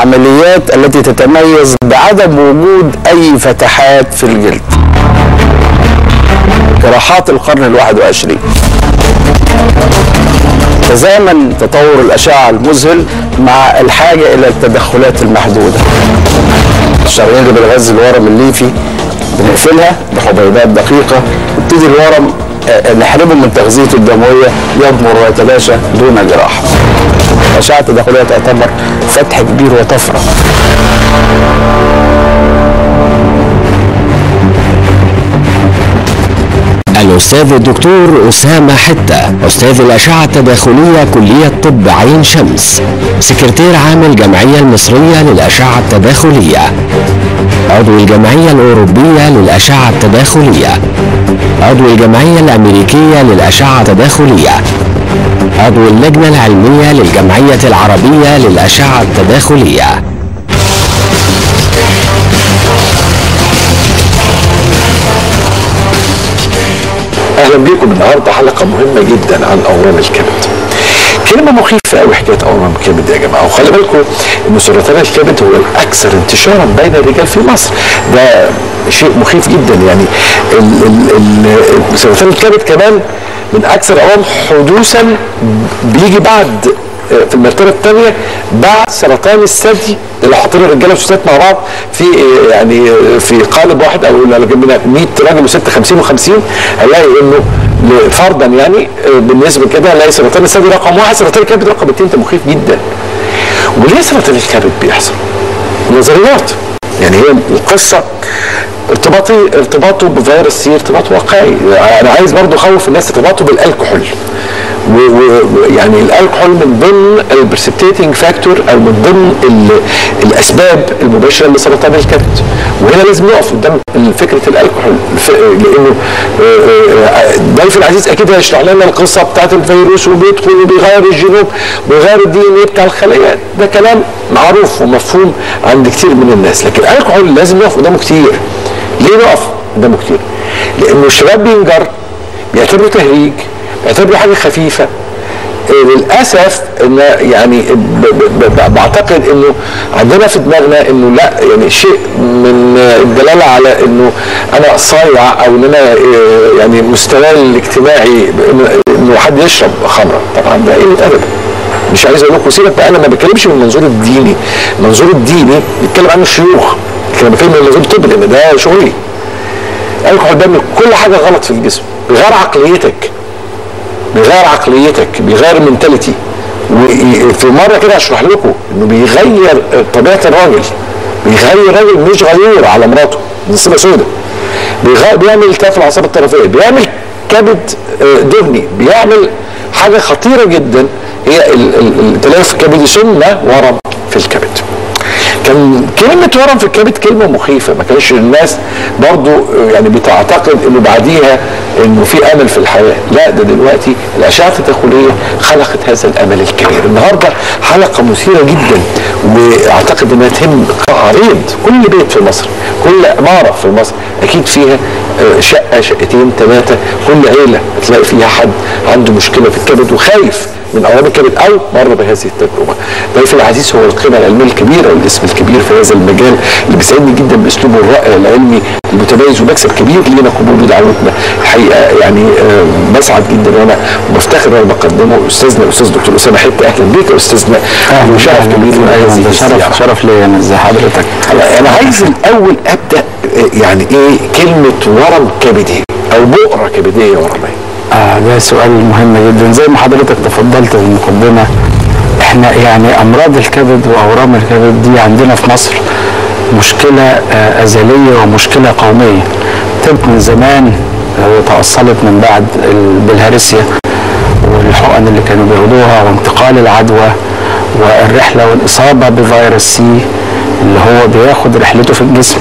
العمليات التي تتميز بعدم وجود أي فتحات في الجلد. جراحات القرن ال21. تزامن تطور الأشعة المذهل مع الحاجة إلى التدخلات المحدودة. الشرايين اللي بالغاز الورم الليفي بنقفلها بحبيبات دقيقة، يبتدي الورم نحرمه من تغذيته الدموية، يضمر ويتلاشى دون جراحة. الأشعة التداخلية تعتبر فتح كبير وطفرة. الأستاذ الدكتور أسامة حتة، أستاذ الأشعة التداخلية كلية طب عين شمس، سكرتير عام الجمعية المصرية للأشعة التداخلية، عضو الجمعية الأوروبية للأشعة التداخلية، عضو الجمعية الأمريكية للأشعة التداخلية، عضو اللجنة العلمية للجمعية العربية للأشعة التداخلية. اهلا بيكم. النهارده حلقه مهمه جدا عن اورام الكبد. كلمه مخيفه قوي حكايه اورام الكبد يا جماعه، وخلي بالكم ان سرطان الكبد هو الاكثر انتشارا بين الرجال في مصر. ده شيء مخيف جدا. يعني سرطان الكبد كمان من اكثر الاورام حدوثا، بيجي بعد في المرتبه الثانيه بعد سرطان الثدي. لو حطينا الرجاله والستات مع بعض في يعني في قالب واحد، او لو جبنا 100 راجل وست 50 و50، هنلاقي انه فرضا يعني بالنسبه كده هنلاقي سرطان الثدي رقم واحد، سرطان الكبد رقم 2. ده مخيف جدا. وليه سرطان الكبد بيحصل؟ نظريات. يعني هي القصه ارتباطه بفيروس سي ارتباط واقعي. انا عايز برضه اخوف الناس ارتباطه بالالكحول. ويعني الالكحول من ضمن البرسبتيتنج فاكتور، او من ضمن الاسباب المباشره لسرطان الكبد. وهنا لازم نقف قدام فكره الالكحول، لانه ضيف العزيز اكيد هيشرح لنا القصه بتاعت الفيروس، وبيدخل وبيغير الجينوم وبيغير الدي ان ايه بتاع الخلايا. ده كلام معروف ومفهوم عند كتير من الناس، لكن الالكحول لازم نقف قدامه كتير. ليه نقف قدامه كتير؟ لانه الشباب بينجر، بيعتبروا تهريج، بيعتبروا حاجه خفيفه. للاسف ان يعني بعتقد انه عندنا في دماغنا انه لا، يعني شيء من الدلاله على انه انا صايع، او ان انا يعني مستواي الاجتماعي انه حد يشرب خمره. طبعا ده قله ادب. مش عايز اقول لكم سيبك بقى، انا ما بتكلمش من المنظور الديني. المنظور الديني بيتكلم عنه الشيوخ، انا بتكلم من المنظور الطبي لان ده شغلي. الكحول بيعمل كل حاجه غلط في الجسم، بيغير عقليتك، بيغير المنتاليتي. وفي مره كده هشرح لكم انه بيغير طبيعه الراجل، بيغير راجل مش غيور على مراته، نصيبه سوداء. بيعمل التهاب في الاعصاب الطرفيه، بيعمل كبد دهني، بيعمل حاجه خطيره جدا هي التلف الكبدي، ثم ورم في الكبد. كان كلمة ورم في الكبد كلمة مخيفة، ما كانش الناس برضو يعني بتعتقد انه بعديها انه في امل في الحياة. لا، ده دلوقتي الاشعة التداخلية خلقت هذا الامل الكبير. النهاردة حلقة مثيرة جدا، واعتقد انها تهم عريض كل بيت في مصر، كل عمارة في مصر اكيد فيها شقة شقتين ثلاثة، كل عيلة تلاقي فيها حد عنده مشكلة في الكبد وخايف من اورام الكبد او مر بهذه التجربه. ضيف العزيز هو القيمه العلميه الكبيره والاسم الكبير في هذا المجال، اللي بيسعدني جدا باسلوبه الرائع العلمي المتميز، ومكسب كبير لينا قبول دعوتنا. الحقيقه يعني بسعد جدا وانا بفتخر وانا بقدمه استاذنا الاستاذ دكتور اسامه حته. اهلا بيك يا استاذنا، وشرف كبير لنا. شرف ليا. انا ازي حضرتك؟ انا عايز الاول ابدا يعني ايه كلمه ورم كبدي او بؤره كبديه ورميه؟ ده سؤال مهم جدا. زي ما حضرتك تفضلت في المقدمة، احنا يعني امراض الكبد واورام الكبد دي عندنا في مصر مشكلة ازلية ومشكلة قومية. تبت من زمان وتأصلت من بعد البلهارسيا والحقن اللي كانوا بياخدوها وانتقال العدوى والرحلة والإصابة بفيروس سي اللي هو بياخد رحلته في الجسم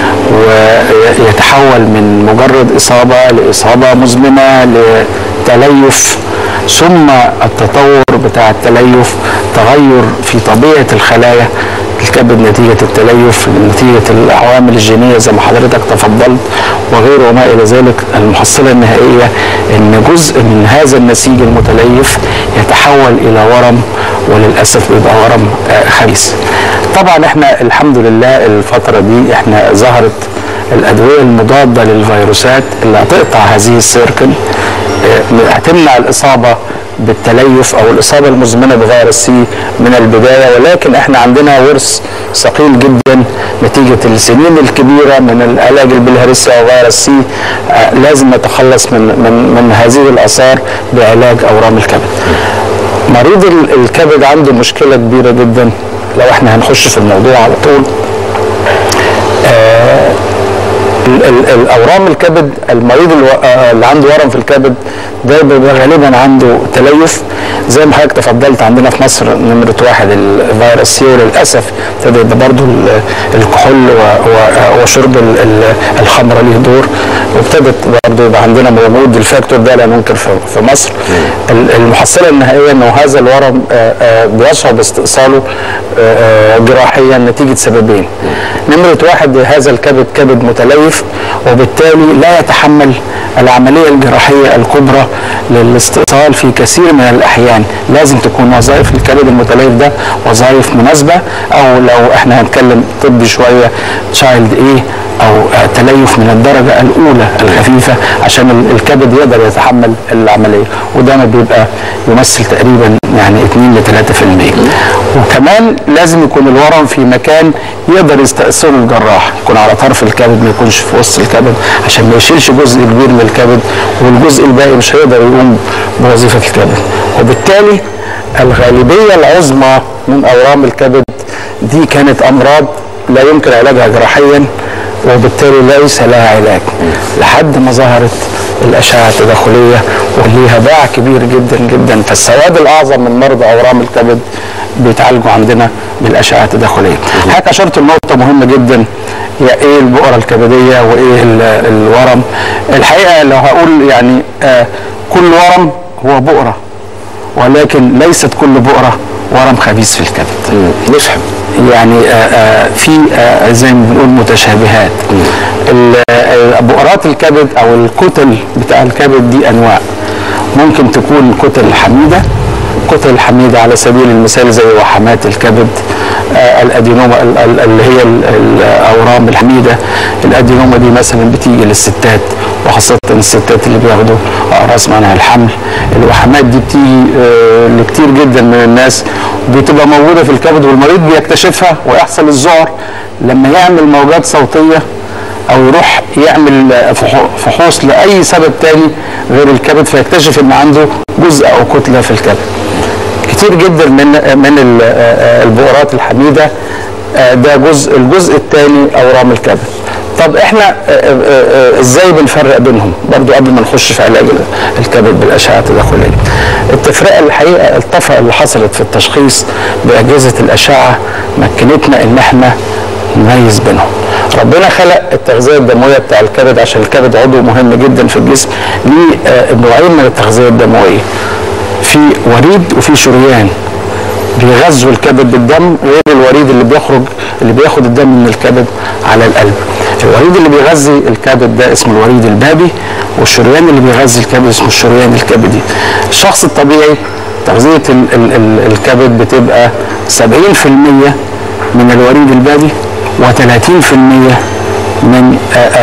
ويتحول من مجرد إصابة لإصابة مزمنة لتليف، ثم التطور بتاع التليف تغير في طبيعة الخلايا الكبد نتيجة التليف، نتيجة العوامل الجينية زي ما حضرتك تفضلت وغيره وما إلى ذلك. المحصلة النهائية أن جزء من هذا النسيج المتليف يتحول إلى ورم، وللاسف بيبقى ورم خبيث. طبعا احنا الحمد لله الفتره دي احنا ظهرت الادويه المضاده للفيروسات اللي هتقطع هذه السيركل، هتمنع الاصابه بالتليف او الاصابه المزمنه بفيروس سي من البدايه، ولكن احنا عندنا ورث ثقيل جدا نتيجه السنين الكبيره من العلاج بالهارسيا وفيروس سي. لازم نتخلص من هذه الاثار بعلاج اورام الكبد. مريض الكبد عنده مشكله كبيره جدا لو احنا هنخش في الموضوع على طول. الاورام الكبد، المريض اللي عنده ورم في الكبد ده بيبقى غالبا عنده تليف زي ما حضرتك تفضلت. عندنا في مصر نمره 1 الفيروس سي، وللاسف ابتدى برضه الكحول وشرب الخمره ليه دور، وابتدت برضه يبقى عندنا موجود الفاكتور ده لا ننكر في مصر. المحصله النهائيه انه هذا الورم بيصعب استئصاله جراحيا نتيجه سببين. نمره 1 هذا الكبد كبد متليف، وبالتالي لا يتحمل العمليه الجراحيه الكبرى للاستئصال في كثير من الاحيان. لازم تكون وظائف الكبد المتليف ده وظائف مناسبه، او لو احنا هنتكلم طبي شويه تشايلد ايه او تليف من الدرجه الاولى الخفيفه عشان الكبد يقدر يتحمل العمليه، وده ما بيبقى يمثل تقريبا يعني 2 ل 3%. وكمان لازم يكون الورم في مكان يقدر يستأثره الجراح، يكون على طرف الكبد ما يكونش في وسط الكبد عشان ما يشيلش جزء كبير من الكبد والجزء الباقي مش هيقدر يقوم بوظيفه الكبد. وبالتالي الغالبيه العظمى من اورام الكبد دي كانت امراض لا يمكن علاجها جراحيا، وبالتالي ليس لها علاج لحد ما ظهرت الاشعه التداخليه وليها باع كبير جدا جدا. فالسواد الاعظم من مرضى اورام الكبد بيتعالجوا عندنا بالاشعه التداخليه. حضرتك اشرت لنقطه مهمه جدا، هي ايه البؤره الكبديه وايه الورم. الحقيقه لو هقول يعني كل ورم هو بؤره، ولكن ليست كل بؤره ورم خبيث في الكبد. نفهم يعني في زي ما بنقول متشابهات. بؤرات الكبد او الكتل بتاع الكبد دي انواع، ممكن تكون كتل حميده. الكتل الحميده على سبيل المثال زي وحمات الكبد، الادينوما اللي هي الاورام الحميده. الادينوما دي مثلا بتيجي للستات وخاصه الستات اللي بياخدوا اقراص منع الحمل. الوحمات دي بتيجي لكتير جدا من الناس، بتبقى موجوده في الكبد والمريض بيكتشفها ويحصل الذعر لما يعمل موجات صوتيه او يروح يعمل فحوص لاي سبب تاني غير الكبد، فيكتشف ان عنده جزء او كتله في الكبد. كتير جدا من البؤرات الحميده ده الجزء الثاني اورام الكبد. طب احنا ازاي بنفرق بينهم برضو قبل ما نخش في علاج الكبد بالاشعه التداخليه؟ التفرقه الحقيقه الطفره اللي حصلت في التشخيص باجهزه الاشعه مكنتنا ان احنا نميز بينهم. ربنا خلق التغذيه الدمويه بتاع الكبد عشان الكبد عضو مهم جدا في الجسم، ليه نوعين من التغذيه الدمويه، في وريد وفي شريان بيغذوا الكبد بالدم، غير الوريد اللي بياخد الدم من الكبد على القلب. الوريد اللي بيغذي الكبد ده اسمه الوريد البابي، والشريان اللي بيغذي الكبد اسمه الشريان الكبدي. الشخص الطبيعي تغذيه الكبد بتبقى 70% من الوريد البابي و30% من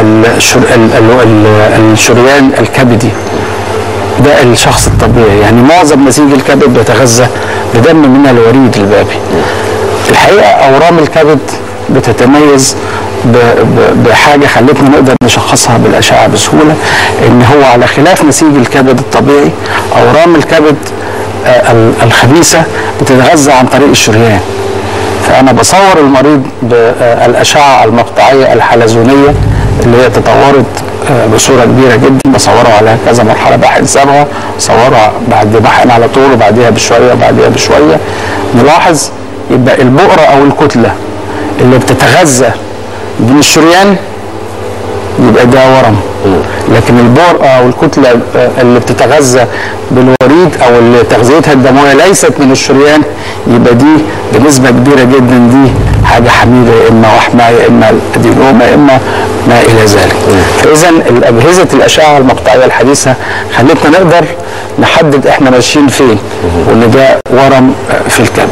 الشريان الكبدي. ده الشخص الطبيعي، يعني معظم نسيج الكبد بيتغذى بدم من الوريد البابي. الحقيقه اورام الكبد بتتميز بحاجه خلتنا نقدر نشخصها بالاشعه بسهوله، ان هو على خلاف نسيج الكبد الطبيعي اورام الكبد الخبيثه بتتغذى عن طريق الشريان. فانا بصور المريض بالاشعه المقطعيه الحلزونيه اللي هي تطورت بصوره كبيره جدا، بصوره على كذا مرحله بحقن صبغه، بصوره بعد بحقن على طول وبعديها بشويه وبعديها بشويه. نلاحظ يبقى البؤره او الكتله اللي بتتغذى من الشريان يبقى ده ورم، لكن البؤره او الكتله اللي بتتغذى بالوريد او اللي تغذيتها الدمويه ليست من الشريان يبقى دي بنسبه كبيره جدا دي حاجه حميده، يا اما وحمه يا اما ادينوما يا اما ما الى ذلك. فاذا اجهزه الاشعه المقطعيه الحديثه خلتنا نقدر نحدد احنا ماشيين فين وان ده ورم في الكبد.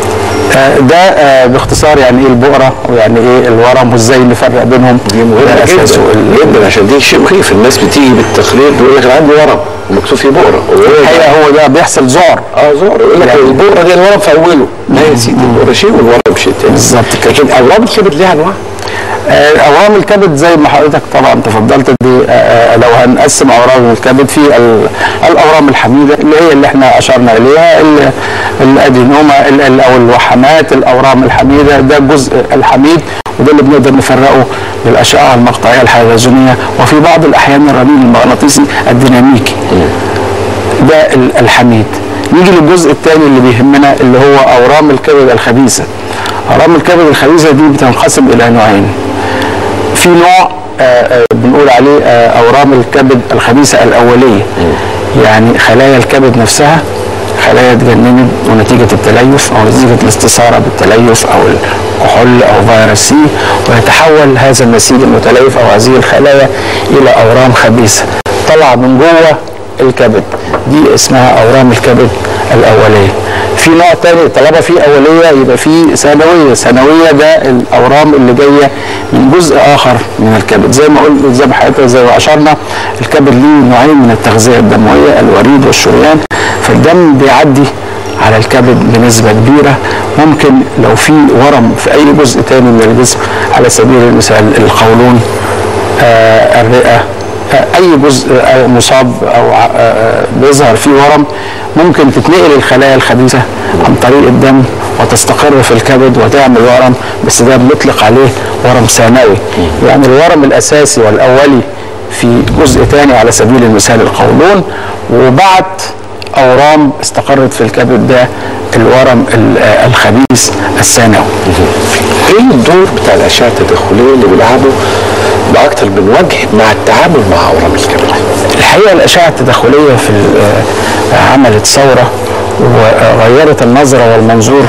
ده باختصار يعني ايه البؤره ويعني ايه الورم وازاي نفرق بينهم. دي مهمه جدا عشان دي شيء مخيف. الناس بتيجي بالتقرير بيقول لك انا عندي ورم ومكتوب فيه بؤره. الحقيقه هو ده بيحصل ذعر. ذعر يقول لك البؤره دي الورم في اوله. لا يا سيدي البؤره شيء والورم شيء تاني. بالظبط كده. لكن اورام الكبد ليها انواع؟ اورام الكبد زي ما حضرتك طبعا تفضلت دي لو هنقسم اورام الكبد في الاورام الحميده اللي احنا اشرنا اليها الادينوما او الوحمات. الاورام الحميده ده الجزء الحميد وده اللي بنقدر نفرقه بالاشعه المقطعيه الحلزونيه وفي بعض الاحيان الرنين المغناطيسي الديناميكي. ده الحميد. نيجي للجزء الثاني اللي بيهمنا اللي هو اورام الكبد الخبيثه. اورام الكبد الخبيثه دي بتنقسم الى نوعين. في نوع بنقول عليه اورام الكبد الخبيثه الاوليه، يعني خلايا الكبد نفسها خلايا اتجننت ونتيجه التليف او نتيجه الاستثاره بالتليف او الكحول او فيروس سي، ويتحول هذا النسيج المتليف او هذه الخلايا الى اورام خبيثه طلع من جوه الكبد. دي اسمها اورام الكبد الاوليه. في نوع تاني طالما في اوليه يبقى في ثانويه. ثانويه ده الاورام اللي جايه من جزء اخر من الكبد. زي ما قلت زي ما حضرتك زي ما اشرنا الكبد ليه نوعين من التغذيه الدمويه الوريد والشريان. فالدم بيعدي على الكبد بنسبه كبيره. ممكن لو في ورم في اي جزء تاني من الجسم على سبيل المثال القولون الرئه اي جزء مصاب او بيظهر فيه ورم ممكن تتنقل الخلايا الخبيثه عن طريق الدم وتستقر في الكبد وتعمل ورم، بس ده بنطلق عليه ورم ثانوي. يعني الورم الاساسي والاولي في جزء ثاني على سبيل المثال القولون، وبعد اورام استقرت في الكبد ده الورم الخبيث الثانوي. ايه الدور بتاع الاشعه التداخليه اللي بيلعبه باكثر من وجه مع التعامل مع اورام الكبد؟ الحقيقه الاشعه التداخليه في عملت ثوره وغيرت النظره والمنظور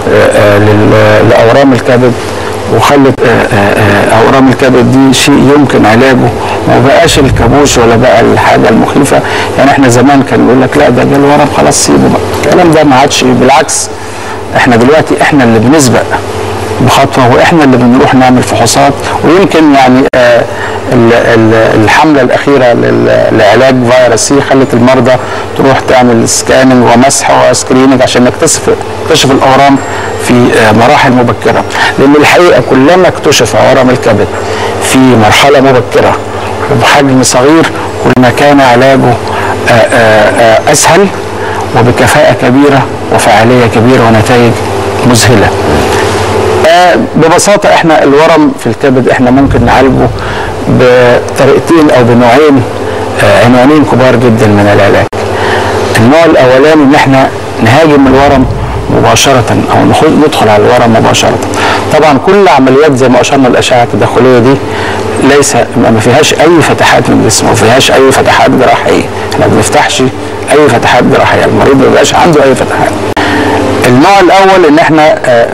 لاورام الكبد، وخلت اورام الكبد دي شيء يمكن علاجه، وما بقاش الكابوس ولا بقى الحاجه المخيفه. يعني احنا زمان كان يقول لك لا ده جاله ورم خلاص سيبه بقى. الكلام ده ما عادش، بالعكس احنا دلوقتي احنا اللي بنسبق بخطوه واحنا اللي بنروح نعمل فحوصات. ويمكن يعني الحمله الاخيره لعلاج فيروس سي خلت المرضى تروح تعمل سكاننج ومسح وسكريننج عشان نكتشف الاورام في مراحل مبكره. لان الحقيقه كلما اكتشف ورم الكبد في مرحله مبكره وبحجم صغير كلما كان علاجه اسهل وبكفاءه كبيره وفعاليه كبيره ونتائج مذهله. ببساطه احنا الورم في الكبد احنا ممكن نعالجه بطريقتين او بنوعين، عنوانين كبار جدا من العلاج. النوع الاولاني ان احنا نهاجم الورم مباشره او ندخل على الورم مباشره. طبعا كل عمليات زي ما اشرنا الاشعه التداخليه دي ليس ما فيهاش اي فتحات من الجسم، ما فيهاش ايفتحات جراحيه. احنا ما بنفتحش اي فتحات جراحيه، المريض ما بيبقاش عنده اي فتحات. النوع الاول ان احنا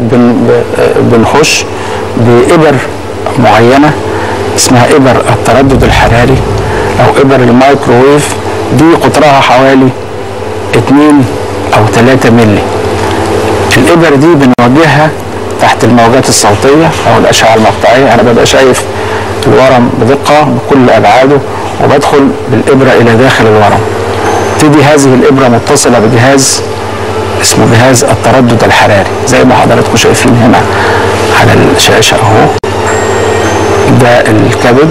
بنخش بابر معينه اسمها ابر التردد الحراري او ابر الميكروويف. دي قطرها حوالي 2 أو 3 مللي. الابر دي بنوجهها تحت الموجات الصوتيه او الاشعه المقطعيه. انا ببقى شايف الورم بدقه بكل ابعاده وبدخل بالابره الى داخل الورم. تبتدي هذه الابره متصله بجهاز اسمه جهاز التردد الحراري زي ما حضراتكم شايفين هنا على الشاشه اهو. ده الكبد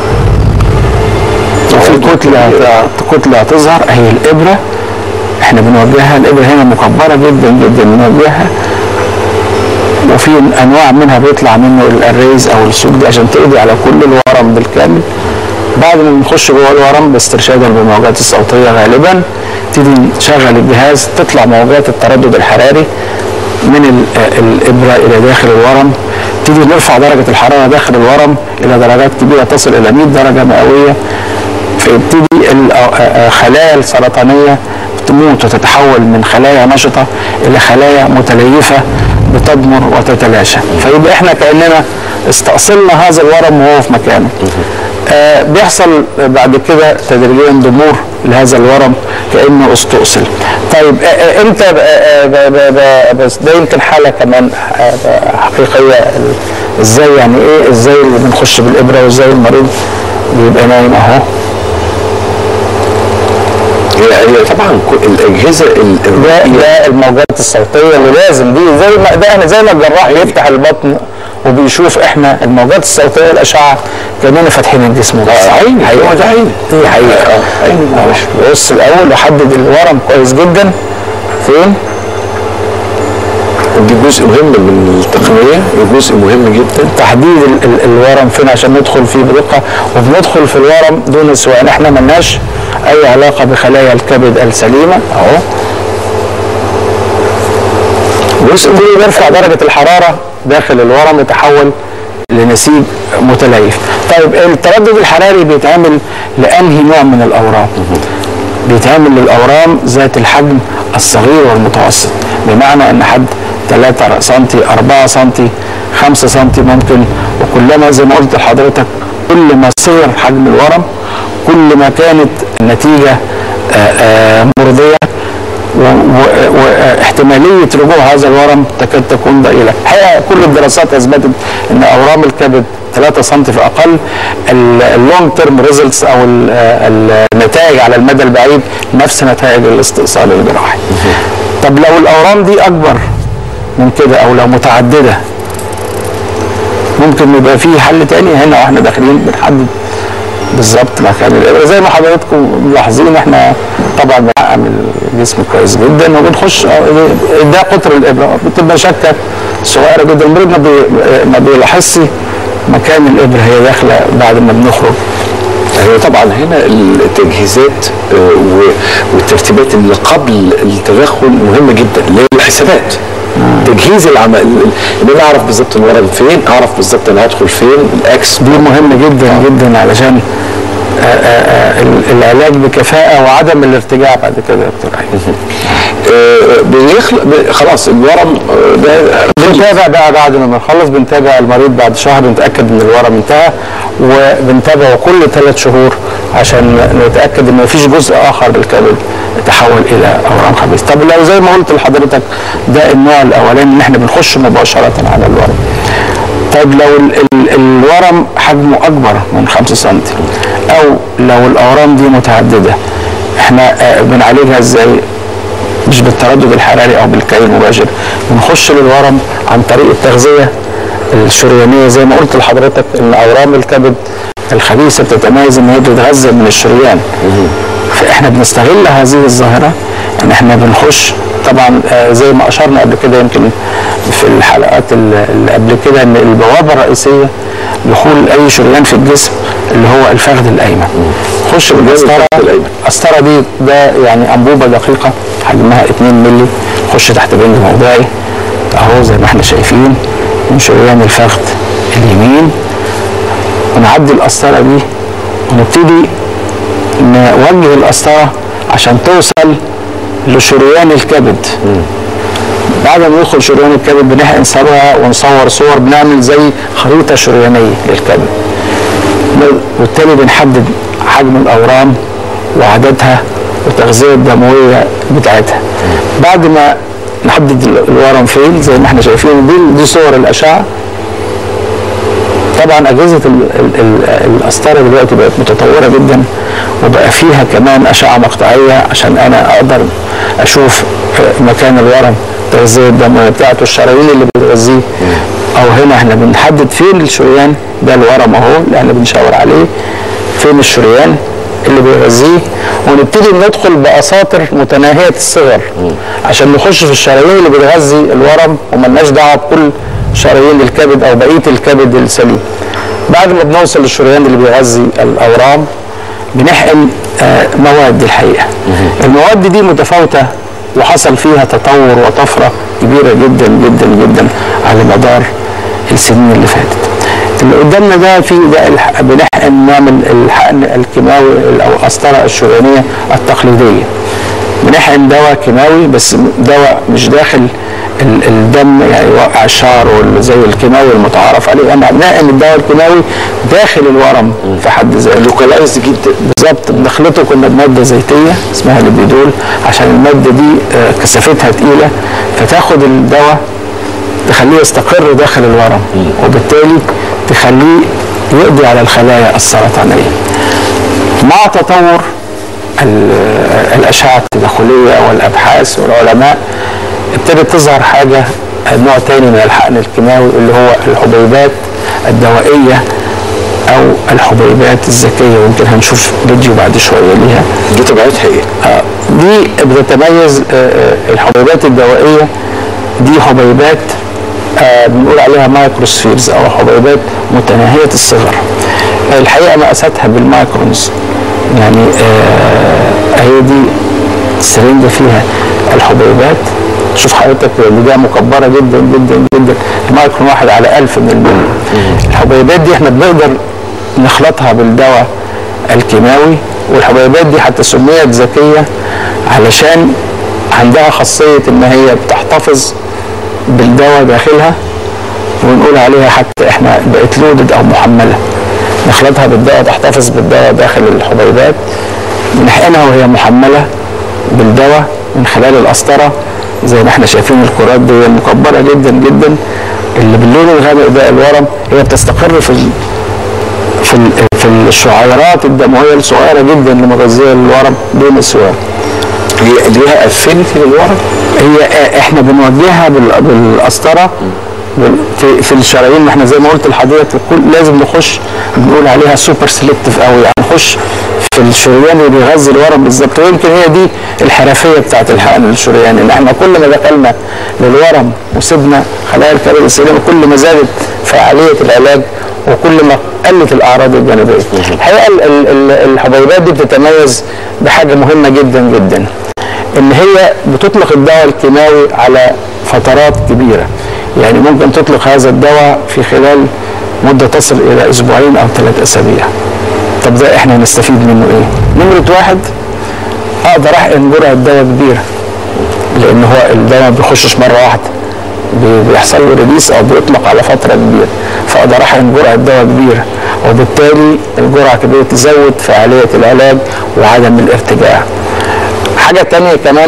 وفي كتله هتظهر اهي الابره احنا بنوجهها. الابره هنا مكبره جدا جدا بنوجهها، وفي انواع منها بيطلع منه الريز او السوق دي عشان تقضي على كل الورم بالكامل. بعد ما بنخش جوه الورم باسترشادا بالموجات الصوتيه غالبا تبتدي نشغل الجهاز، تطلع موجات التردد الحراري من الابره الى داخل الورم. تبتدي نرفع درجه الحراره داخل الورم الى درجات كبيره تصل الى 100 درجه مئويه. فيبتدي الخلايا السرطانيه تموت وتتحول من خلايا نشطه الى خلايا متليفه بتضمر وتتلاشى. فيبقى احنا كاننا استأصلنا هذا الورم وهو في مكانه. بيحصل بعد كده تدريجيا ضمور لهذا الورم كانه استؤصل. طيب امتى بس ده يمكن حاله كمان حقيقيه، ازاي يعني ايه، ازاي اللي بنخش بالابره وازاي المريض بيبقى نايم اهو. هي طبعا الاجهزه ده الموجات الصوتيه اللي لازم دي زي ما الجراح يفتح البطن وبيشوف احنا الموجات الصوتيه الاشعه كاننا فاتحين الجسم. عيني هو ده عيني دي حقيقه. عيني بص الاول احدد الورم كويس جدا فين. دي جزء مهم من التقنيه، جزء مهم جدا تحديد الورم فين عشان ندخل فيه بدقه، وبندخل في الورم دون سواء. احنا ملناش اي علاقه بخلايا الكبد السليمه اهو. جزء بيرفع درجه الحراره داخل الورم يتحول لنسيج متليف. طيب التردد الحراري بيتعمل لانهي نوع من الاورام؟ بيتعمل للاورام ذات الحجم الصغير والمتوسط، بمعنى ان حد 3 سم 4 سم 5 سم ممكن، وكلما زي ما قلت لحضرتك كل ما صغر حجم الورم كل ما كانت النتيجه مرضيه، واحتماليه رجوع هذا الورم تكاد تكون ضئيله. الحقيقه كل الدراسات اثبتت ان اورام الكبد 3 سم فاقل اللونج تيرم ريزلتس او النتائج على المدى البعيد نفس نتائج الاستئصال الجراحي. طب لو الاورام دي اكبر من كده او لو متعدده ممكن يبقى فيه حل تاني. هنا واحنا داخلين بنحدد بالظبط مكان الابره زي ما حضراتكم ملاحظين. احنا طبعا بنعمل الجسم كويس جدا وبنخش ده قطر الابره، بتبقى شكه صغيره جدا، المريض ما بيلاحظش مكان الابره هي داخله بعد ما بنخرج. هي طبعا هنا التجهيزات والترتيبات اللي قبل التدخل مهمه جدا، اللي هي الحسابات. تجهيز العمل ان انا اعرف بالظبط الورم فين، اعرف بالظبط انا هدخل فين، الاكس دي مهمه جدا جدا علشان العلاج بكفاءه وعدم الارتجاع بعد كده يا دكتور خلاص الورم ده بنتابع بقى بعد ما بنخلص، بنتابع المريض بعد شهر نتاكد ان الورم انتهى، وبنتابعه كل 3 شهور عشان نتاكد ان مفيش جزء اخر بالكبد تحول الى اورام خبيث. طب لو زي ما قلت لحضرتك ده النوع الاولاني ان احنا بنخش مباشره على الورم. طيب لو الورم حجمه اكبر من 5 سم او لو الاورام دي متعدده احنا بنعالجها ازاي؟ مش بالتردد الحراري او بالكي المباشر، بنخش للورم عن طريق التغذيه الشريانيه. زي ما قلت لحضرتك ان اورام الكبد الخبيثه بتتميز ان هي بتتغذى من الشريان، فاحنا بنستغل هذه الظاهره ان احنا بنخش طبعا زي ما اشرنا قبل كده يمكن في الحلقات اللي قبل كده ان البوابه الرئيسيه دخول اي شريان في الجسم اللي هو الفخذ الايمن. خش بالقسطره، القسطره دي ده يعني انبوبه دقيقه حجمها 2 مللي، خش تحت بنج موضعي اهو زي ما احنا شايفين من شريان الفخذ اليمين، ونعدي القسطره دي ونبتدي نوجه القسطره عشان توصل لشريان الكبد. بعد ما ندخل شريان الكبد بنحقن صبغه ونصور صور، بنعمل زي خريطه شريانيه للكبد، وبالتالي بنحدد حجم الاورام وعددها والتغذيه الدمويه بتاعتها. بعد ما نحدد الورم فين زي ما احنا شايفين دي صور الاشعه. طبعا اجهزه القسطره دلوقتي بقت متطوره جدا وبقى فيها كمان اشعه مقطعيه عشان انا اقدر اشوف مكان الورم، التغذيه الدمويه بتاعته، الشرايين اللي بتغذيه. او هنا احنا بنحدد فين الشريان، ده الورم اهو اللي احنا بنشاور عليه، فين الشريان اللي بيغذيه، ونبتدي ندخل باساطر متناهيه الصغر عشان نخش في الشرايين اللي بتغذي الورم وملناش دعوه بكل شرايين الكبد او بقيه الكبد السليم. بعد ما بنوصل للشريان اللي بيغذي الاورام بنحقن مواد. الحقيقه المواد دي متفاوته وحصل فيها تطور وطفره كبيره جدا جدا جدا على مدار السنين اللي فاتت. اللي قدامنا ده في ده بنحقن نعمل الحقن الكيماوي او القسطره الشريانيه التقليديه. بنحقن دواء كيماوي بس دواء مش داخل الدم يعني يوقع الشعر زي الكيماوي المتعارف عليه. انا نقل الدواء الكيماوي داخل الورم في حد ذاته لوكالايز جدا بالظبط. بنخلطه كنا بماده زيتيه اسمها ليبيدول، عشان الماده دي كثافتها تقيله، فتاخد الدواء تخليه يستقر داخل الورم، وبالتالي تخليه يقضي على الخلايا السرطانيه. مع تطور الاشعه التداخليه والابحاث والعلماء ابتدت تظهر حاجه، نوع تاني من الحقن الكيماوي اللي هو الحبيبات الدوائيه او الحبيبات الذكيه، ويمكن هنشوف فيديو بعد شويه ليها. دي طبيعتها ايه؟ دي بتتميز الحبيبات الدوائيه دي حبيبات بنقول عليها مايكروسفيرز او حبيبات متناهيه الصغر. الحقيقه مقاساتها بالمايكرونز، يعني هي دي السرنجه فيها الحبيبات. شوف حضرتك اللي ده مكبره جدا جدا جدا، المايكرون 1 على 1000 من الملي. الحبيبات دي احنا بنقدر نخلطها بالدواء الكيماوي، والحبيبات دي حتى سميت ذكيه علشان عندها خاصيه ان هي بتحتفظ بالدواء داخلها، ونقول عليها حتى احنا بقت لودد او محمله. نخلطها بالدواء تحتفظ بالدواء داخل الحبيبات، بنحقنها وهي محمله بالدواء من خلال القسطره زي ما احنا شايفين. الكرات دي مكبره جدا جدا، اللي باللون الغامق ده الورم، هي بتستقر في الشعيرات الدمويه الصغيره جدا اللي مغذيه الورم دون السواد. هي ليها افينيتي للورم؟ هي احنا بنوجهها بالقسطره في الشرايين. احنا زي ما قلت لحضرتك لازم نخش، بنقول عليها سوبر سيلكتيف قوي، يعني نخش في الشريان اللي بيغذي الورم بالظبط. ويمكن هي دي الحرفيه بتاعت الحقن الشرياني، ان احنا كل ما دخلنا للورم وسيبنا خلايا الكبد السليمه كل ما زادت فعاليه العلاج وكل ما قلت الاعراض الجانبيه. الحقيقه الحبيبات دي بتتميز بحاجه مهمه جدا جدا، ان هي بتطلق الدواء الكيماوي على فترات كبيره. يعني ممكن تطلق هذا الدواء في خلال مده تصل الى اسبوعين او 3 اسابيع. طب ده احنا هنستفيد منه ايه؟ نمره واحد، اقدر احقن جرعه دواء كبيره، لان هو الدواء ما بيخشش مره واحده، بيحصل له ريليس او بيطلق على فتره كبيره، فاقدر احقن جرعه دواء كبيره، وبالتالي الجرعه الكبيره تزود فعاليه العلاج وعدم الارتجاع. حاجه ثانيه كمان،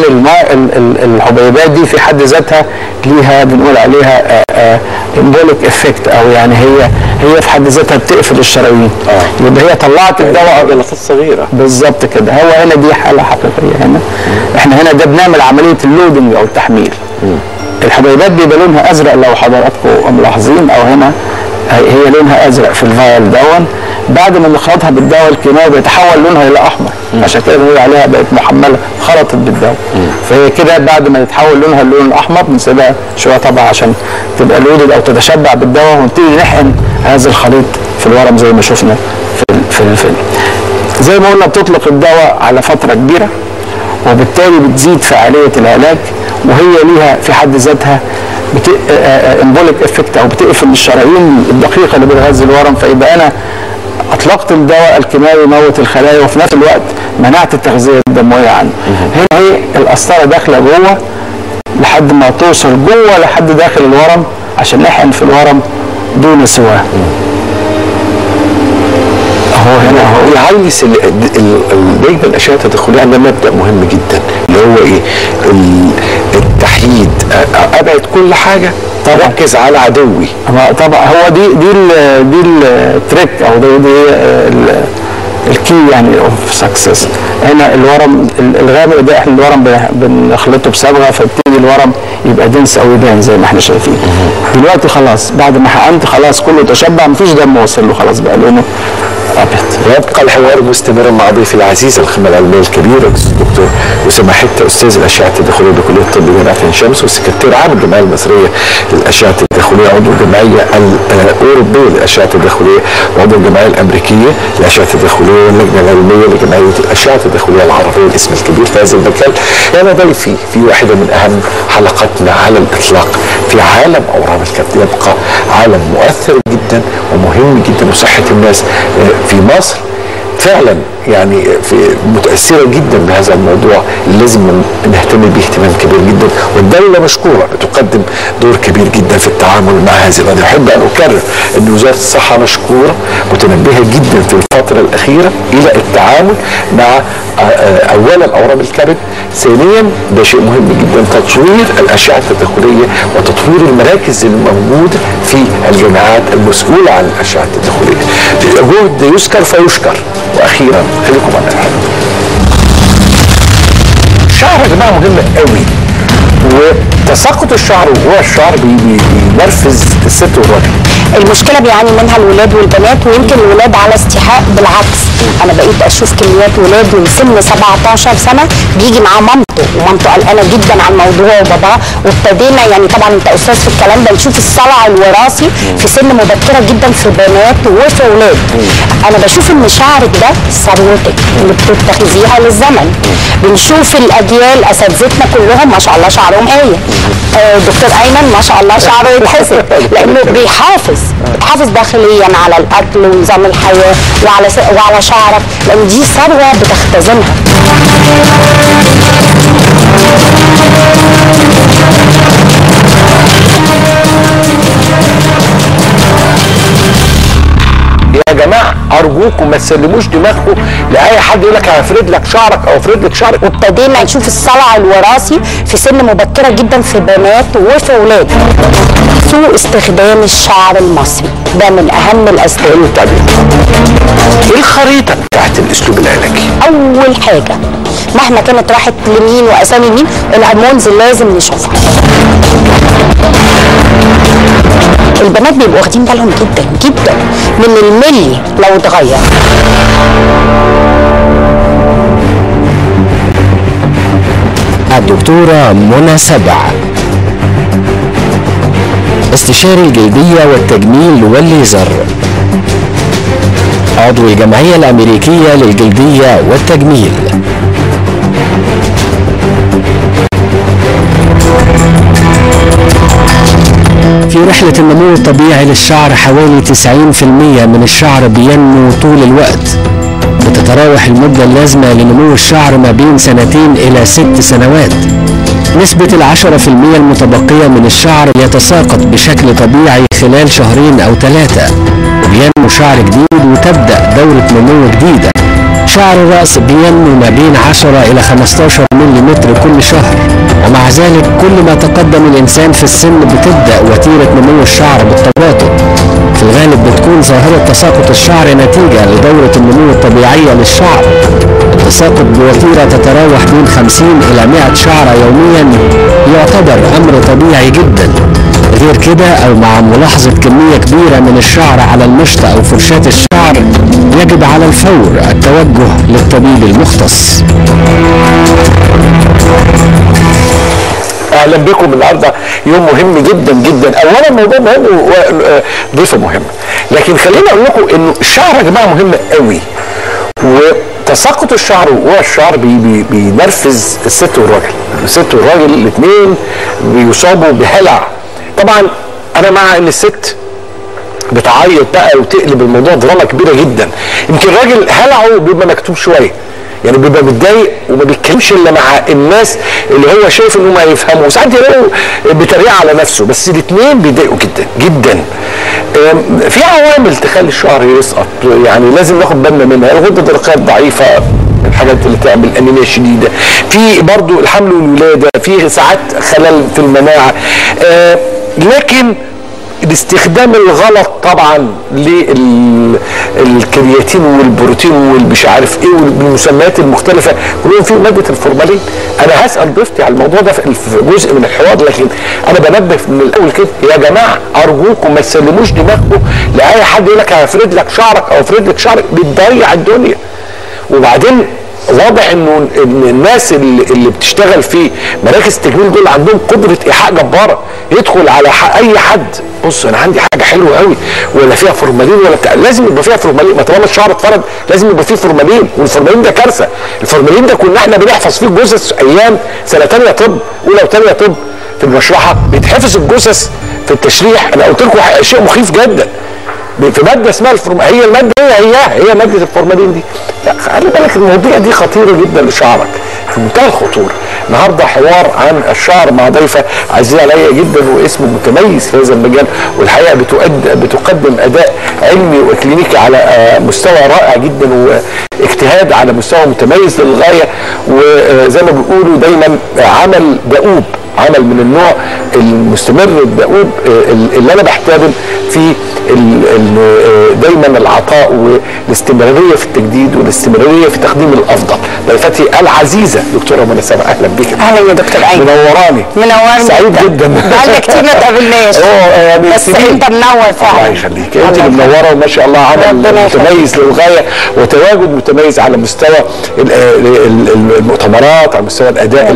الحبيبات دي في حد ذاتها ليها بنقول عليها امبوليك افكت، او يعني هي في حد ذاتها بتقفل الشرايين. يبقى هي طلعت الدواء جلطات صغيره بالظبط كده. هو هنا دي حاله حقيقيه. هنا احنا هنا ده بنعمل عمليه اللودنج او التحميل. الحبيبات بيبقى لونها ازرق لو حضراتكم ملاحظين، او هنا هي لونها ازرق في الفايل دون. بعد ما نخلطها بالدواء الكيماوي بيتحول لونها الى احمر، عشان كده بنقول عليها بقت محمله خلطت بالدواء. فهي كده بعد ما يتحول لونها اللون الاحمر بنسيبها شويه طبعا عشان تبقى لودد او تتشبع بالدواء، ونبتدي نحقن هذا الخليط في الورم زي ما شفنا في الفيلم. زي ما قلنا بتطلق الدواء على فتره كبيره، وبالتالي بتزيد فعاليه العلاج، وهي ليها في حد ذاتها امبوليك افكت او بتقفل الشرايين الدقيقه اللي بتغذي الورم. فيبقى انا اطلقت الدواء الكيماوي يموت الخلايا، وفي نفس الوقت منعت التغذيه الدمويه عنه. هنا هي القسطره داخله جوه لحد ما توصل جوه لحد داخل الورم عشان نحقن في الورم دون سواه. هو هنا هو يعيش دايما الاشعه التداخليه عندها مبدا مهم جدا اللي هو ايه؟ التحييد. ابعد كل حاجه، ركز على عدوي. طبعا هو دي التريك، او دي الكي يعني اوف سكسس. هنا الورم الغامق ده احنا الورم بنخلطه بصبغه، فبتدي الورم يبقى دنس او يبان زي ما احنا شايفين. دلوقتي خلاص بعد ما حقنت خلاص كله تشبع، مفيش دم وصل له، خلاص بقى لونه ابيض. ويبقى الحوار مستمرا مع ضيفي العزيز الخبره العلميه الكبيره الدكتور اسامه حته، استاذ الاشعه التداخليه بكليه الطب جامعه عين شمس، والسكرتير عام الجمعيه المصريه للاشعه التداخليه، عضو الجمعيه الاوروبيه للاشعه التداخليه، وعضو الجمعيه الامريكيه للاشعه التداخليه، واللجنه العلميه لجمعيه الاشعه التداخليه العربيه، الاسم الكبير في هذا المكان. انا ضيفي في واحده من اهم حلقاتنا على الاطلاق في عالم اورام الكبد. يبقى عالم مؤثر جدا ومهم جدا، وصحه الناس في مصر فعلا يعني في متاثره جدا بهذا الموضوع اللي لازم نهتم به اهتمام كبير جدا، والدوله مشكوره بتقدم دور كبير جدا في التعامل مع هذه القضيه. احب ان اكرر ان وزاره الصحه مشكوره متنبهه جدا في الفتره الاخيره الى التعامل مع اولا اورام الكبد، ثانيا ده شيء مهم جدا تطوير الاشعه التداخليه وتطوير المراكز الموجوده في الجامعات المسؤوله عن الاشعه التداخليه. جهد يذكر فيشكر. واخيرا خليكم معنا الحلقه. الشعر يا جماعه مهم قوي، وتساقط الشعر وهو الشعر بينرفز الست والراجل. المشكله بيعاني منها الولاد والبنات، ويمكن الولاد على استحقاق. بالعكس انا بقيت اشوف كميات ولاد من سن 17 سنه بيجي معاه مامته، ومامته قلقانه جدا عن موضوع وباباه، وابتدينا يعني طبعا انت استاذ في الكلام ده نشوف الصلع الوراثي في سن مبكره جدا في بنات وفي ولاد. انا بشوف ان شعرك ده ثروتك اللي بتتخذيها للزمن. بنشوف الاجيال اساتذتنا كلهم ما شاء الله شعرهم دكتور ايمن ما شاء الله شعره يتحسب لانه بيحافظ داخليا على الاكل ونظام الحياه وعلى شعرك، لان دي ثروه بتختزنها. يا جماعه ارجوكم ما تسلموش دماغكم لاي حد يقول لك هفرد لك شعرك او افرد لك شعرك. وابتدينا نشوف الصلع الوراثي في سن مبكره جدا في بنات وفي ولاد. سوء استخدام الشعر المصري ده من اهم الاسباب. ايه الخريطه بتاعت الاسلوب العلاجي؟ اول حاجه مهما كانت راحت لمين واسامي مين، الهرمونز لازم نشوفها. البنات بيبقوا واخدين بالهم جدا جدا من الملي لو اتغير. الدكتورة منى سبع، استشاري الجلدية والتجميل والليزر، عضو الجمعية الأمريكية للجلدية والتجميل. في رحلة النمو الطبيعي للشعر حوالي 90% من الشعر بينمو طول الوقت، بتتراوح المدة اللازمة لنمو الشعر ما بين 2 إلى 6 سنوات. نسبة 10% المتبقية من الشعر يتساقط بشكل طبيعي خلال 2 أو 3، وبينمو شعر جديد وتبدأ دورة نمو جديدة. شعر الرأس بينمو ما بين 10 إلى 15 ملم كل شهر، ومع ذلك كل ما تقدم الإنسان في السن بتبدأ وتيرة نمو الشعر بالتباطؤ. في الغالب بتكون ظاهرة تساقط الشعر نتيجة لدورة النمو الطبيعية للشعر. التساقط بوتيرة تتراوح بين 50 إلى 100 شعرة يوميا يعتبر أمر طبيعي جدا. غير كده أو مع ملاحظة كمية كبيرة من الشعر على المشط أو فرشاة الشعر يجب على الفور التوجه للطبيب المختص. اهلا بكم. النهارده يوم مهم جدا جدا. اولا موضوع مهم وضيفه مهمه، لكن خليني اقول لكم انه الشعر يا جماعه مهم قوي، وتساقط الشعر وهو الشعر بينرفز الست والراجل. الست والراجل الاثنين بيصابوا بهلع. طبعا انا مع ان الست بتعيط بقى وتقلب الموضوع دراما كبيره جدا. يمكن الراجل هلعه بيبقى مكتوم شويه، يعني بيبقى متضايق وما بيتكلمش الا مع الناس اللي هو شايف ان هم هيفهموا، وساعات يلاقوا بيتريق على نفسه، بس الاثنين بيضايقوا جدا جدا. في عوامل تخلي الشعر يسقط، يعني لازم ناخد بالنا منها. الغده الدرقيه الضعيفه، الحاجات اللي تعمل انيميا شديده، في برضو الحمل والولاده، في ساعات خلل في المناعه، لكن الاستخدام الغلط طبعا للكرياتين والبروتين والمش عارف ايه والمسميات المختلفه كلهم فيهم ماده الفورمالين. انا هسال ضيفتي على الموضوع ده في جزء من الحوار، لكن انا بنبه من الاول كده يا جماعه ارجوكم ما تسلموش دماغكم لاي حد يقول لك هفرد لك شعرك او افرد لك شعرك، بتضيع الدنيا. وبعدين واضح انه الناس اللي بتشتغل في مراكز التجميل دول عندهم قدره ايحاء جباره، يدخل على اي حد، بص انا عندي حاجه حلوه قوي ولا فيها فورمالين ولا بتاع، لازم يبقى فيها فورمالين. ما طالما الشعر اتفرد لازم يبقى فيه فورمالين، والفورمالين ده كارثه. الفورمالين ده كنا احنا بنحفظ فيه الجثث ايام سنه ثانيه طب، اولى وثانيه طب في المشرحه بيتحفظ الجثث في التشريح. انا قلت لكم شيء مخيف جدا، في ماده اسمها هي الماده هي ماده الفورمالين دي. لا خلي بالك المواضيع دي خطيره جدا لشعرك. في منتهى الخطوره. النهارده حوار عن الشعر مع ضيفه عزيزه عليا جدا واسمه متميز في هذا المجال، والحقيقه بتقدم اداء علمي واكلينيكي على مستوى رائع جدا واجتهاد على مستوى متميز للغايه، وزي ما بيقولوا دايما عمل دؤوب، عمل من النوع المستمر الدؤوب اللي انا بحترم فيه دايما العطاء والاستمراريه في التجديد والاستمراريه في تقديم الافضل. ضيفتي العزيزه دكتوره منى سامع، اهلا بك. اهلا يا دكتور ايمن. منوراني سعيد جدا. بقالنا كتير ما اتقابلناش يعني بس انت منور فعلا. الله يخليك، انت اللي منوره وما شاء الله، عمل متميز للغايه وتواجد متميز على مستوى المؤتمرات، على مستوى الاداء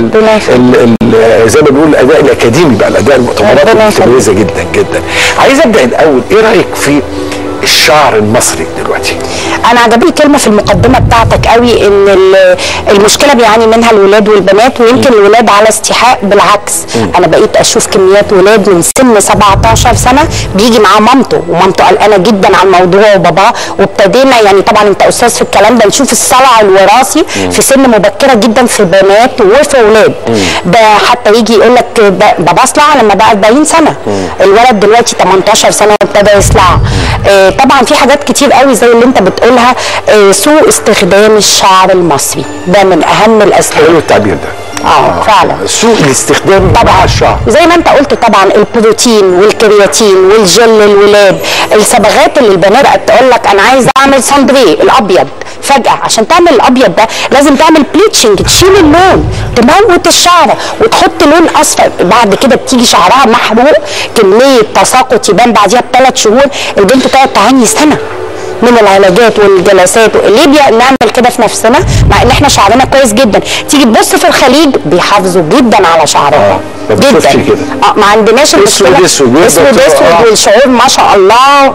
زي ما بنقول الاداء الاكاديمي بقى، الاداء المؤتمرات متميزه جدا جدا. عايز ابدا الاول، ايه رايك في الشعر المصري دلوقتي؟ انا عجبني كلمه في المقدمه بتاعتك قوي، ان المشكله بيعاني منها الولاد والبنات، ويمكن الولاد على استحقاق. بالعكس انا بقيت اشوف كميات ولاد من سن 17 سنه بيجي معاه مامته، ومامته قلقانه جدا على الموضوع وباباه، وابتدينا يعني طبعا انت استاذ في الكلام ده، نشوف الصلع الوراثي في سن مبكره جدا في بنات وفي ولاد. ده حتى يجي يقول لك بابا اصلع لما بقى 40 سنه، الولد دلوقتي 18 سنه وابتدى يصلع. طبعا في حاجات كتير قوي زي اللي انت بتقولها، سوء استخدام الشعر المصري ده من اهم الاسباب. حلو التعبير ده. فعلا سوء الاستخدام مع الشعر زي ما انت قلت. طبعا البروتين والكرياتين والجل للولاد، الصبغات اللي البنات تقول لك انا عايز اعمل ساندري الابيض، فجاه عشان تعمل الابيض ده لازم تعمل بليتشنج، تشيل اللون، تموت الشعر وتحط لون اصفر، بعد كده بتيجي شعرها محروق، كميه تساقط يبان بعديها ب3 شهور، البنت تقعد تعاني سنه من العلاجات والجلسات. ليه نعمل كده في نفسنا مع ان احنا شعرنا كويس جدا؟ تيجي تبص في الخليج بيحافظوا جدا على شعرهم جدا. ما عندناش المشكله اسود والشعور ما شاء الله،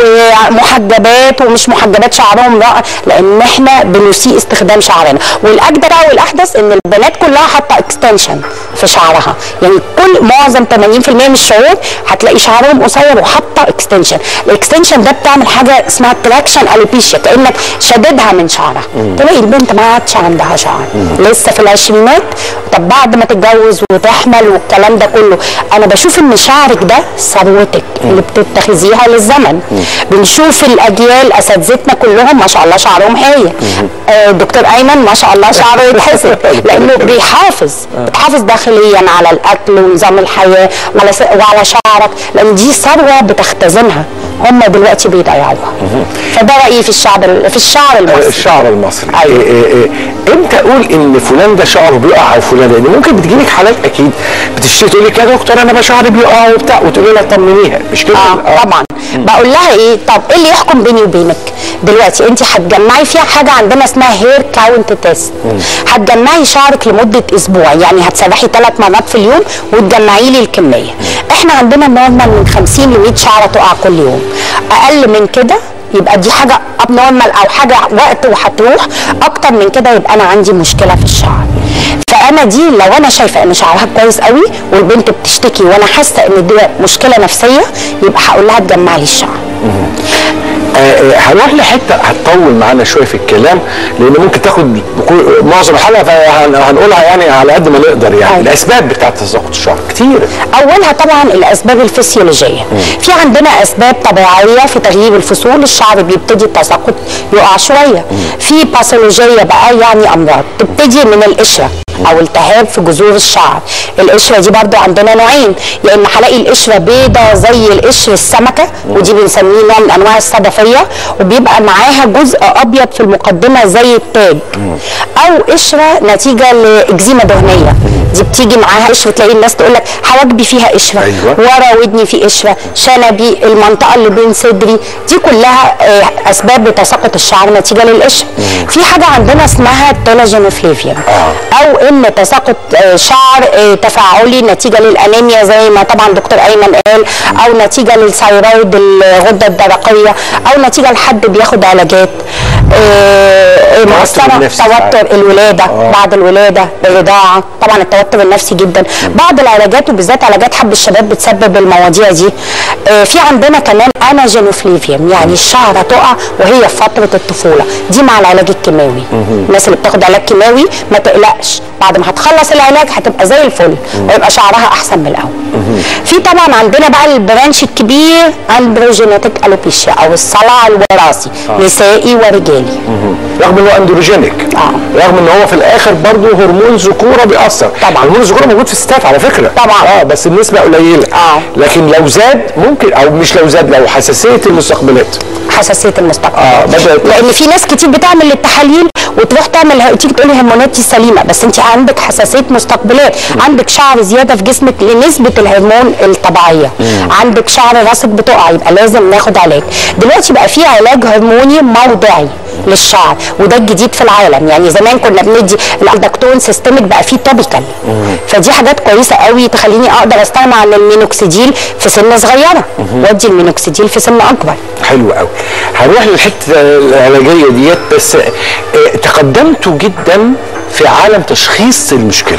ومحجبات ومش محجبات شعرهم رائع، لان احنا بنسيء استخدام شعرنا. والاجدر والاحدث ان البنات كلها حاطه اكستنشن في شعرها، يعني معظم 80% من الشعور هتلاقي شعرهم قصير وحاطه اكستنشن. الاكستنشن ده بتعمل حاجه اسمها تراكشن الوبيشيا، كانك شددها من شعرها، تلاقي البنت ما عادش عندها شعر لسه في العشرينات. طب بعد ما تتجوز وتحمل والكلام ده كله، انا بشوف ان شعرك ده ثروتك اللي بتتخذيها للزمن. بنشوف الاجيال اساتذتنا كلهم ما شاء الله شعرهم هايل. دكتور ايمن ما شاء الله شعره يتحسد لانه بيحافظ داخليا على الاكل ونظام الحياه وعلى شعرك، لان دي ثروه بتختزنها، هم دلوقتي بيضيعوها. فده رايي في الشعر المصري. الشعر المصري. أيوة. امتى اقول ان فلان ده شعره بيقع او فلان؟ لان ممكن بتجيلك حالات اكيد بتشتكي تقول لك يا دكتور انا شعري بيقع وبتاع، وتقولي لها طمنيها، مش كده؟ طبعا. بقول لها ايه؟ طب ايه اللي يحكم بيني وبينك؟ دلوقتي انت هتجمعي فيها حاجه عندنا اسمها هير كاونت تيست. هتجمعي شعرك لمده اسبوع، يعني هتسرحي 3 مرات في اليوم وتجمعي لي الكميه. احنا عندنا نورمال من 50 ل 100 شعره تقع كل يوم، اقل من كده يبقى دي حاجه اب نورمال او حاجه وقت وهتروح، اكتر من كده يبقى انا عندي مشكله في الشعر. فانا دي لو انا شايفه ان شعرها كويس قوي والبنت بتشتكي وانا حاسه ان دي مشكله نفسيه، يبقى هقول لها تجمع لي الشعر. هنروح لحته هتطول معانا شويه في الكلام، لان ممكن تاخد معظم الحلقه، فهنقولها يعني على قد ما نقدر. يعني الاسباب بتاعت تساقط الشعر كتير. اولها طبعا الاسباب الفسيولوجيه. في عندنا اسباب طبيعيه في تغيير الفصول، الشعر بيبتدي التساقط يقع شويه. في باثولوجيه بقى، يعني امراض تبتدي من القشره او التهاب في جذور الشعر. القشره دي برضو عندنا نوعين، يا اما هلاقي القشره بيضه زي القشر السمكه، ودي بنسميه نوع من انواع الصدفيه، وبيبقى معاها جزء ابيض في المقدمه زي التاج، او قشره نتيجه لاكزيما دهنيه، دي بتيجي معاها قشره، تلاقي الناس تقول لك حواجبي فيها قشره، ورا ودني في قشره، شنبي، المنطقه اللي بين صدري، دي كلها اسباب لتساقط الشعر نتيجه للقشره. في حاجه عندنا اسمها التيلوجينوفليفيوم، او ان تساقط شعر تفاعلي نتيجه للانيميا زي ما طبعا دكتور ايمن قال، او نتيجه للثيرويد الغده الدرقيه، او نتيجه لحد بياخد علاجات مؤثره، توتر الولاده بعد الولاده، الرضاعه، طبعا التوتر النفسي جدا. بعض العلاجات وبالذات علاجات حب الشباب بتسبب المواضيع دي. في عندنا كمان اناجينوفليفيوم، يعني الشعره تقع وهي في فتره الطفوله، دي مع العلاج الكيماوي. الناس اللي بتاخد علاج كيماوي قوي ما تقلقش، بعد ما هتخلص العلاج هتبقى زي الفل ويبقى شعرها احسن من الاول. في طبعا عندنا بقى البرانش الكبير اندروجينيتك الوبيشيا او الصلع الوراثي، نسائي ورجالي. رغم ان هو اندروجينيك، رغم ان هو في الاخر برضه هرمون ذكوره بيأثر. طبعا هرمون الذكوره موجود في الستات على فكره طبعا، بس النسبه قليله. لكن لو زاد ممكن، او مش لو زاد، لو حساسيه المستقبلات، حساسيه المستقبلات لان في ناس كتير بتعمل التحاليل وتروح تعمل، تيجي تقولي هرموناتي سليمه بس انت عندك حساسيه مستقبلات، عندك شعر زياده في جسمك لنسبه الهرمون الطبيعيه، عندك شعر راسك بتقع، يبقى لازم ناخد علاج. دلوقتي بقى في علاج هرموني موضعي للشعر وده الجديد في العالم. يعني زمان كنا بندي الالدكتون سيستميك، بقى فيه توبيكال، فدي حاجات كويسه قوي تخليني اقدر استغنى عن المينوكسيديل في سن صغيره وادي المينوكسيديل في سن اكبر. حلو قوي. هنروح للحته العلاجيه ديت، بس تقدمتوا جدا في عالم تشخيص المشكله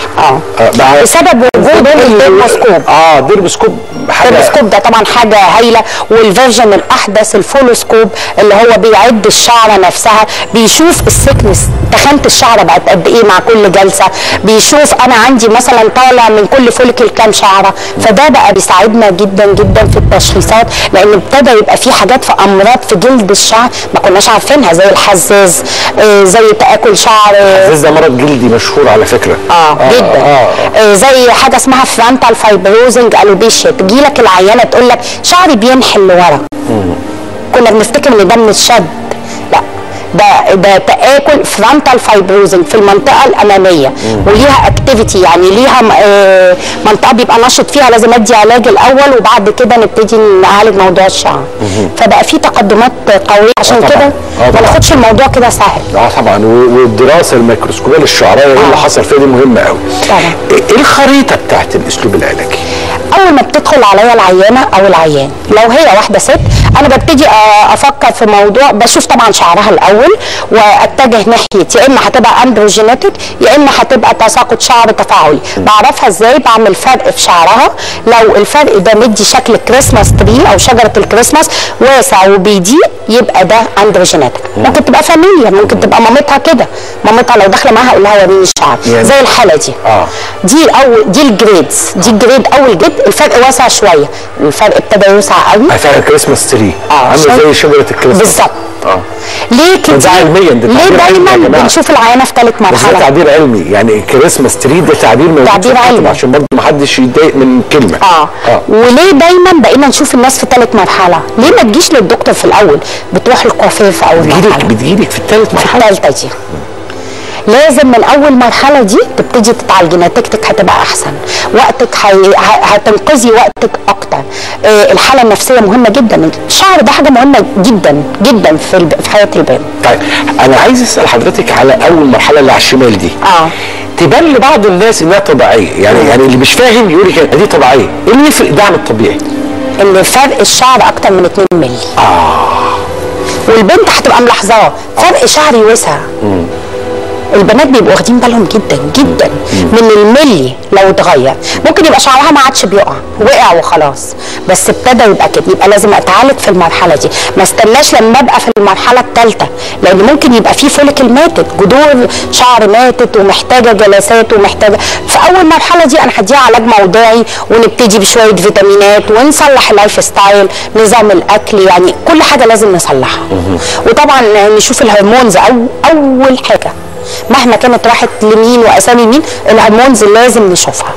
بسبب وجود الديرموسكوب. ديرموسكوب الديرموسكوب ده طبعا حاجه هايله، والفيرجن الاحدث الفولوسكوب اللي هو بيعد الشعره نفسها، بيشوف السكنس، تخانه الشعره بقت قد ايه مع كل جلسه، بيشوف انا عندي مثلا طالع من كل فوليكل كام شعره، فده بقى بيساعدنا جدا جدا في التشخيصات، لان ابتدى يبقى في حاجات في امراض في جلد الشعر ما كناش عارفينها، زي الحزاز، زي تآكل شعر. الحزاز ده مرض جلدي مشهور على فكره. جدا. زي حاجه اسمها فرانتال فايبروزنج الوبيشيا، تجيلك العيانه تقول لك شعري بينحل لورا. كنا بنفتكر ان ده من الشد، لا ده تآكل فرانتال فايبروزنج في المنطقه الاماميه، وليها اكتيفيتي، يعني ليها منطقه بيبقى نشط فيها، لازم ادي علاج الاول وبعد كده نبتدي نعالج موضوع الشعر. فبقى في تقدمات قويه، عشان كده ما ناخدش الموضوع كده سهل. طبعا. والدراسه الميكروسكوبيه للشعرايه ايه اللي حصل فيها دي مهمه قوي. طبعا. ايه الخريطه بتاعت الاسلوب العلاجي؟ اول ما بتدخل عليا العيانه او العيان، لو هي واحده ست، انا ببتدي افكر في موضوع، بشوف طبعا شعرها الاول واتجه ناحيه يا اما هتبقى اندروجينيتك يا اما هتبقى تساقط شعر تفاعلي. بعرفها ازاي؟ بعمل فرق في شعرها، لو الفرق ده مدي شكل كريسماس تري او شجره الكريسماس واسع وبيضيق، يبقى ده اندروجينيتك. ممكن تبقى فاميليا، ممكن تبقى مامتها كده، مامتها لو داخله معاها اقول لها وريني الشعر يعني. زي الحاله دي. دي الجريدز، دي الجريد اول جد، الفرق واسع شويه، الفرق ابتدى يوسع قوي. فعلا كريسماس تري عامل زي شجره الكريسماس بالظبط. ليه كده؟ ده علميا، ليه دايما بنشوف العيانه في ثالث مرحله؟ ده تعبير علمي، يعني كريسماس تري ده تعبير موجود، تعبير علمي عشان برضه ما حدش يتضايق من كلمه. وليه دايما بقينا نشوف الناس في ثالث مرحله؟ ليه ما تجيش للدكتور في الاول؟ بتروح الكوافير في اول مرحله، بتجيلك في الثالث مرحله، في الثالثه دي. لازم من اول مرحله دي تبتدي تتعالجي، نتيجتك هتبقى احسن، وقتك هتنقذي وقتك اكتر. الحاله النفسيه مهمه جدا، الشعر ده حاجه مهمه جدا جدا في حياه البنت. طيب انا عايز اسال حضرتك على اول مرحله اللي على الشمال دي. تبان لبعض الناس انها طبيعيه، يعني اللي مش فاهم يقول لك دي طبيعيه، ايه اللي يفرق ده عن الطبيعي؟ ان فرق الشعر اكتر من 2 مللي. والبنت هتبقى ملاحظاه، فرق شعري وسع. البنات بيبقوا واخدين بالهم جدا جدا من الملي لو اتغير، ممكن يبقى شعرها ما عادش بيقع، وقع وخلاص، بس ابتدى يبقى كده، يبقى لازم اتعالج في المرحله دي، ما استناش لما ابقى في المرحله الثالثه، لان ممكن يبقى في فوليكل ماتت، جذور شعر ماتت ومحتاجه جلسات ومحتاجه. في اول مرحله دي انا هديها علاج موضعي، ونبتدي بشويه فيتامينات، ونصلح اللايف ستايل، نظام الاكل، يعني كل حاجه لازم نصلحها. وطبعا نشوف الهرمونز اول حاجه، مهما كانت راحت لمين واسامي مين، الهرمونز لازم نشوفها.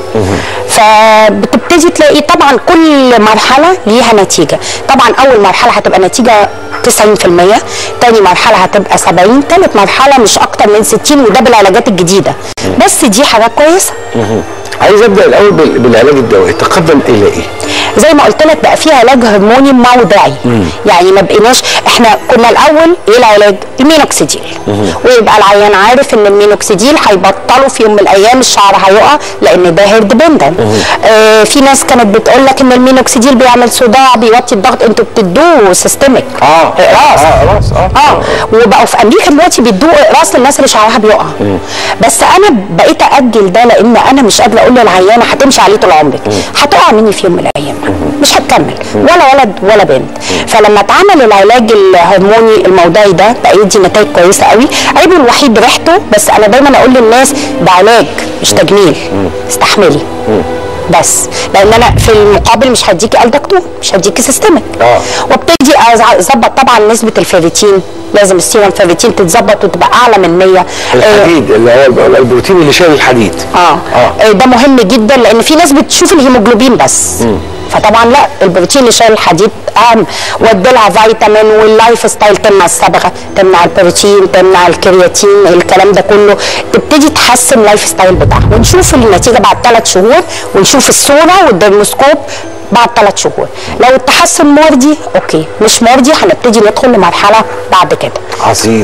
فبتبتدي تلاقي طبعا كل مرحله ليها نتيجه، طبعا اول مرحله هتبقى نتيجه 90%، تاني مرحله هتبقى 70%، تالت مرحله مش اكتر من 60، وده بالعلاجات الجديده، بس دي حاجه كويسه. عايز ابدا الاول بالعلاج الدوائي، تقدم الى ايه؟ زي ما قلت لك بقى في علاج هرموني موضعي، يعني ما بقيناش، احنا كنا الاول ايه العلاج؟ المينوكسيديل، ويبقى العيان عارف ان المينوكسيديل هيبطلوا في يوم من الايام الشعر هيقع، لان ده هير ديبندنت. في ناس كانت بتقول لك ان المينوكسيديل بيعمل صداع، بيوطي الضغط، انتوا بتدوه سيستميك اقراص. وبقوا في امريكا دلوقتي بيدوه اقراص للناس اللي شعرها بيقع. بس انا بقيت اجل ده، لان انا مش قادره اقول للعيانه هتمشي عليه طول عمرك، هتقع مني في يوم من الايام، مش هتكمل، ولا ولد ولا بنت. فلما اتعمل العلاج الهرموني الموضعي ده، بقيت بيدي نتائج كويسه قوي. عيبه الوحيد ريحته، بس انا دايما اقول للناس ده علاج مش تجميل، استحملي بس، لان انا في المقابل مش هديكي الدكتور، مش هديكي سيستمك. وابتدي اظبط طبعا نسبه الفيريتين، لازم السيرم فيريتين تتظبط وتبقى اعلى من 100. الحديد اللي هو البروتين اللي شايل الحديد. ده مهم جدا، لان في ناس بتشوف الهيموجلوبين بس. فطبعا لا، البروتين اللي شايل الحديد اهم، والدلع فيتامين، واللايف ستايل تمنع الصبغه، تمنع البروتين، تمنع الكرياتين، الكلام ده كله تبتدي تحسن اللايف ستايل بتاعها. ونشوف النتيجه بعد 3 شهور، ونشوف الصوره والديرموسكوب بعد 3 شهور. لو التحسن مرضي اوكي، مش مرضي هنبتدي ندخل لمرحله بعد كده. عظيم.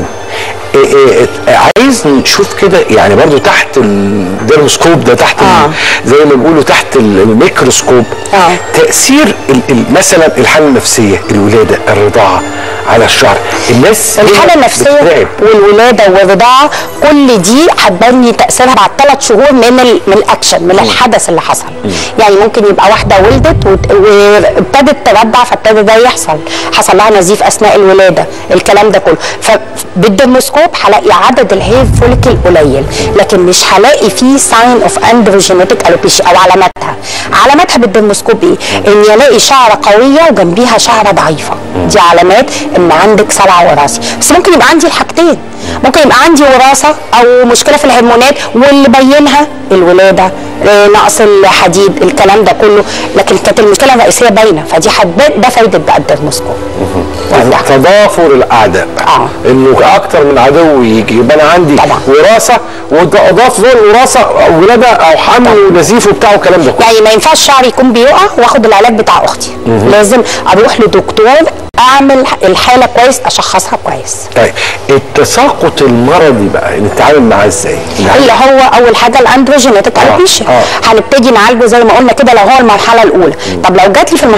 عايز نشوف كده يعني برضو تحت الديرموسكوب ده، تحت زي ما بيقولوا تحت الميكروسكوب، تأثير مثلا الحالة النفسية، الولادة، الرضاعة على الشعر. الناس الحالة النفسية والولادة والرضاعة كل دي هتبني تأثيرها بعد 3 شهور من الأكشن، من الحدث اللي حصل. يعني ممكن يبقى واحدة ولدت وابتدت ترضع، فابتدى ده حصل لها نزيف أثناء الولادة، الكلام ده كله. فبالديرموسكوب هلاقي عدد الهير فوليكل قليل، لكن مش هلاقي فيه ساين اوف اندروجينيتك الوبيشيا او علاماتها بالديرموسكوب ايه؟ اني الاقي شعره قويه وجنبيها شعره ضعيفه، دي علامات ان عندك صلع وراثي. بس ممكن يبقى عندي الحاجتين، ممكن يبقى عندي وراثه او مشكله في الهرمونات واللي بينها الولاده، نقص الحديد، الكلام ده كله، لكن كانت المشكله الرئيسيه باينه، فدي ده فايده بقى الديرموسكوب. يعني تضافر الاعداء، انه اكتر من عدو يجي، يبقى انا عندي وراثه، واضاف له الوراثه ولاده او حمل ونزيف وبتاع والكلام ده كله. يعني ما ينفعش شعري يكون بيقع واخد العلاج بتاع اختي، لازم اروح لدكتور اعمل الحاله كويس، اشخصها كويس. طيب التساقط المرضي بقى نتعامل معاه ازاي؟ اللي هو اول حاجه الاندروجينيتك الوبيشيا، هنبتدي نعالجه زي ما قلنا كده لو هو المرحله الاولى. طب لو جات لي في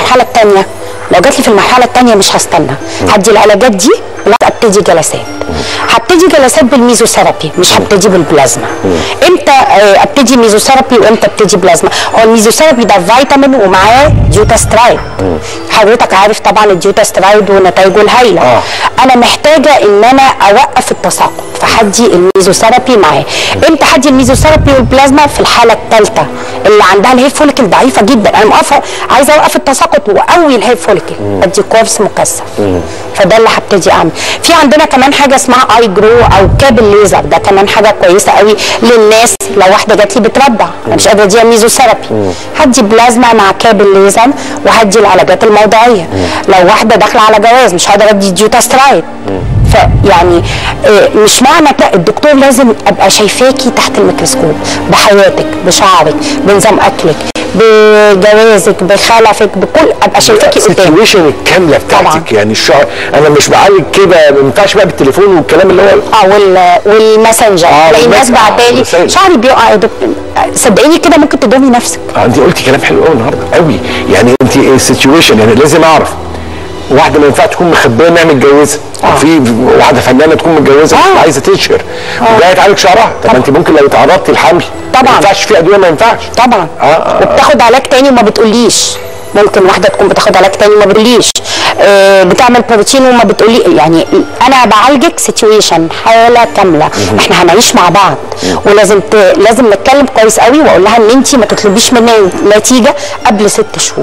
المرحله الثانيه، مش هستنى، هدي العلاجات دي، لا ابتدي جلسات. هبتدي جلسات بالميزوثيرابي، مش هبتدي بالبلازما. امتى ابتدي ميزوثيرابي وامتى ابتدي بلازما؟ هو الميزوثيرابي ده فيتامين ومعاه ديوتاسترايد. حضرتك عارف طبعا الديوتاسترايد ونتائجه الهائله. انا محتاجه ان انا اوقف التساقط، فهدي الميزوثيرابي معاه. امتى هدي الميزوثيرابي والبلازما؟ في الحاله الثالثه اللي عندها الهير فوليكل ضعيفه جدا، انا عايزه اوقف التساقط واقوي الهير فوليكل، ادي كورس مكثف. فده اللي هبتدي اعمل. في عندنا كمان حاجه اسمها اي جرو او كابل ليزر، ده كمان حاجه كويسه قوي للناس. لو واحده جات لي بترضع انا مش قادره اديها ميزوثيرابي، هدي بلازما مع كابل ليزر وهدي العلاجات الموضعيه. لو واحده داخله على جواز مش هقدر ادي ديوتاسترايد. فيعني مش معنى لا، الدكتور لازم ابقى شايفاكي تحت الميكروسكوب بحياتك، بشعرك، بنظام اكلك، بجوازك، بخلفك، بكل، ابقى شايفاكي قدامي السيتويشن الكامله بتاعتك طبعا. يعني الشعر انا مش بعالج كده، ما ينفعش بقى بالتليفون والكلام اللي هو والماسنجر. تلاقي الناس بعتالي شعري بيقع يا دكتور، صدقيني كده ممكن تدومي نفسك. انت قلتي كلام حلو قوي النهارده قوي. يعني انت السيتويشن، يعني لازم اعرف واحده ما ينفعش تكون مخبيه انها متجوزه، في واحده فنانه تكون متجوزه عايزه تنشر وجايه تعالج شعرها. طب انت ممكن لو تعرضتي للحمل طبعا ما ينفعش، في ادويه ما ينفعش طبعا. وبتاخد علاج تاني وما بتقوليش. ممكن واحده تكون بتاخد علاج تاني وما بتقوليش، بتعمل بروتين وما بتقولي. يعني انا بعالجك سيتويشن، حاله كامله، احنا هنعيش مع بعض، ولازم لازم نتكلم كويس قوي، واقول لها ان انت ما تطلبيش مني نتيجه قبل 6 شهور.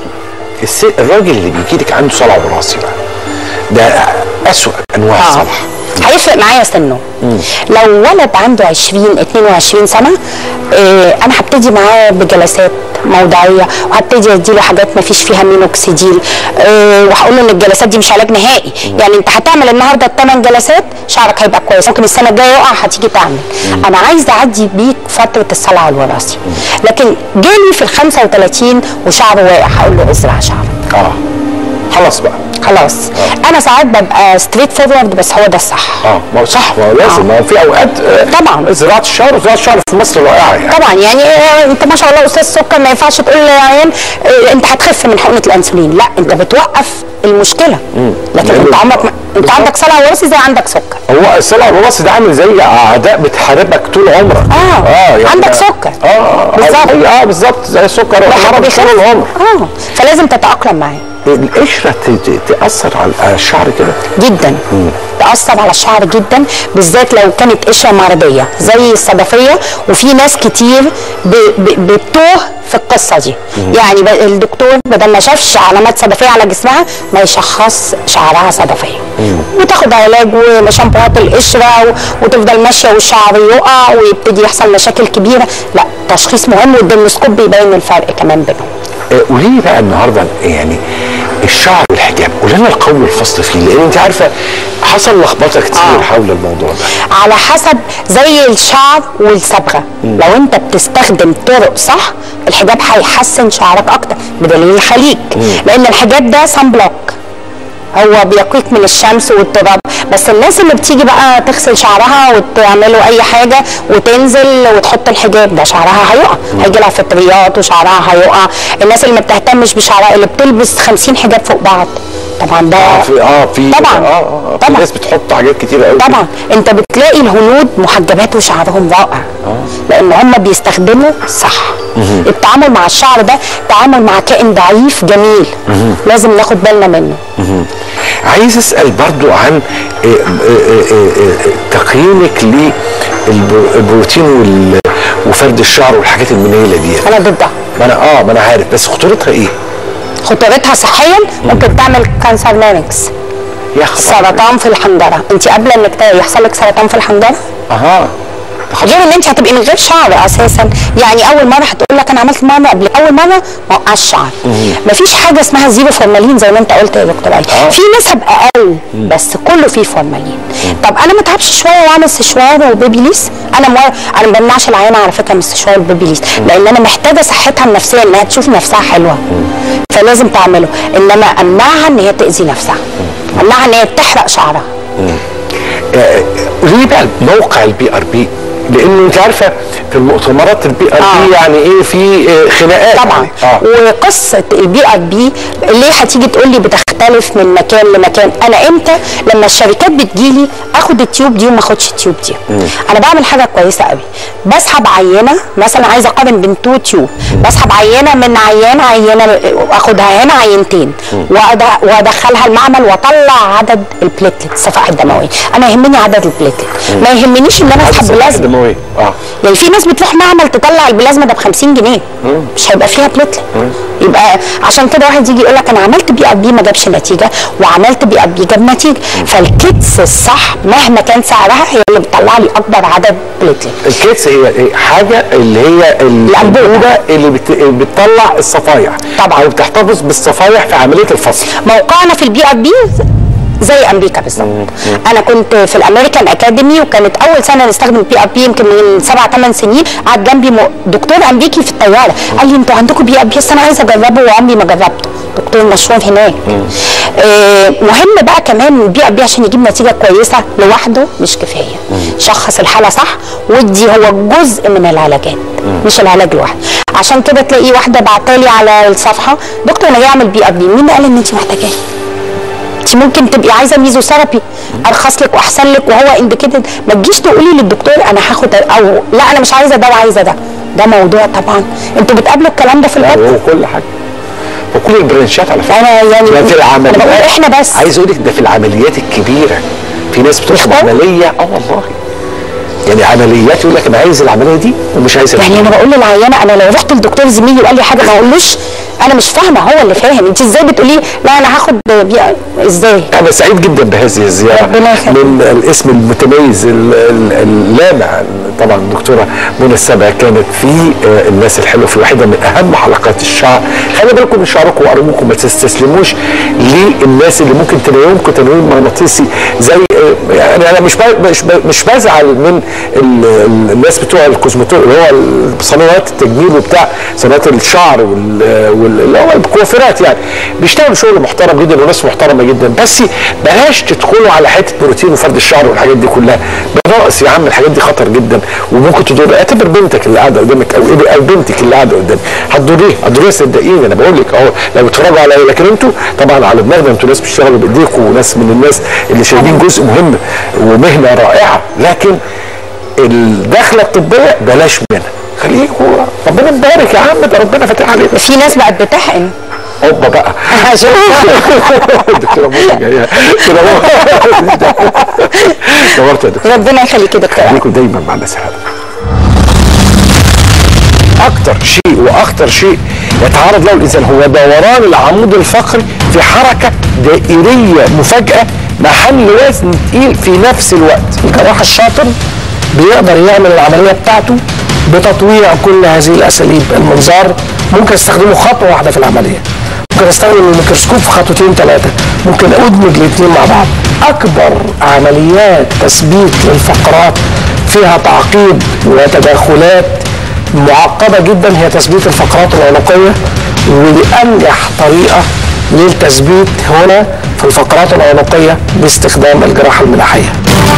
الراجل اللي بيجي لك عنده صلع وراثي ده اسوأ انواع الصلع. هيفرق معايا سنه. لو ولد عنده 22 سنه، انا هبتدي معاه بجلسات موضعيه، وهبتدي اديله حاجات ما فيش فيها مينوكسيديل، وهقول له ان الجلسات دي مش علاج نهائي. يعني انت هتعمل النهارده 8 جلسات شعرك هيبقى كويس، ممكن السنه الجايه يقع هتيجي تعمل. انا عايزه اعدي بيك فتره الصلع الوراثي. لكن جالي في ال 35 وشعره واقع، هقول له ازرع شعرك. خلاص بقى خلاص. انا ساعات ببقى ستريت فورورد، بس هو ده الصح. ما هو صح، ما هو لازم. ما هو في اوقات طبعا زراعه الشعر في مصر رائعه يعني. طبعا يعني انت ما شاء الله استاذ سكر، ما ينفعش تقول للعيان انت هتخف من حقنه الانسولين، لا، انت بتوقف المشكله. لكن انت عمرك انت عندك صلع وراثي زي عندك سكر. هو الصلع الوراثي ده عامل زي اعداء بتحاربك طول عمرك. يعني عندك سكر. بالظبط. بالظبط زي السكر طول العمر. فلازم تتاقلم معاه. القشره تاثر على الشعر كده جدا. بيأثر على الشعر جدا، بالذات لو كانت قشره مرضيه زي الصدفيه. وفي ناس كتير بتوه في القصه دي. يعني الدكتور بدل ما شافش علامات صدفيه على جسمها ما يشخص شعرها صدفيه، وتاخد علاج وشامبوهات القشره وتفضل ماشيه والشعر يقع ويبتدي يحصل مشاكل كبيره. لا، تشخيص مهم والديموسكوب بيبين الفرق كمان بينهم. قولي لي بقى النهارده يعني الشعر والحجاب، قولي لنا القول والفصل فيه، لان انت عارفه حصل لخبطه كتير حول الموضوع ده. على حسب، زي الشعر والصبغه، لو انت بتستخدم طرق صح الحجاب هيحسن شعرك اكتر، بدليل الخليج. لان الحجاب ده سان بلوك، هو بيقيك من الشمس والتراب. بس الناس اللي بتيجي بقى تغسل شعرها وتعمله اي حاجه وتنزل وتحط الحجاب ده، شعرها هيقع، هيجي لها فطريات وشعرها هيقع. الناس اللي ما بتهتمش بشعرها، اللي بتلبس 50 حجاب فوق بعض، طبعا ده في طبعا في ناس بتحط حاجات كتير قوي. طبعا انت بتلاقي الهنود محجبات وشعرهم رائع، لان هم بيستخدموا صح. التعامل مع الشعر ده تعامل مع كائن ضعيف جميل، لازم ناخد بالنا منه. عايز اسال برضو عن تقييمك للبروتين وفرد الشعر والحاجات المنيله دي. انا ضدها. ما انا عارف، بس خطورتها ايه؟ خطورتها صحيا ممكن تعمل كانسر لارنكس، سرطان في الحنجره. انت قبل انك يحصل لك سرطان في الحنجره غير ان انت هتبقي من غير شعر اساسا. يعني اول مره هتقول لك انا عملت مره قبل اول مره ما وقعش شعر. مفيش حاجه اسمها زيرو فورمالين زي ما انت قلت يا دكتور علي. في نسب اقل بس كله فيه فورمالين. طب انا ما اتعبش شويه واعمل سشوار وبيبيليس؟ انا ما بمنعش العيانه على فكره من السشوار والبيبيليس، لان انا محتاجه صحتها النفسيه انها تشوف نفسها حلوه، فلازم تعمله. انما امنعها ان هي تاذي نفسها، امنعها ان هي تحرق شعرها. قولي لي بقى موقع البي ار بي، لانه انت عارفه في المؤتمرات البي ار بي يعني ايه، في خناقات طبعا. وقصه البي ار بي ليه هتيجي تقول لي بتختلف من مكان لمكان؟ انا امتى لما الشركات بتجيلي اخد التيوب دي وما اخدش التيوب دي؟ انا بعمل حاجه كويسه قوي، بسحب عينه، مثلا عايزه اقارن بين 2 تيوب، بسحب عينه من عينه اخدها هنا عينتين وادخلها المعمل واطلع عدد البليتلت، الصفائح الدمويه. انا يهمني عدد البليتلت، ما يهمنيش ان انا اسحب بلازما. يعني في ناس بتروح معمل تطلع البلازما ده ب50 جنيه، مش هيبقى فيها بليتلت. يبقى عشان كده واحد يجي يقول لك انا عملت بي ار بي ما جابش نتيجه، وعملت بي ار بي جاب نتيجه. فالكيتس الصح مهما كان سعرها هي اللي بتطلع لي اكبر عدد بليتلت. الكيتس هي حاجه اللي هي الانبوبه اللي بتطلع الصفايح طبعا، او بتحتفظ بالصفايح في عمليه الفصل. موقعنا في البي ار بي زي امريكا بالظبط. انا كنت في الامريكان اكاديمي، وكانت اول سنه نستخدم البي ار بي يمكن من 7-8 سنين. قعد جنبي دكتور امريكي في الطياره قال لي انتوا عندكم بي ار بي؟ انا عايزه اجربه وعمري ما جربته. دكتور مشهور هناك. مهم بقى كمان البي ار بي عشان يجيب نتيجه كويسه لوحده مش كفايه. شخص الحاله صح، ودي هو جزء من العلاجات مش العلاج لوحده. عشان كده تلاقي واحده بعتالي على الصفحه دكتور انا جاي اعمل بي ار بي، مين قال ان انت محتاجاه؟ انت ممكن تبقي عايزه ميزوثيرابي ارخص لك واحسن لك وهو انديكيتد، ما تجيش تقولي للدكتور انا هاخد او لا انا مش عايزه ده وعايزه ده. ده موضوع طبعا انتوا بتقابلوا الكلام ده في الوقت وكل حاجه وكل البرانشات على فكره. انا يعني في العمليات انا بقول احنا بس عايز اقول لك ده في العمليات الكبيره في ناس بتطلب عمليه والله يعني عمليات يقول لك انا عايز العمليه دي ومش عايز يعني انا بقول للعيانه انا لو رحت للدكتور زميلي وقال لي حاجه ما اقولوش انا مش فاهمه، هو اللي فاهم. انت ازاي بتقولي لا انا هاخد ازاي؟ انا سعيد جدا بهذه الزياره من الاسم المتميز اللامع. طبعا الدكتوره منى السبع كانت في الناس الحلوه في واحده من اهم حلقات الشعر. خلي بالكم من شعركم وارجوكم ما تستسلموش للناس اللي ممكن تنومكم تنويم مغناطيسي زي يعني انا مش بزعل من الناس بتوع الكوزماتولوجي اللي هو صناعات التجميل وبتاع صناعات الشعر اللي هو الكوافيرات، يعني بيشتغلوا شغل محترم جدا وناس محترمه جدا، بس بلاش تدخلوا على حته بروتين وفرد الشعر والحاجات دي كلها. بناقص يا عم، الحاجات دي خطر جدا وممكن تضر. اعتبر بنتك اللي قاعده قدامك او بنتك اللي قاعده قدامك هتضريها صدقيني. انا بقول لك اهو لو بتتفرجوا عليا، لكن انتوا طبعا على دماغنا، انتوا ناس بتشتغلوا بايديكم وناس من الناس اللي شايلين جزء مهم ومهنه رائعه، لكن الدخله الطبيه بلاش منها. خليكوا ربنا يبارك يا عم، ده ربنا فاتح علينا. في ناس بقت بتحقن هوبا بقى دكتوره منى جايه كده نورت يا دكتور. ربنا يخليك يا دكتور. خليكم دايما معنا سعاده. اكتر شيء واخطر شيء يتعرض له الانسان هو دوران العمود الفقري في حركه دائريه مفاجاه مع حمل وزن تقيل في نفس الوقت. الجراح الشاطر بيقدر يعمل العمليه بتاعته بتطويع كل هذه الاساليب. المنظار ممكن استخدمه خطوه واحده في العمليه، ممكن استخدم الميكروسكوب في خطوتين ثلاثه، ممكن ادمج الاثنين مع بعض. اكبر عمليات تثبيت للفقرات فيها تعقيد وتداخلات معقده جدا هي تثبيت الفقرات العنقيه، وانجح طريقه للتثبيت هنا في الفقرات العنقيه باستخدام الجراحه الملاحيه.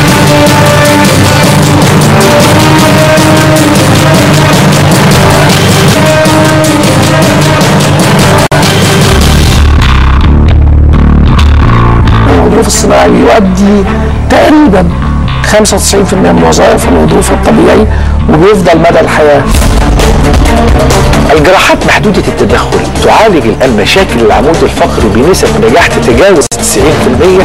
الغضروف الصناعي يؤدي تقريبا 95% من وظائف الغضروف الطبيعي وبيفضل مدى الحياه. الجراحات محدودة التدخل تعالج الآن مشاكل العمود الفقري بنسب نجاح تتجاوز 90%.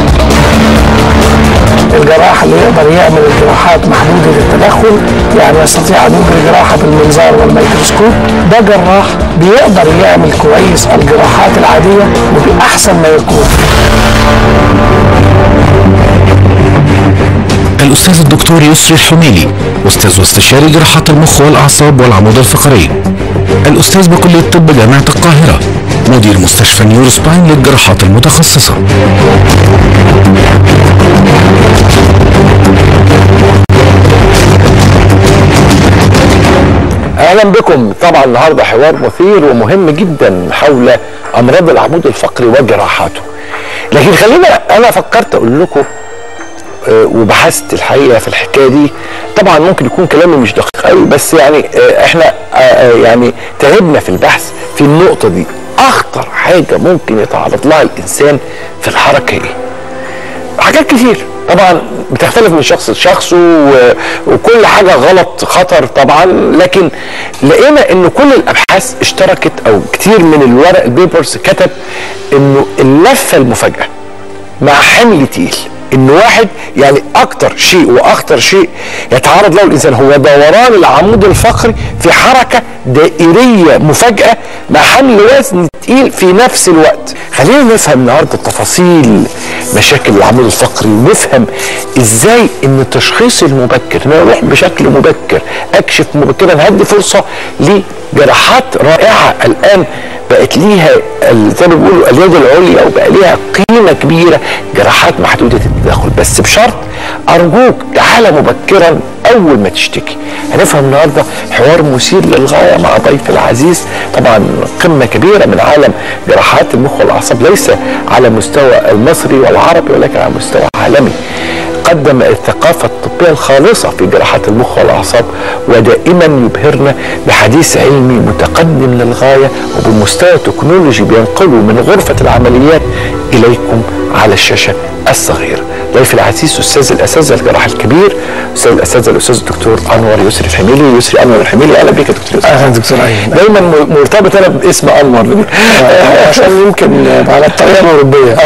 الجراح اللي يقدر يعمل الجراحات محدودة التدخل يعني يستطيع أن يجري جراحة بالمنظار والميكروسكوب، ده جراح بيقدر يعمل كويس الجراحات العادية وبأحسن ما يكون. الأستاذ الدكتور يسري الحميلي، أستاذ واستشاري جراحات المخ والأعصاب والعمود الفقري. الأستاذ بكلية طب جامعة القاهرة، مدير مستشفى نيورو سباين للجراحات المتخصصة. اهلا بكم. طبعا النهارده حوار مثير ومهم جدا حول امراض العمود الفقري وجراحاته. لكن خلينا انا فكرت اقول لكم وبحثت الحقيقه في الحكايه دي. طبعا ممكن يكون كلامي مش دقيق قوي، بس يعني احنا يعني تعبنا في البحث في النقطه دي. اخطر حاجه ممكن يتعرض لها الانسان في الحركه ايه؟ حاجات كتير طبعا بتختلف من شخص لشخص وكل حاجه غلط خطر طبعا، لكن لقينا ان كل الابحاث اشتركت او كتير من الورق البيبرز كتب انه اللفه المفاجاه مع حمل تقيل، ان واحد يعني اكتر شيء واخطر شيء يتعرض له الانسان هو دوران العمود الفقري في حركه دائريه مفاجاه مع حمل وزن تقيل في نفس الوقت. خلينا نفهم النهارده تفاصيل مشاكل العمود الفقري ونفهم ازاي ان التشخيص المبكر، ان انا اروح بشكل مبكر اكشف مبكرا، هدي فرصه لجراحات رائعه الان بقت ليها زي ما بيقولوا اليد العليا وبقى ليها قيمه كبيره، جراحات محدوده التدخل، بس بشرط ارجوك تعالى مبكرا اول ما تشتكي. هنفهم النهارده حوار مثير للغايه مع ضيف العزيز، طبعا قمه كبيره من عالم جراحات المخ والاعصاب، ليس على مستوى المصري والعربي ولكن على مستوى عالمي. قدم الثقافة الطبية الخالصة في جراحات المخ والأعصاب، ودائما يبهرنا بحديث علمي متقدم للغاية وبمستوى تكنولوجي بينقله من غرفة العمليات إليكم على الشاشة الصغيرة. ضيف العزيز أستاذ الأساتذة الجراح الكبير، أستاذ الأساتذة الأستاذ الدكتور أنور يسري الحميلي. يسري أنور الحميلي، أهلا بك يا دكتور يسري. أهلا دكتور أيمن. دايما مرتبط أنا باسم أنور عشان يمكن على الطريقة الأوروبية.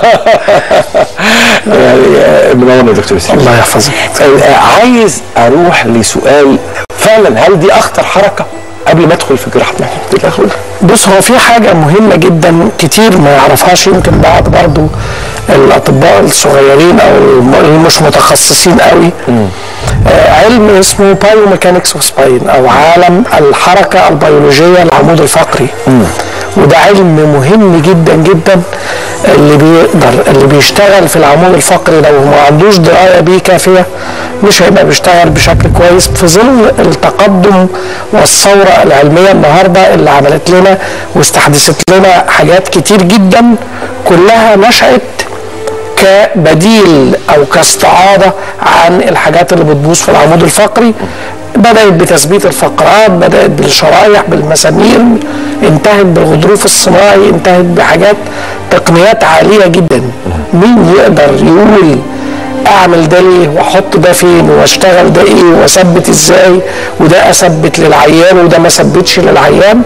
يعني منورنا يا دكتور يسري. الله يحفظك. عايز أروح لسؤال فعلا، هل دي أخطر حركة قبل ما ادخل في جراحه التدخل؟ بص، هو في حاجه مهمه جدا كتير ما يعرفهاش يمكن بعض برضو الاطباء الصغيرين او مش متخصصين قوي. علم اسمه بايوميكانكس اوف سباين او عالم الحركه البيولوجيه للعمود الفقري. وده علم مهم جدا جدا. اللي بيشتغل في العمود الفقري لو ما عندوش درايه بيه كافيه مش هيبقى بيشتغل بشكل كويس في ظل التقدم والثوره العلميه النهارده اللي عملت لنا واستحدثت لنا حاجات كتير جدا كلها نشأت كبديل او كاستعاضه عن الحاجات اللي بتبوظ في العمود الفقري. بدأت بتثبيت الفقرات، بدأت بالشرايح، بالمسامير، انتهت بالغضروف الصناعي، انتهت بحاجات تقنيات عالية جدا. مين يقدر يقول اعمل ده ليه واحط ده فين واشتغل ده ايه واثبت ازاي وده اثبت للعيان وده ما ثبتش للعيان؟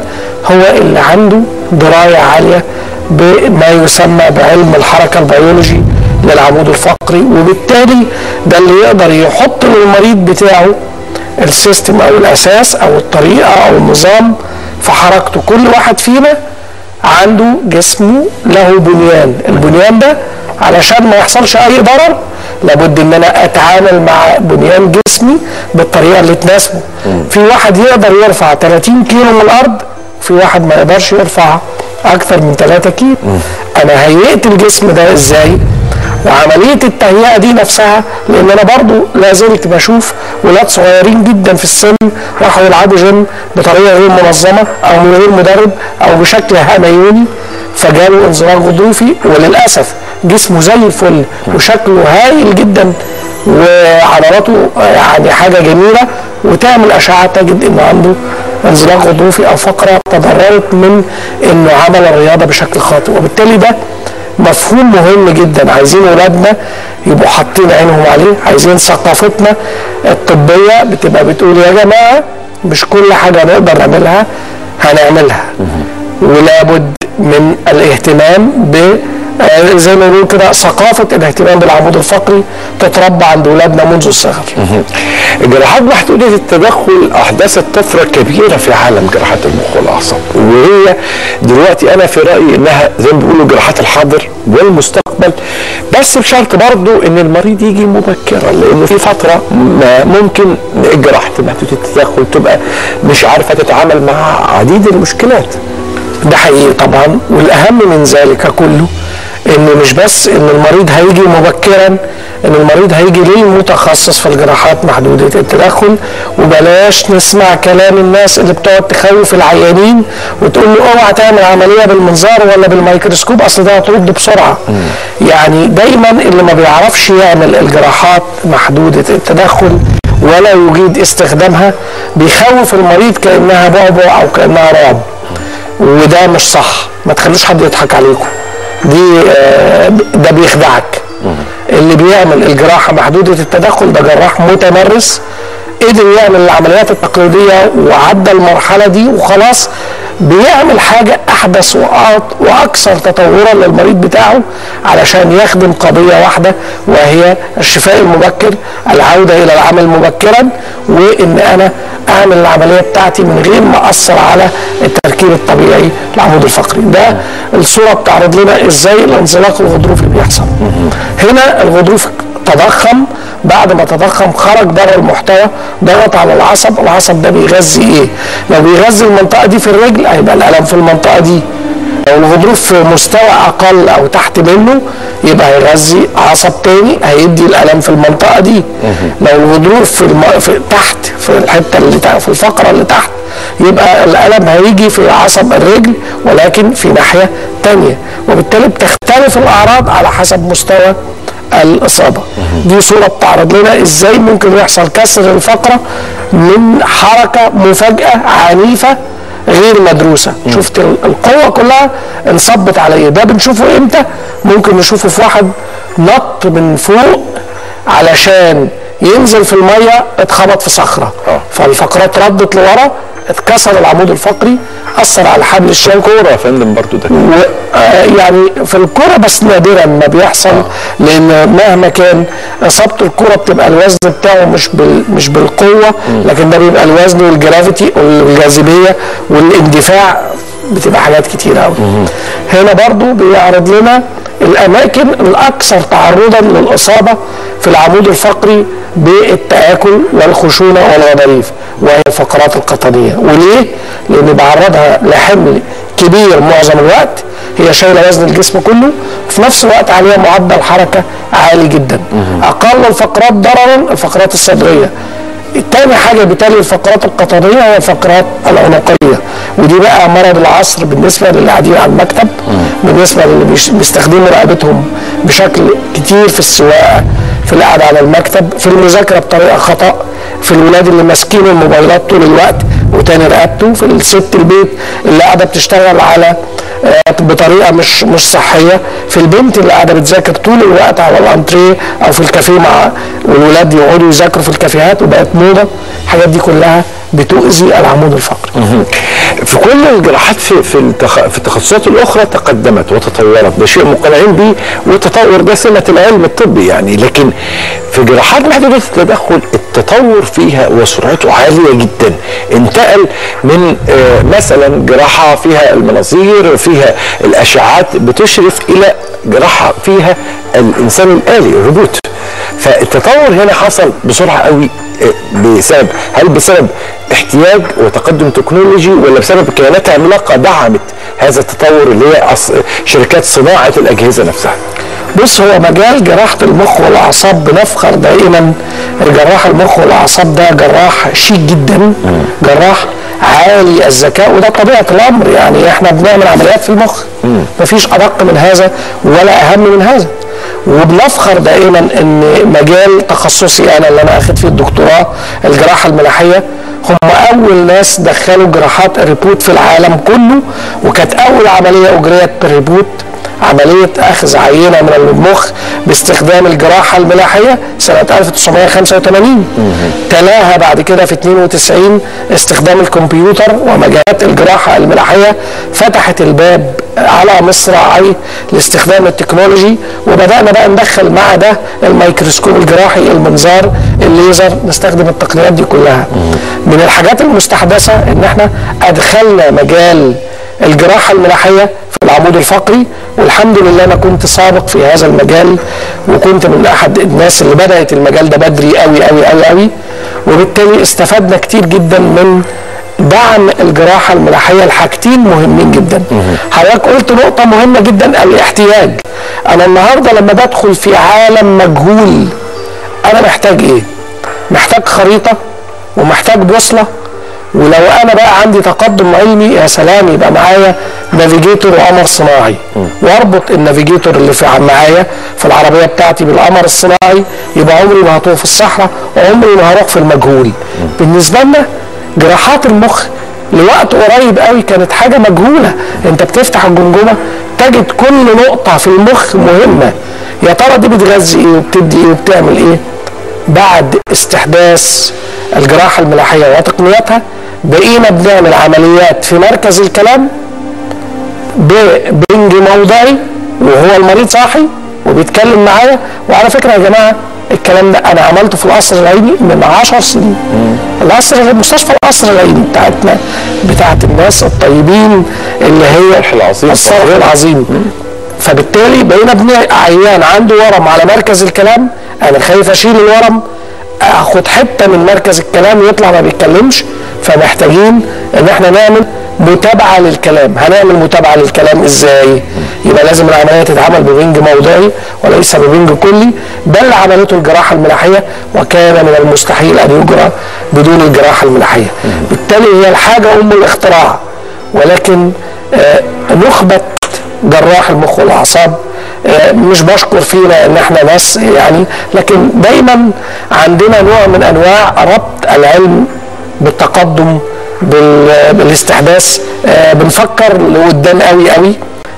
هو اللي عنده درايه عاليه بما يسمى بعلم الحركه البيولوجي للعمود الفقري، وبالتالي ده اللي يقدر يحط للمريض بتاعه السيستم او الاساس او الطريقه او النظام في حركته. كل واحد فينا عنده جسمه له بنيان، البنيان ده علشان ما يحصلش اي ضرر لابد ان انا اتعامل مع بنيان جسمي بالطريقه اللي تناسبه. في واحد يقدر يرفع 30 كيلو من الارض، في واحد ما يقدرش يرفع اكثر من 3 كيلو. انا هيئت الجسم ده ازاي؟ وعمليه التهيئه دي نفسها، لان انا برضو لازلت بشوف ولاد صغيرين جدا في السن راحوا يلعبوا جيم بطريقه غير منظمه او من غير مدرب او بشكل هميوني، فجاله انزلاق غضروفي، وللاسف جسمه زي الفل وشكله هايل جدا وعضلاته يعني حاجه جميله، وتعمل اشعه تجد انه عنده انزلاق غضروفي او فقره تضررت من انه عمل الرياضه بشكل خاطئ. وبالتالي ده مفهوم مهم جدا، عايزين ولادنا يبقوا حاطين عينهم عليه، عايزين ثقافتنا الطبيه بتبقى بتقول يا جماعه مش كل حاجه نقدر نعملها هنعملها، ولابد من الاهتمام ب زي ما بنقول كده ثقافه الاهتمام بالعمود الفقري تتربى عند ولادنا منذ الصغر. جراحات محدودة التدخل أحدثت طفرة كبيرة في عالم جراحات المخ والأعصاب، وهي دلوقتي أنا في رأيي إنها زي ما بيقولوا جراحات الحاضر والمستقبل، بس بشرط برضه إن المريض يجي مبكرا، لأنه في فترة ممكن جراحة محدودة التدخل تبقى مش عارفة تتعامل مع عديد المشكلات. ده حقيقي طبعا، والأهم من ذلك كله إن مش بس إن المريض هيجي مبكرا، إن المريض هيجي للمتخصص في الجراحات محدودة التدخل، وبلاش نسمع كلام الناس اللي بتقعد تخوف العيانين وتقول له اوعى تعمل عملية بالمنظار ولا بالميكروسكوب أصل ده هترد بسرعة. يعني دايما اللي ما بيعرفش يعمل الجراحات محدودة التدخل ولا يجيد استخدامها بيخوف المريض كأنها بعبع أو كأنها رعب، وده مش صح. ما تخلوش حد يضحك عليكم، ده بيخدعك. اللي بيعمل الجراحة محدودة التدخل ده جراح متمرس قدر يعمل العمليات التقليدية وعدى المرحلة دي وخلاص، بيعمل حاجة أحدث وأكثر تطورا للمريض بتاعه علشان يخدم قضية واحدة، وهي الشفاء المبكر، العودة إلى العمل مبكرا، وإن أنا أعمل العملية بتاعتي من غير ما أثر على التركيب الطبيعي للعمود الفقري. ده الصورة بتعرض لنا إزاي الانزلاق الغضروفي بيحصل. هنا الغضروف تضخم، بعد ما تضخم خرج بره المحتوى، ضغط على العصب، العصب ده بيغذي ايه؟ لو بيغذي المنطقه دي في الرجل هيبقى الالم في المنطقه دي. لو الغضروف في مستوى اقل او تحت منه يبقى هيغذي عصب تاني هيدي الالم في المنطقه دي. لو الغضروف في تحت في الحته اللي في الفقره اللي تحت يبقى الالم هيجي في عصب الرجل ولكن في ناحيه تانيه، وبالتالي بتختلف الاعراض على حسب مستوى الإصابة. دي صورة بتعرض لنا ازاي ممكن يحصل كسر الفقرة من حركة مفاجئة عنيفة غير مدروسة. شفت القوة كلها انصبت عليه. ده بنشوفه امتى؟ ممكن نشوفه في واحد نط من فوق علشان ينزل في المية اتخبط في صخرة فالفقرات ردت لورا، اتكسر العمود الفقري، اثر على حبل الشوكي. كوره يا فندم برضه ده يعني في الكوره بس نادرا ما بيحصل، لان مهما كان اصابه الكوره بتبقى الوزن بتاعه مش بالقوه، لكن ده بيبقى الوزن والجرافيتي والجاذبيه والاندفاع، بتبقى حاجات كتير قوي. هنا برضه بيعرض لنا الاماكن الاكثر تعرضا للاصابه في العمود الفقري بالتآكل والخشونه والغضاريف، وهي الفقرات القطنيه. وليه؟ لان بعرضها لحمل كبير معظم الوقت، هي شايله وزن الجسم كله، وفي نفس الوقت عليها معدل حركه عالي جدا. اقل الفقرات ضررا الفقرات الصدريه. تاني حاجه بتالي الفقرات القطنيه هي الفقرات العنقيه، ودي بقى مرض العصر بالنسبه للي قاعدين على المكتب، بالنسبه للي بيستخدموا رقبتهم بشكل كتير في السواقه، في القعده على المكتب، في المذاكره بطريقه خطا، في الولاد اللي ماسكين الموبايلات طول الوقت وتاني رقبته، في الست البيت اللي قاعده بتشتغل على بطريقه مش صحيه، في البنت اللي قاعده بتذاكر طول الوقت على الانتريه او في الكافيه مع والولاد يقعدوا يذاكروا في الكافيهات وبقت موضه. الحاجات دي كلها بتؤذي العمود الفقري. في كل الجراحات في التخصصات الاخرى تقدمت وتطورت، ده شيء مقتنعين بيه، والتطور ده سمه العلم الطبي يعني. لكن في جراحات محدوده التدخل التطور فيها وسرعته عاليه جدا. انتقل من مثلا جراحه فيها المناظير، فيها الاشعاعات بتشرف، الى جراحه فيها الانسان الالي الروبوت. فالتطور هنا حصل بسرعه قوي. بسبب، هل بسبب احتياج وتقدم تكنولوجي، ولا بسبب كيانات عملاقه دعمت هذا التطور اللي هي شركات صناعه الاجهزه نفسها؟ بص، هو مجال جراحه المخ والاعصاب بنفخر دائما جراح المخ والاعصاب ده جراح شيك جدا، جراح عالي الذكاء، وده طبيعه الامر يعني. احنا بنعمل عمليات في المخ، مفيش ادق من هذا ولا اهم من هذا. وبنفخر دائما ان مجال تخصصي انا اللي انا اخد فيه الدكتوراه الجراحه الملاحيه، هم اول ناس دخلوا جراحات الريبوت في العالم كله، وكانت اول عمليه اجريت بالريبوت عمليه اخذ عينه من المخ باستخدام الجراحه الملاحيه سنه 1985. تلاها بعد كده في 92 استخدام الكمبيوتر، ومجالات الجراحه الملاحيه فتحت الباب على مصراعي لاستخدام التكنولوجي، وبدانا بقى ندخل مع ده الميكروسكوب الجراحي، المنظار، الليزر، نستخدم التقنيات دي كلها. من الحاجات المستحدثه ان احنا ادخلنا مجال الجراحه الملاحيه في العمود الفقري، والحمد لله انا كنت سابق في هذا المجال، وكنت من احد الناس اللي بدات المجال ده بدري قوي قوي قوي قوي، وبالتالي استفدنا كتير جدا من دعم الجراحه الملاحيه لحاجتين مهمين جدا. حضرتك قلت نقطه مهمه جدا، الاحتياج. انا النهارده لما بدخل في عالم مجهول انا محتاج ايه؟ محتاج خريطه ومحتاج بوصله، ولو انا بقى عندي تقدم علمي يا سلام يبقى معايا نافيجيتور وقمر صناعي، واربط النافيجيتور اللي معايا في العربيه بتاعتي بالقمر الصناعي، يبقى عمري ما هتوه في الصحراء وعمري ما هروح في المجهول. بالنسبه لنا جراحات المخ لوقت قريب قوي كانت حاجه مجهوله، انت بتفتح الجمجمه تجد كل نقطه في المخ مهمه، يا ترى دي بتغذي ايه وبتدي ايه وبتعمل ايه. بعد استحداث الجراحه الملاحيه وتقنياتها بقينا بنعمل عمليات في مركز الكلام ببنج موضعي وهو المريض صاحي وبيتكلم معايا. وعلى فكره يا جماعه الكلام ده انا عملته في القصر العيني من 10 سنين. مستشفى القصر العيني بتاعتنا، بتاعت الناس الطيبين اللي هي الصرح العظيم. فبالتالي بقينا عيان عنده ورم على مركز الكلام، انا خايف اشيل الورم، اخد حته من مركز الكلام يطلع ما بيتكلمش، فمحتاجين ان احنا نعمل متابعه للكلام. هنعمل متابعه للكلام ازاي؟ يبقى لازم العمليه تتعمل ببنج موضعي وليس ببنج كلي، ده اللي عملته الجراحه الملاحيه، وكان من المستحيل ان يجرى بدون الجراحه الملاحيه. بالتالي هي الحاجه ام الاختراع، ولكن نخبه جراح المخ والاعصاب مش بشكر فينا ان احنا ناس يعني، لكن دايما عندنا نوع من انواع ربط العلم بالتقدم بالاستحداث. بنفكر لقدام قوي قوي،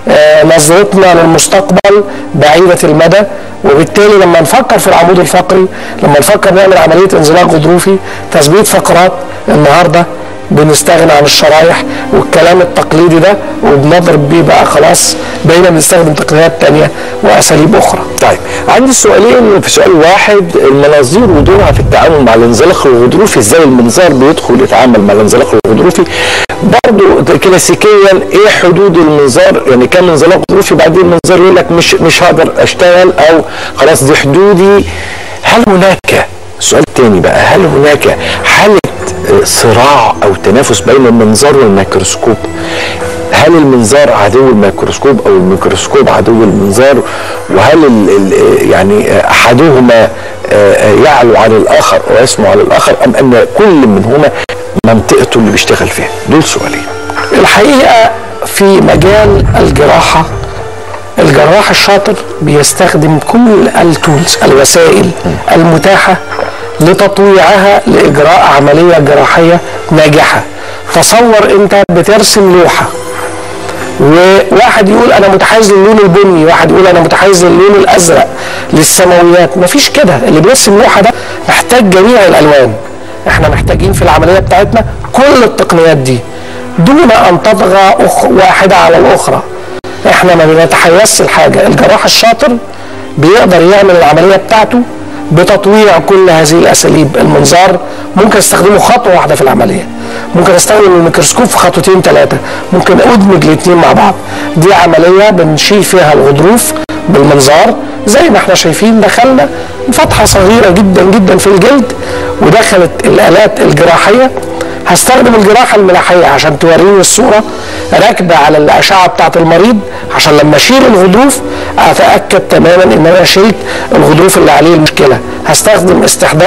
نظرتنا للمستقبل بعيدة المدى، وبالتالي لما نفكر في العمود الفقري، لما نفكر نعمل عملية انزلاق غضروفي تثبيت فقرات، النهارده بنستغنى عن الشرايح والكلام التقليدي ده وبنضرب بيه بقى خلاص، بقينا بنستخدم تقنيات تانية واساليب اخرى. طيب عندي سؤالين في سؤال واحد، المناظير ودورها في التعامل مع الانزلاق الغضروفي، ازاي المنظار بيدخل يتعامل مع الانزلاق الغضروفي؟ برضه كلاسيكيا ايه حدود المنظار؟ يعني كان انزلاق غضروفي بعدين المنظار يقول لك مش هقدر اشتغل او خلاص دي حدودي. هل هناك سؤال تاني بقى، هل هناك حالة صراع او تنافس بين المنظار والميكروسكوب؟ هل المنظار عدو الميكروسكوب او الميكروسكوب عدو المنظار؟ وهل يعني احدهما يعلو على الاخر ويسمو على الاخر، ام ان كل منهما منطقته اللي بيشتغل فيها؟ دول سؤالين. الحقيقه في مجال الجراحه الجراح الشاطر بيستخدم كل التولز الوسائل المتاحه لتطويعها لاجراء عمليه جراحيه ناجحه. تصور انت بترسم لوحه وواحد يقول انا متحيز للون البني، واحد يقول انا متحيز للون الازرق للسماويات، مفيش كده. اللي بيرسم لوحه ده محتاج جميع الالوان. احنا محتاجين في العمليه بتاعتنا كل التقنيات دي، دون ان تطغى واحده على الاخرى. احنا ما بنتحيزش الحاجه. الجراح الشاطر بيقدر يعمل العمليه بتاعته بتطويع كل هذه الاساليب. المنظار ممكن استخدمه خطوه واحده في العمليه، ممكن استخدم الميكروسكوب في خطوتين ثلاثه، ممكن ادمج الاثنين مع بعض. دي عمليه بنشيل فيها الغضروف بالمنظار زي ما احنا شايفين. دخلنا فتحه صغيره جدا جدا في الجلد ودخلت الالات الجراحيه. هستخدم الجراحه الملاحيه عشان توريني الصوره راكبه على الاشعه بتاعت المريض، عشان لما اشيل الغضروف اتاكد تماما ان انا شلت الغضروف اللي عليه المشكله. هستخدم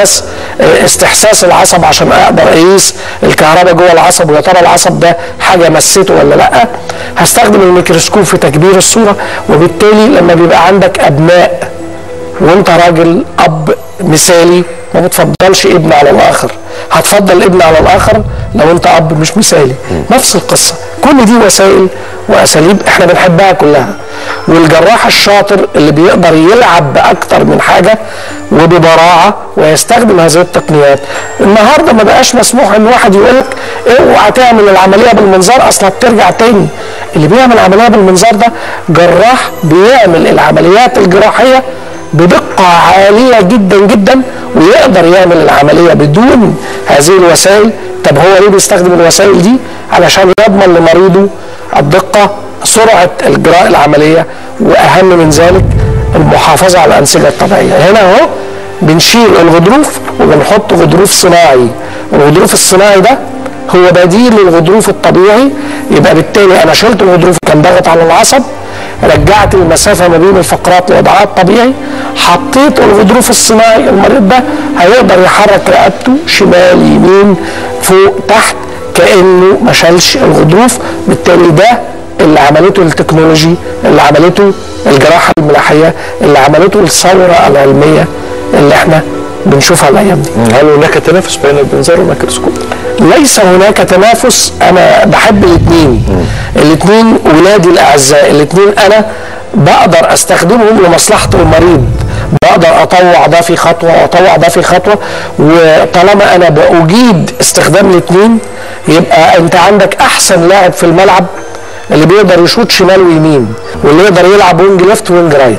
استحساس العصب عشان اقدر اقيس الكهرباء جوه العصب ويا ترى العصب ده حاجه مسته ولا لا. هستخدم الميكروسكوب في تكبير الصوره. وبالتالي لما بيبقى عندك ابناء وانت راجل اب مثالي ما بتفضلش ابن على الاخر، هتفضل ابن على الاخر لو انت اب مش مثالي. نفس القصه. كل دي وسائل واساليب احنا بنحبها كلها. والجراح الشاطر اللي بيقدر يلعب باكتر من حاجه وببراعه ويستخدم هذه التقنيات. النهارده ما بقاش مسموح ان واحد يقول لك اوعى تعمل العمليه بالمنظار اصلا بترجع تاني. اللي بيعمل عمليه بالمنظار ده جراح بيعمل العمليات الجراحيه بدقة عالية جدا جدا ويقدر يعمل العملية بدون هذه الوسائل. طب هو ليه بيستخدم الوسائل دي؟ علشان يضمن لمريضه الدقة، سرعة إجراء العملية، وأهم من ذلك المحافظة على الأنسجة الطبيعية. هنا أهو بنشيل الغضروف وبنحط غضروف صناعي. الغضروف الصناعي ده هو بديل للغضروف الطبيعي. يبقى بالتالي أنا شلت الغضروف كان ضاغط على العصب، رجعت المسافة ما بين الفقرات لوضعها الطبيعي، حطيت الغضروف الصناعي. المريض ده هيقدر يحرك رقبته شمال يمين فوق تحت كأنه ما شالش الغضروف. بالتالي ده اللي عملته التكنولوجي، اللي عملته الجراحة الملاحية، اللي عملته الثورة العلمية اللي احنا بنشوفها الايام دي. هل هناك تنافس بين المنظار والميكروسكوب؟ ليس هناك تنافس. انا بحب الاثنين. الاثنين ولادي الاعزاء. الاثنين انا بقدر استخدمهم لمصلحه المريض. بقدر اطوع ده في خطوه واطوع ده في خطوه. وطالما انا باجيد استخدام الاثنين يبقى انت عندك احسن لاعب في الملعب اللي بيقدر يشوط شمال ويمين واللي يقدر يلعب وينج ليفت وينج رايت.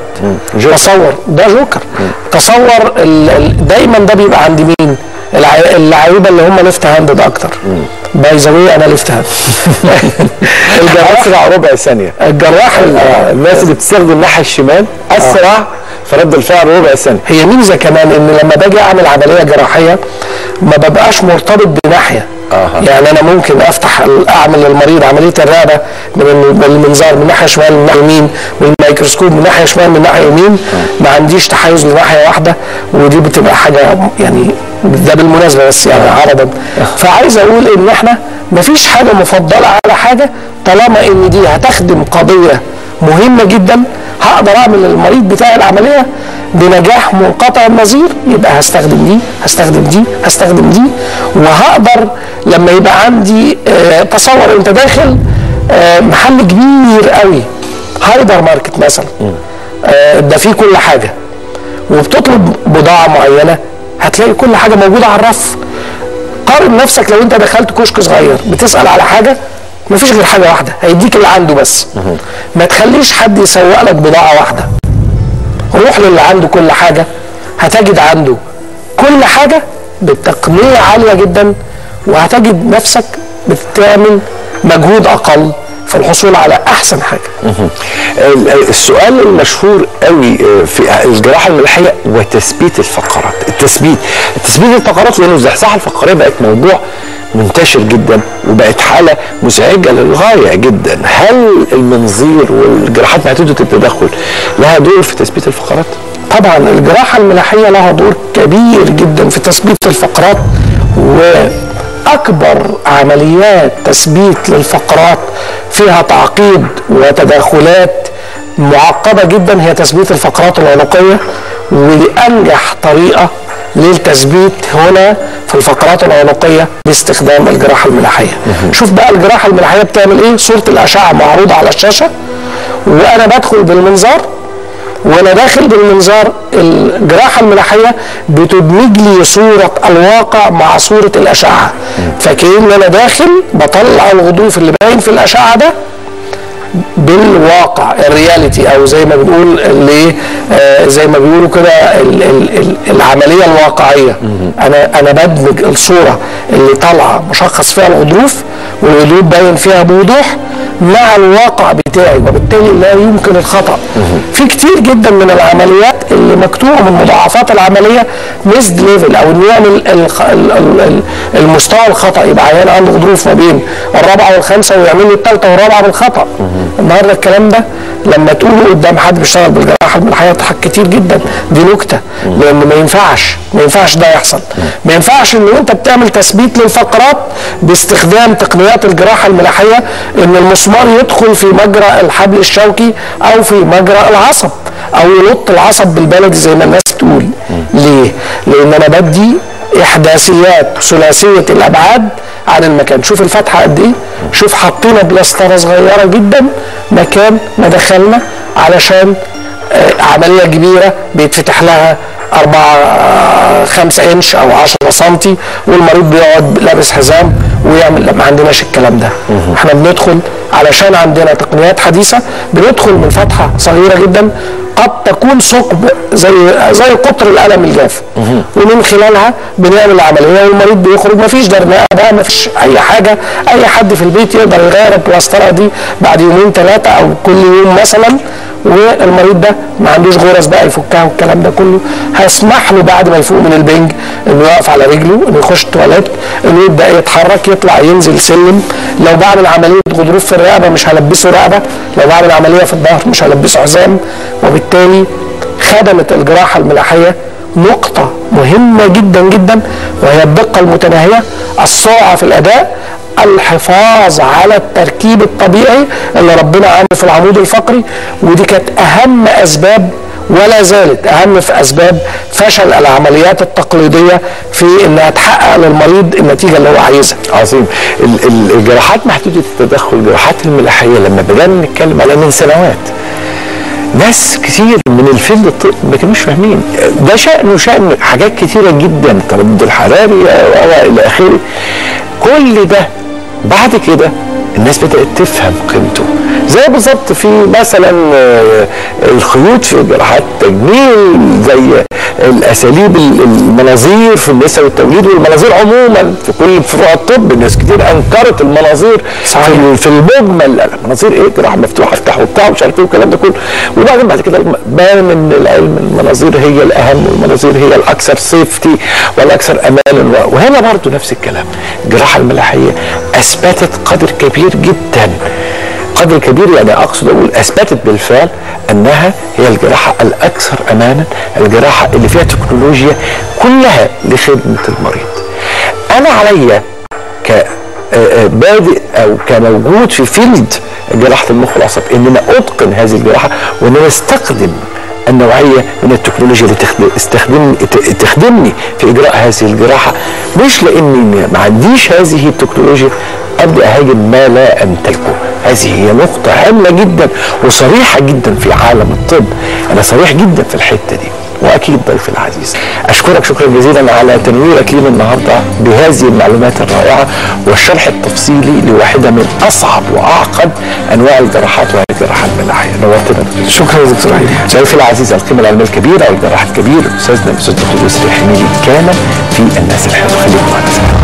تصور ده جوكر. تصور دايما ده بيبقى عند مين؟ اللعيبه اللي هم ليفت هاندد اكتر. باي ذا واي انا ليفت هاند. الجراح اسرع ربع ثانيه. الجراح الناس اللي بتستخدم الناحيه الشمال اسرع في رد الفعل ربع ثانيه. هي ميزه كمان ان لما باجي اعمل عمليه جراحيه ما ببقاش مرتبط بناحيه. يعني انا ممكن افتح اعمل للمريض عمليه الرقبه من المنظار من ناحيه شمال من ناحيه يمين، والميكروسكوب من ناحيه شمال من ناحيه يمين. ما عنديش تحيز لناحيه واحده. ودي بتبقى حاجه يعني ده بالمناسبه بس يعني عرضا. فعايز اقول ان احنا ما فيش حاجه مفضله على حاجه طالما ان دي هتخدم قضيه مهمه جدا. هقدر اعمل للمريض بتاعي العمليه بنجاح منقطع النظير. يبقى هستخدم دي هستخدم دي هستخدم دي. وهقدر لما يبقى عندي تصور انت داخل محل كبير قوي هايبر ماركت مثلا ده فيه كل حاجه وبتطلب بضاعه معينه هتلاقي كل حاجه موجوده على الرف. قارن نفسك لو انت دخلت كشك صغير بتسال على حاجه مفيش غير حاجه واحده هيديك اللي عنده بس. ما تخليش حد يسوق لك بضاعه واحده. روح للي عنده كل حاجه هتجد عنده كل حاجه بتقنيه عاليه جدا وهتجد نفسك بتعمل مجهود اقل في الحصول على احسن حاجه. السؤال المشهور قوي في الجراحه الملاحيه وتثبيت الفقرات. تثبيت الفقرات لانه الزحزحه الفقريه بقت موضوع منتشر جدا وبقت حاله مزعجه للغايه جدا. هل المنظير والجراحات محدوده التدخل لها دور في تثبيت الفقرات؟ طبعا الجراحه الملاحيه لها دور كبير جدا في تثبيت الفقرات. واكبر عمليات تثبيت للفقرات فيها تعقيد وتداخلات معقده جدا هي تثبيت الفقرات العنقيه. ودي انجح طريقه للتثبيت هنا في الفقرات العنقيه باستخدام الجراحه الملاحيه. شوف بقى الجراحه الملاحيه بتعمل ايه. صوره الاشعه معروضه على الشاشه وانا بدخل بالمنظار وانا داخل بالمنظار الجراحه الملاحيه بتدمج لي صوره الواقع مع صوره الاشعه، فكأن انا داخل بطلع الغضروف اللي باين في الاشعه ده بالواقع الرياليتي، او زي ما بنقول اللي زي ما بيقولوا كده العمليه الواقعيه. انا بدمج الصوره اللي طالعه مشخص فيها الغضروف والغضروف باين فيها بوضوح مع الواقع بتاعي، وبالتالي لا يمكن الخطا. في كتير جدا من العمليات اللي مكتوبه من مضاعفات العمليه ميسد ليفل، او انه يعمل المستوى الخطا، يبقى عيان عنده غضروف ما بين الرابعه والخامسه ويعمل لي الثالثه والرابعه بالخطا. النهارده الكلام ده لما تقوله قدام حد بيشتغل بالجراحه الملاحيه يضحك كتير جدا، دي نكته، لان ما ينفعش ده يحصل. ما ينفعش ان انت بتعمل تثبيت للفقرات باستخدام تقنيات الجراحه الملاحيه ان المسمار يدخل في مجرى الحبل الشوكي او في مجرى العصب او ينط العصب بالبلدي زي ما الناس تقول. ليه؟ لان انا بدي احداثيات ثلاثيه الابعاد عن المكان. شوف الفتحه قد ايه، شوف حطينا بلاستره صغيره جدا مكان ما دخلنا علشان عمليه كبيره بيتفتح لها 4-5 انش او 10 سم والمريض بيقعد لابس حزام ويعمل. ما عندناش الكلام ده. احنا بندخل علشان عندنا تقنيات حديثه، بندخل من فتحه صغيره جدا قد تكون ثقب زي قطر القلم الجاف، ومن خلالها بنعمل العمليه والمريض بيخرج. ما فيش درنقه بقى، ما فيش اي حاجه. اي حد في البيت يقدر يغير البلاستره دي بعد 2-3 او كل يوم مثلا، والمريض ده ما عندوش غرز بقى يفكها والكلام ده كله. هسمح له بعد ما يفوق من البنج انه يقف على رجله، انه يخش التواليت، انه يبدا يتحرك، يطلع ينزل سلم. لو بعمل عمليه غضروف في الرقبه مش هلبسه رقبه، لو بعمل عمليه في الظهر مش هلبسه حزام. وبالتالي خدمت الجراحه الملاحيه نقطه مهمه جدا جدا، وهي الدقه المتناهيه، السرعه في الاداء، الحفاظ على التركيب الطبيعي اللي ربنا عامله في العمود الفقري. ودي كانت اهم اسباب ولا زالت اهم في اسباب فشل العمليات التقليديه في انها تحقق للمريض النتيجه اللي هو عايزها. عظيم. الجراحات محدوده التدخل، الجراحات الملاحيه لما بدانا نتكلم عليها من سنوات، ناس كتير من الفيلد الطب ما كانوش فاهمين ده شأن حاجات كتيره جدا، التردد الحراري والى اخره. كل ده بعد كده الناس بدأت تفهم قيمته. زي بالظبط في مثلا الخيوط في جراحات التجميل، زي الاساليب المناظير في النساء والتوليد، والمناظير عموما في كل فروع الطب. الناس كتير انكرت المناظير في المجمل. المناظير ايه؟ جراحه مفتوحه افتح وبتاع ومش عارف ايه والكلام ده كله. وبعدين بعد كده بان ان العلم المناظير هي الاهم، والمناظير هي الاكثر سيفتي والاكثر امانا. وهنا برضه نفس الكلام. الجراحه الملاحيه اثبتت قدر كبير جدا، قدر كبير يعني اقصد اقول اثبتت بالفعل انها هي الجراحه الاكثر امانا، الجراحه اللي فيها تكنولوجيا كلها لخدمه المريض. انا عليا كبادئ او كموجود في فيلد جراحه المخ والاعصاب ان انا اتقن هذه الجراحه، وان انا استخدم النوعيه من التكنولوجيا اللي تخدمني في اجراء هذه الجراحه، مش لاني ما عنديش هذه التكنولوجيا ابدا اهاجم ما لا امتلكه. هذه هي نقطه هامه جدا وصريحه جدا في عالم الطب. انا صريح جدا في الحته دي. واكيد ضيفي العزيز اشكرك شكرا جزيلا على تنويرك لينا النهارده بهذه المعلومات الرائعه والشرح التفصيلي لواحده من اصعب واعقد انواع الجراحات وهي الجراحه الملاحيه. نورتنا. شكرا يا دكتور علي. ضيفي العزيز القيمه العلميه الكبيره والجراحه الكبير استاذنا الاستاذ دكتور يسري حميدي كان في الناس الحلوه. خليكم معنا.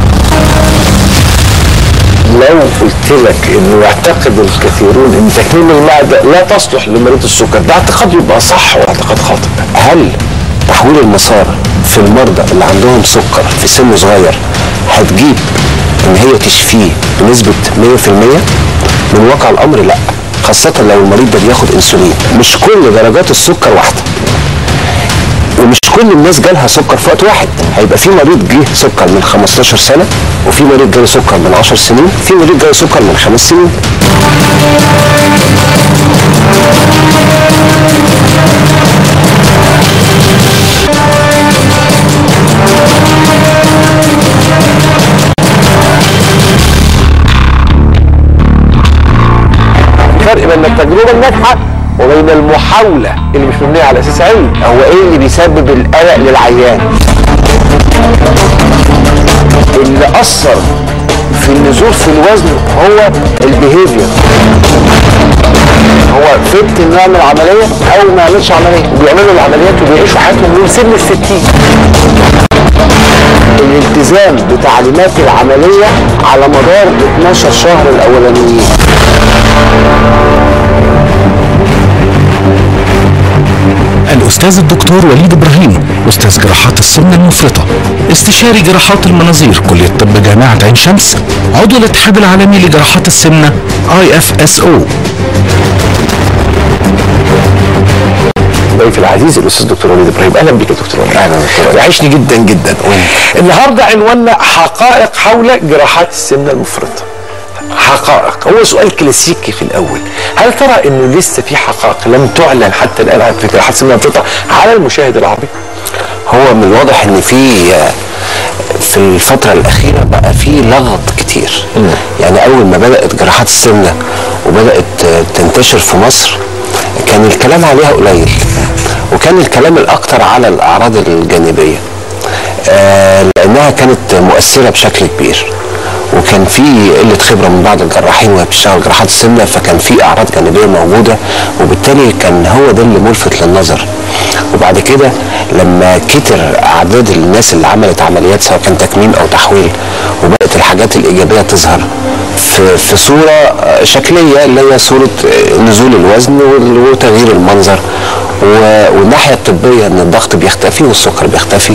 لو قلت لك انه يعتقد الكثيرون ان تكميم المعده لا تصلح لمريض السكر، ده اعتقاد يبقى صح واعتقاد خاطئ. هل تحويل المسار في المرضى اللي عندهم سكر في سن صغير هتجيب ان هي تشفيه بنسبه 100%؟ من واقع الامر لا، خاصه لو المريض ده بياخد انسولين. مش كل درجات السكر واحده، ومش كل الناس جالها سكر في وقت واحد. هيبقى في مريض جه سكر من 15 سنه، وفي مريض جاله سكر من 10 سنين، في مريض جاله سكر من 5 سنين. الفرق بين التجربه الناجحه وبين المحاوله اللي مش مبنيه على اساس علمي. هو ايه اللي بيسبب القلق للعيان؟ اللي اثر في النزول في الوزن هو البيهيفير. هو فت انه يعمل عمليه او ما يعملش عمليه، وبيعملوا العمليات وبيعيشوا حياتهم من سن ال60. الالتزام بتعليمات العمليه على مدار 12 شهر الاولانيين. الأستاذ الدكتور وليد إبراهيم، أستاذ جراحات السمنة المفرطة، استشاري جراحات المناظير كلية طب جامعة عين شمس، عضو الاتحاد العالمي لجراحات السمنة IFSO. ضيفي العزيز الاستاذ دكتور وليد ابراهيم، اهلا بك يا دكتور وليد. اهلا دكتور، وحشني جدا جدا. النهارده عنواننا حقائق حول جراحات السمنه المفرطه. حقائق، هو سؤال كلاسيكي في الاول، هل ترى انه لسه في حقائق لم تعلن حتى الان في جراحات السمنه المفرطه على المشاهد العربي؟ هو من الواضح ان في الفتره الاخيره بقى في لغط كتير. يعني اول ما بدات جراحات السمنه وبدات تنتشر في مصر كان الكلام عليها قليل، وكان الكلام الاكثر على الاعراض الجانبيه، لانها كانت مؤثره بشكل كبير، وكان في قله خبره من بعض الجراحين وهي بتشتغل جراحات السمنه، فكان في اعراض جانبيه موجوده، وبالتالي كان هو ده اللي ملفت للنظر. وبعد كده لما كتر اعداد الناس اللي عملت عمليات سواء كان تكميم او تحويل، وبقت الحاجات الايجابيه تظهر في صوره شكليه اللي هي صوره نزول الوزن وتغيير المنظر، والناحيه الطبيه ان الضغط بيختفي والسكر بيختفي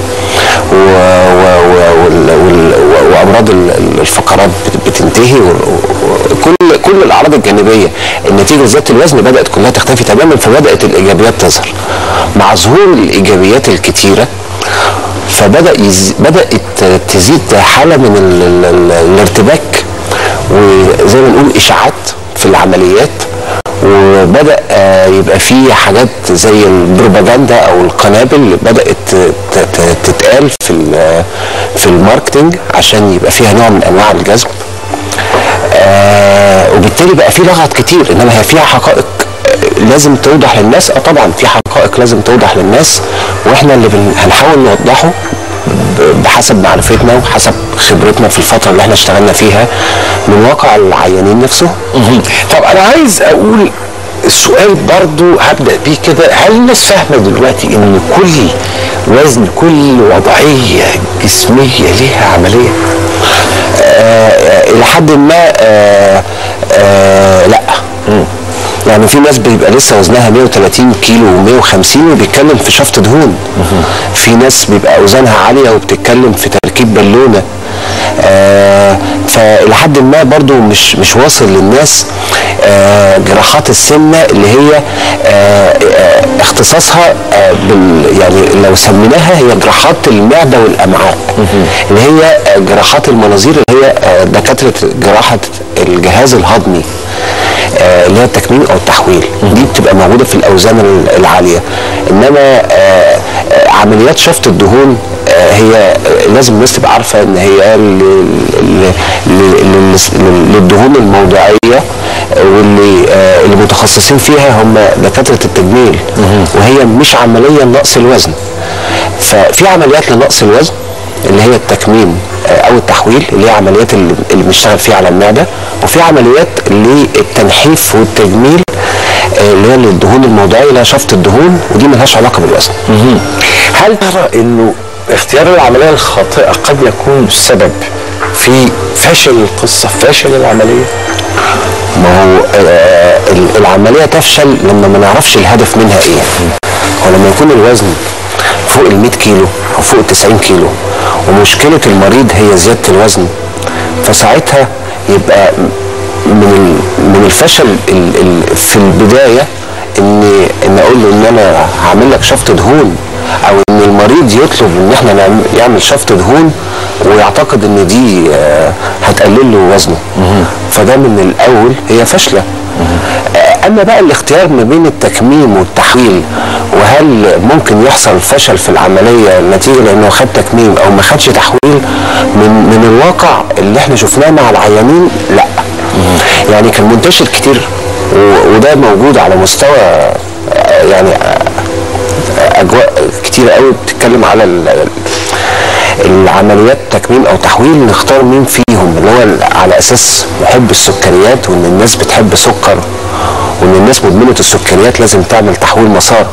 وامراض الفقرات بتنتهي، كل الاعراض الجانبيه النتيجه لزياده الوزن بدات كلها تختفي تماما، فبدات الايجابيات تظهر. مع ظهور الايجابيات الكتيره بدات تزيد حاله من الارتباك، وزي ما نقول اشاعات في العمليات، وبدأ يبقى في حاجات زي البروباجندا او القنابل بدأت تتقال في الماركتينج عشان يبقى فيها نوع من انواع الجذب، وبالتالي بقى في لغط كتير. انما هي فيها حقائق لازم توضح للناس. طبعا في حقائق لازم توضح للناس، واحنا اللي هنحاول نوضحه بحسب معرفتنا وحسب خبرتنا في الفترة اللي احنا اشتغلنا فيها من واقع العيانين نفسهم. طب انا عايز اقول السؤال برضو هبدأ بيه كده، هل الناس فاهمة دلوقتي ان كل وزن كل وضعية جسمية ليها عملية؟ الى حد ما لا. يعني في ناس بيبقى لسه وزنها 130 كيلو و150 وبيتكلم في شفط دهون. في ناس بيبقى اوزانها عاليه وبتتكلم في تركيب بالونه. فالى حد ما برضو مش واصل للناس جراحات السمنه اللي هي اختصاصها يعني لو سميناها هي جراحات المعده والامعاء، اللي هي جراحات المناظير اللي هي دكاتره جراحه الجهاز الهضمي اللي هي التكميم او التحويل. دي بتبقى موجوده في الاوزان العاليه. انما عمليات شفط الدهون هي لازم الناس تبقى عارفه ان هي للدهون الموضعيه، واللي متخصصين فيها هم دكاتره التجميل، وهي مش عمليه لنقص الوزن. ففي عمليات لنقص الوزن اللي هي التكميم او التحويل اللي هي عمليات اللي بنشتغل فيها على المعده، وفي عمليات للتنحيف والتجميل اللي هي للدهون الموضعيه اللي هي شفط الدهون، ودي ملهاش علاقه بالوزن. هل ترى انه اختيار العمليه الخاطئه قد يكون سبب في فشل القصه، فشل العمليه؟ ما هو العمليه تفشل لما ما نعرفش الهدف منها ايه. ولما يكون الوزن فوق ال 100 كيلو او فوق ال 90 كيلو ومشكله المريض هي زياده الوزن، فساعتها يبقى من الفشل في البدايه ان اقول له ان انا هعمل لك شفط دهون، او ان المريض يطلب ان احنا يعمل شفط دهون ويعتقد ان دي هتقلل له وزنه. فده من الاول هي فشله. اما بقى الاختيار ما بين التكميم والتحويل، وهل ممكن يحصل فشل في العمليه نتيجه لانه خد تكميم او ما خدش تحويل، من الواقع اللي احنا شفناه مع العيانين لا. يعني كان منتشر كتير وده موجود على مستوى يعني اجواء كتيره قوي بتتكلم على العمليات تكميم او تحويل، نختار مين فيهم اللي هو على اساس محب السكريات، وان الناس بتحب سكر، وان الناس مدمنه السكريات لازم تعمل تحويل مسار.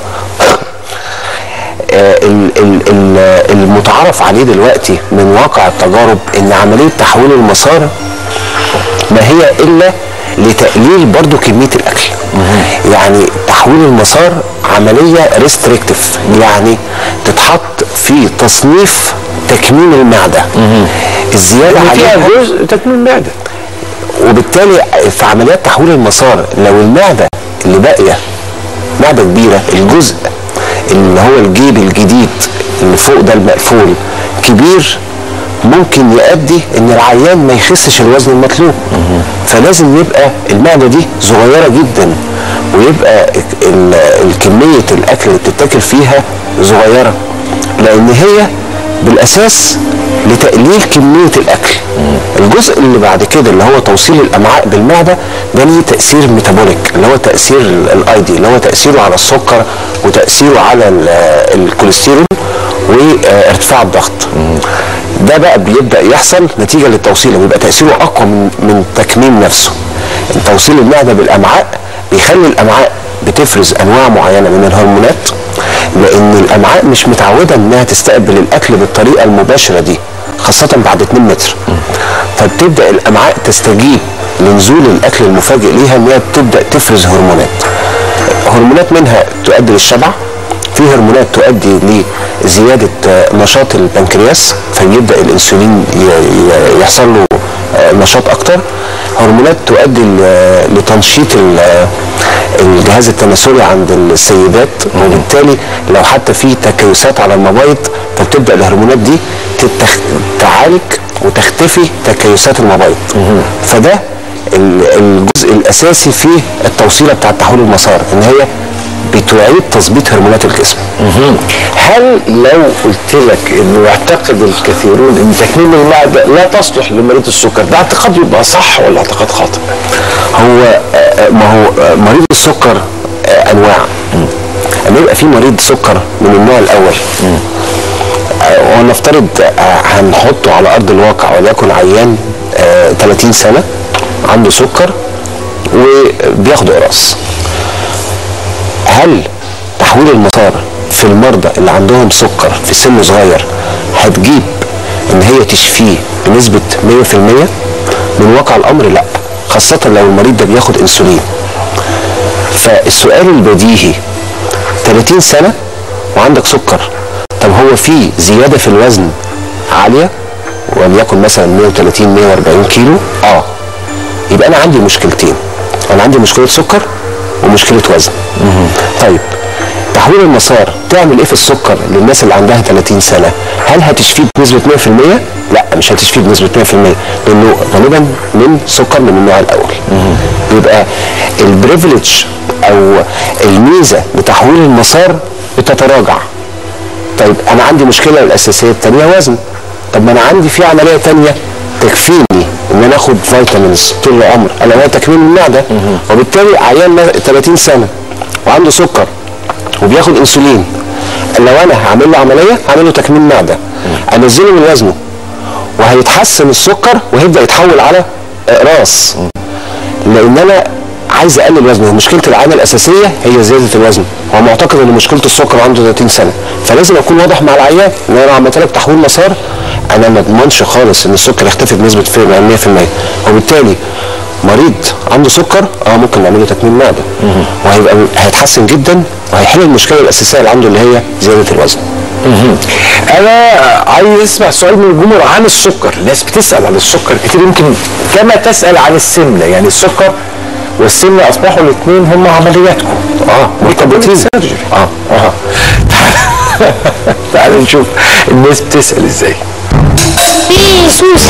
المتعارف عليه دلوقتي من واقع التجارب ان عمليه تحويل المسار ما هي الا لتقليل برضو كميه الاكل. يعني تحويل المسار عمليه ريستريكتيف، يعني تتحط في تصنيف تكميم المعده. الزياده فيها جزء تكميم المعده، وبالتالي في عمليات تحويل المسار لو المعده اللي باقيه معده كبيره، الجزء اللي هو الجيب الجديد اللي فوق ده المقفول كبير، ممكن يؤدي ان العيان ما يخسش الوزن المطلوب. فلازم يبقى المعده دي صغيره جدا، ويبقى كميه الاكل اللي بتتاكل فيها صغيره، لان هي بالاساس لتقليل كميه الاكل. الجزء اللي بعد كده اللي هو توصيل الامعاء بالمعده ده ليه تاثير ميتابوليك، اللي هو تاثير الايدي، اللي هو تاثيره على السكر وتاثيره على الكوليسترول وارتفاع الضغط. ده بقى بيبدا يحصل نتيجه للتوصيل، ويبقى تاثيره اقوى من تكميم نفسه. توصيل المعده بالامعاء بيخلي الامعاء بتفرز انواع معينه من الهرمونات، لان الامعاء مش متعوده انها تستقبل الاكل بالطريقه المباشره دي، خاصه بعد 2 متر. فبتبدا الامعاء تستجيب لنزول الاكل المفاجئ ليها، ان هي بتبدا تفرز هرمونات منها تؤدي للشبع، في هرمونات تؤدي لزياده نشاط البنكرياس، فيبدا الانسولين يحصل له نشاط اكتر. هرمونات تؤدي لتنشيط الجهاز التناسلي عند السيدات، وبالتالي لو حتى في تكيسات على المبايض فبتبدا الهرمونات دي تعالج وتختفي تكيسات المبايض. فده الجزء الاساسي في التوصيله بتاع تحويل المسار، ان هي بتعيد تظبيط هرمونات الجسم. هل لو قلت لك انه يعتقد الكثيرون ان تكميم المعده لا تصلح لمريض السكر، ده اعتقاد يبقى صح ولا اعتقاد خاطئ؟ هو ما هو مريض السكر انواع. اما يبقى في مريض سكر من النوع الاول، ونفترض هنحطه على ارض الواقع، وليكن عيان 30 سنه عنده سكر وبياخد قراص، هل تحويل المسار في المرضى اللي عندهم سكر في سن صغير هتجيب ان هي تشفيه بنسبه 100%؟ من واقع الامر لا، خاصه لو المريض ده بياخد انسولين. فالسؤال البديهي 30 سنه وعندك سكر، طب هو في زياده في الوزن عاليه وليكن مثلا 130 140 كيلو، يبقى انا عندي مشكلتين، انا عندي مشكله سكر ومشكله وزن. طيب تحويل المسار تعمل ايه في السكر للناس اللي عندها 30 سنه؟ هل هتشفيه بنسبه 100%؟ لا، مش هتشفيه بنسبه 100%، لانه غالبا من سكر من النوع الاول. يبقى البريفليج او الميزه لتحويل المسار بتتراجع. طيب انا عندي مشكله الاساسيه الثانيه وزن، طب ما انا عندي في عمليه ثانيه تكفيني ان انا اخد فيتامينز طول العمر، الا وهي تكميم المعده. وبالتالي عيان 30 سنه وعنده سكر وبياخد انسولين، لو انا هعمل له عمليه هعمل له تكميم معده، انزله من وزنه وهيتحسن السكر وهيبدا يتحول على اقراص، لان انا عايز اقلل وزنه. مشكله العيان الاساسيه هي زياده الوزن، هو معتقد ان مشكلته السكر عنده 30 سنه، فلازم اكون واضح مع العيان ان انا عملت لك تحويل مسار، انا ما اضمنش خالص ان السكر يختفي بنسبه 100%. وبالتالي مريض عنده سكر ممكن نعمل له تكميم معده، وهيبقى هيتحسن جدا وهيحل المشكله الاساسيه اللي عنده اللي هي زياده الوزن. انا عايز اسمع سؤال من الجمهور عن السكر. الناس بتسال عن السكر كتير، يمكن كما تسال عن السمنه. يعني السكر والسمنه اصبحوا الاثنين هم عملياتكم مرتبطين. تعال نشوف الناس بتسال ازاي. في سوس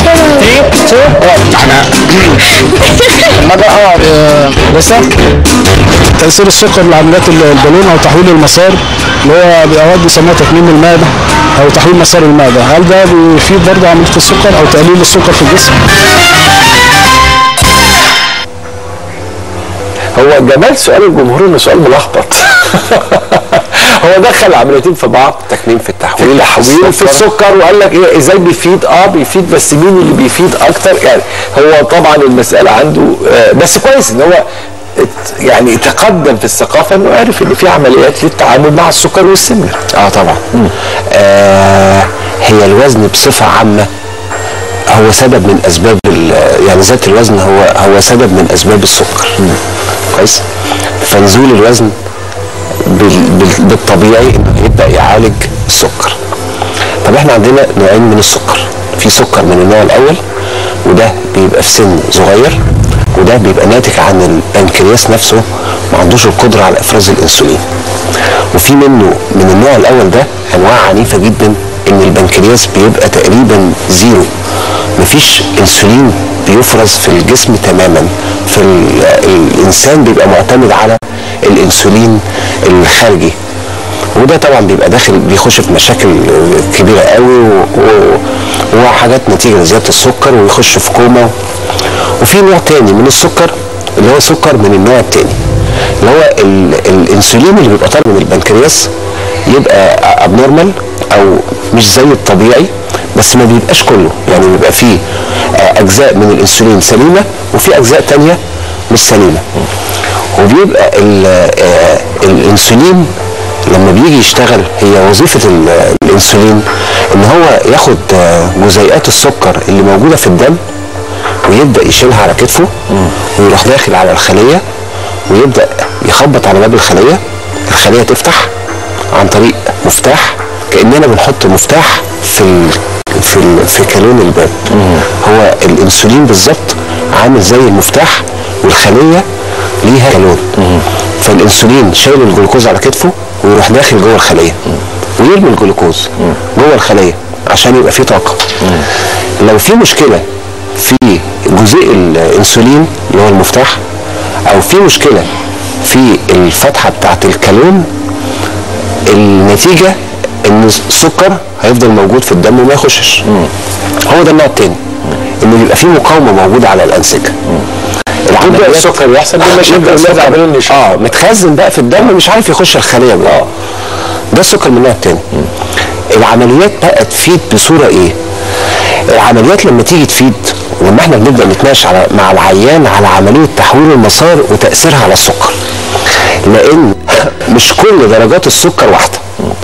لسه تأثير السكر لعمليات البالون او تحويل المسار اللي هو بأوقات بيسموها تكميم المعده او تحويل مسار المعده، هل ده بيفيد برضه عمليه السكر او تقليل السكر في الجسم؟ هو جمال سؤال الجمهور انه سؤال ملخبط. هو دخل عمليتين في بعض، تكميم في التحويل في السكر، وقال لك ايه ازاي بيفيد؟ بيفيد، بس مين اللي بيفيد اكتر؟ يعني هو طبعا المساله عنده بس كويس ان هو يعني تقدم في الثقافه انه عارف ان في عمليات للتعامل مع السكر والسمنه. طبعا. هي الوزن بصفه عامه هو سبب من اسباب يعني زياده الوزن هو سبب من اسباب السكر. كويس. فنزول الوزن بالطبيعي انه يبدا يعالج السكر. طب احنا عندنا نوعين من السكر، في سكر من النوع الاول وده بيبقى في سن صغير، وده بيبقى ناتج عن البنكرياس نفسه ما عندوش القدره على افراز الانسولين. وفي منه من النوع الاول ده انواع عنيفه جدا ان البنكرياس بيبقى تقريبا زيرو، مفيش انسولين بيفرز في الجسم تماما. الانسان بيبقى معتمد على الانسولين الخارجي، وده طبعا بيبقى داخل بيخش في مشاكل كبيره قوي وحاجات نتيجه لزياده السكر ويخش في كوما. وفي نوع تاني من السكر اللي هو سكر من النوع التاني اللي هو الانسولين اللي بيبقى طالع من البنكرياس يبقى ابنورمال او مش زي الطبيعي، بس ما بيبقاش كله، يعني بيبقى فيه اجزاء من الانسولين سليمه وفي اجزاء تانيه مش سليمه. وبيبقى الانسولين لما بيجي يشتغل، هي وظيفه الانسولين ان هو ياخد جزيئات السكر اللي موجوده في الدم ويبدا يشيلها على كتفه ويروح داخل على الخليه ويبدا يخبط على باب الخليه تفتح عن طريق مفتاح، كاننا بنحط مفتاح في كالون الباب. هو الانسولين بالظبط عامل زي المفتاح والخليه ليها كالون. فالانسولين شايل الجلوكوز على كتفه ويروح داخل جوه الخليه ويرمي الجلوكوز جوه الخليه عشان يبقى فيه طاقه. لو في مشكله في جزيء الانسولين اللي هو المفتاح او في مشكله في الفتحه بتاعت الكالون، النتيجه ان السكر هيفضل موجود في الدم وما يخشش. هو ده النوع الثاني، انه بيبقى فيه مقاومه موجوده على الانسجه. يبدا السكر يحصل متخزن بقى في الدم مش عارف يخش الخليه بقى. ده السكر من النوع الثاني. العمليات بقى تفيد بصوره ايه؟ العمليات لما تيجي تفيد، ولما احنا بنبدا نتناقش مع العيان على عمليه تحويل المسار وتاثيرها على السكر، لان مش كل درجات السكر واحده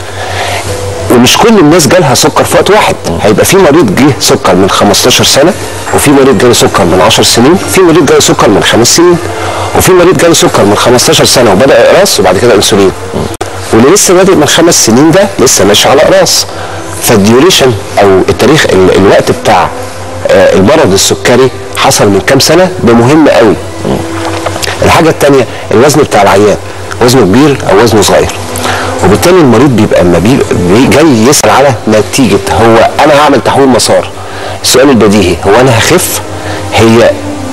ومش كل الناس جالها سكر في وقت واحد. هيبقى في مريض جه سكر من 15 سنه، وفي مريض جاله سكر من 10 سنين، في مريض جاله سكر من 5 سنين، وفي مريض جاله سكر من 15 سنه وبدا اقراص وبعد كده انسولين، واللي لسه بادئ من 5 سنين ده لسه ماشي على اقراص. فالديوريشن او التاريخ الوقت بتاع المرض السكري حصل من كام سنه، ده مهم قوي. الحاجه الثانيه الوزن بتاع العيان، وزنه كبير او وزنه صغير، وبالتالي المريض بيبقى اما جاي يسال على نتيجه هو انا هعمل تحويل مسار. السؤال البديهي هو انا هخف؟ هي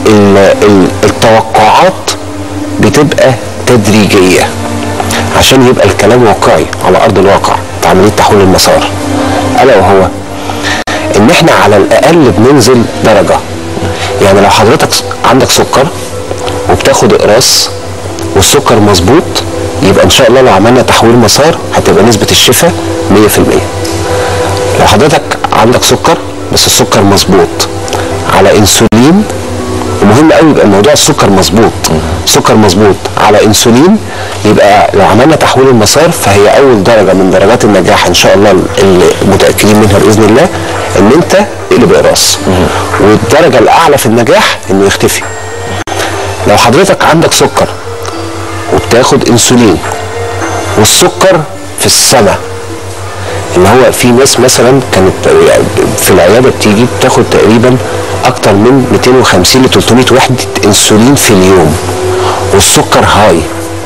التوقعات بتبقى تدريجيه عشان يبقى الكلام واقعي على ارض الواقع في عمليه تحويل المسار، الا وهو ان احنا على الاقل بننزل درجه. يعني لو حضرتك عندك سكر وبتاخد اقراص والسكر مظبوط، يبقى ان شاء الله لو عملنا تحويل مسار هتبقى نسبه الشفاء 100%. لو حضرتك عندك سكر بس السكر مظبوط على انسولين، ومهم قوي يبقى موضوع السكر مظبوط، سكر مظبوط على انسولين، يبقى لو عملنا تحويل المسار فهي اول درجه من درجات النجاح ان شاء الله اللي متاكدين منها باذن الله ان انت تقلب اقراص. والدرجه الاعلى في النجاح انه يختفي. لو حضرتك عندك سكر وبتاخد انسولين والسكر في السماء، اللي هو في ناس مثلا كانت في العياده بتيجي بتاخد تقريبا اكتر من 250 ل 300 وحده انسولين في اليوم والسكر هاي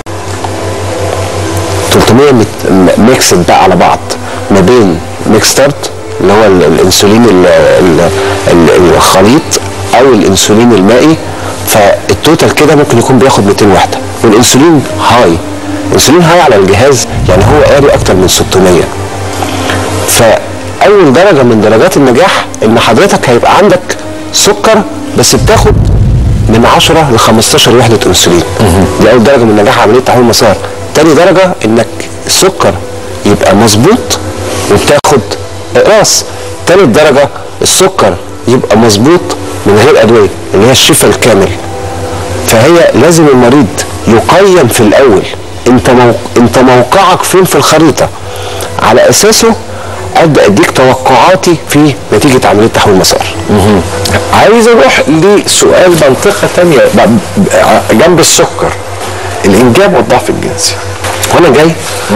300 ميكسد بقى على بعض ما بين ميكستارت اللي هو الانسولين الخليط او الانسولين المائي، فالتوتال كده ممكن يكون بياخد 200 وحده. والانسولين هاي، الانسولين هاي على الجهاز يعني هو قاري اكتر من 600. فاول درجه من درجات النجاح ان حضرتك هيبقى عندك سكر بس بتاخد من 10 ل 15 وحده انسولين. دي اول درجه من نجاح عمليه تحويل المسار. تاني درجه انك السكر يبقى مظبوط وبتاخد اقراص. تالت درجه السكر يبقى مظبوط من غير ادويه اللي هي الشفاء الكامل. فهي لازم المريض يقيم في الاول انت موقعك فين في الخريطه، على اساسه ابدا اديك توقعاتي في نتيجه عمليه تحويل مسار. عايز اروح لسؤال منطقه ثانيه جنب السكر، الانجاب والضعف الجنسي. وانا جاي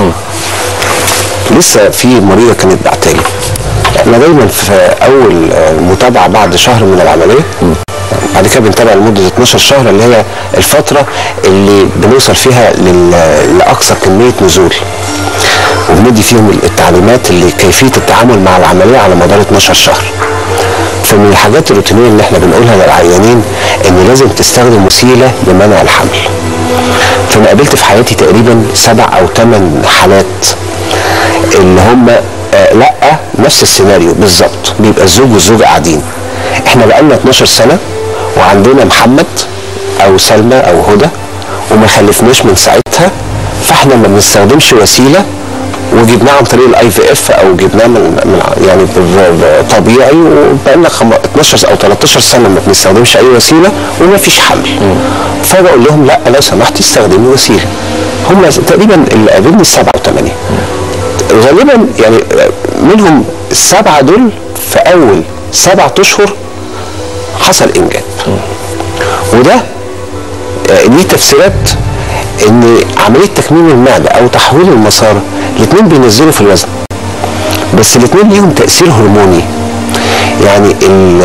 لسه في مريضه كانت بعتالي. احنا دايما في اول متابعه بعد شهر من العمليه، بعد كده بنتابع لمده 12 شهر اللي هي الفتره اللي بنوصل فيها لاقصى كميه نزول، وبندي فيهم التعليمات اللي كيفيه التعامل مع العمليه على مدار 12 شهر. فمن الحاجات الروتينيه اللي احنا بنقولها للعيانين ان لازم تستخدم وسيله لمنع الحمل. فانا قابلت في حياتي تقريبا 7 أو 8 حالات اللي هم لا نفس السيناريو بالظبط، بيبقى الزوج والزوجه قاعدين. احنا بقالنا 12 سنه وعندنا محمد او سلمى او هدى وما خلفناش من ساعتها، فاحنا ما بنستخدمش وسيله وجبناه عن طريق الاي في اف او جبناه من يعني طبيعي، وبقالنا 12 او 13 سنه ما بنستخدمش اي وسيله وما فيش حمل. فبقول لهم لا لو سمحت استخدموا وسيله. هم تقريبا اللي قابلني ال7 أو 8 غالبا، يعني منهم ال7 دول في اول 7 اشهر حصل انجاب. وده ليه تفسيرات ان عمليه تكميم المعده او تحويل المسار الاثنين بينزلوا في الوزن، بس الاثنين ليهم تاثير هرموني. يعني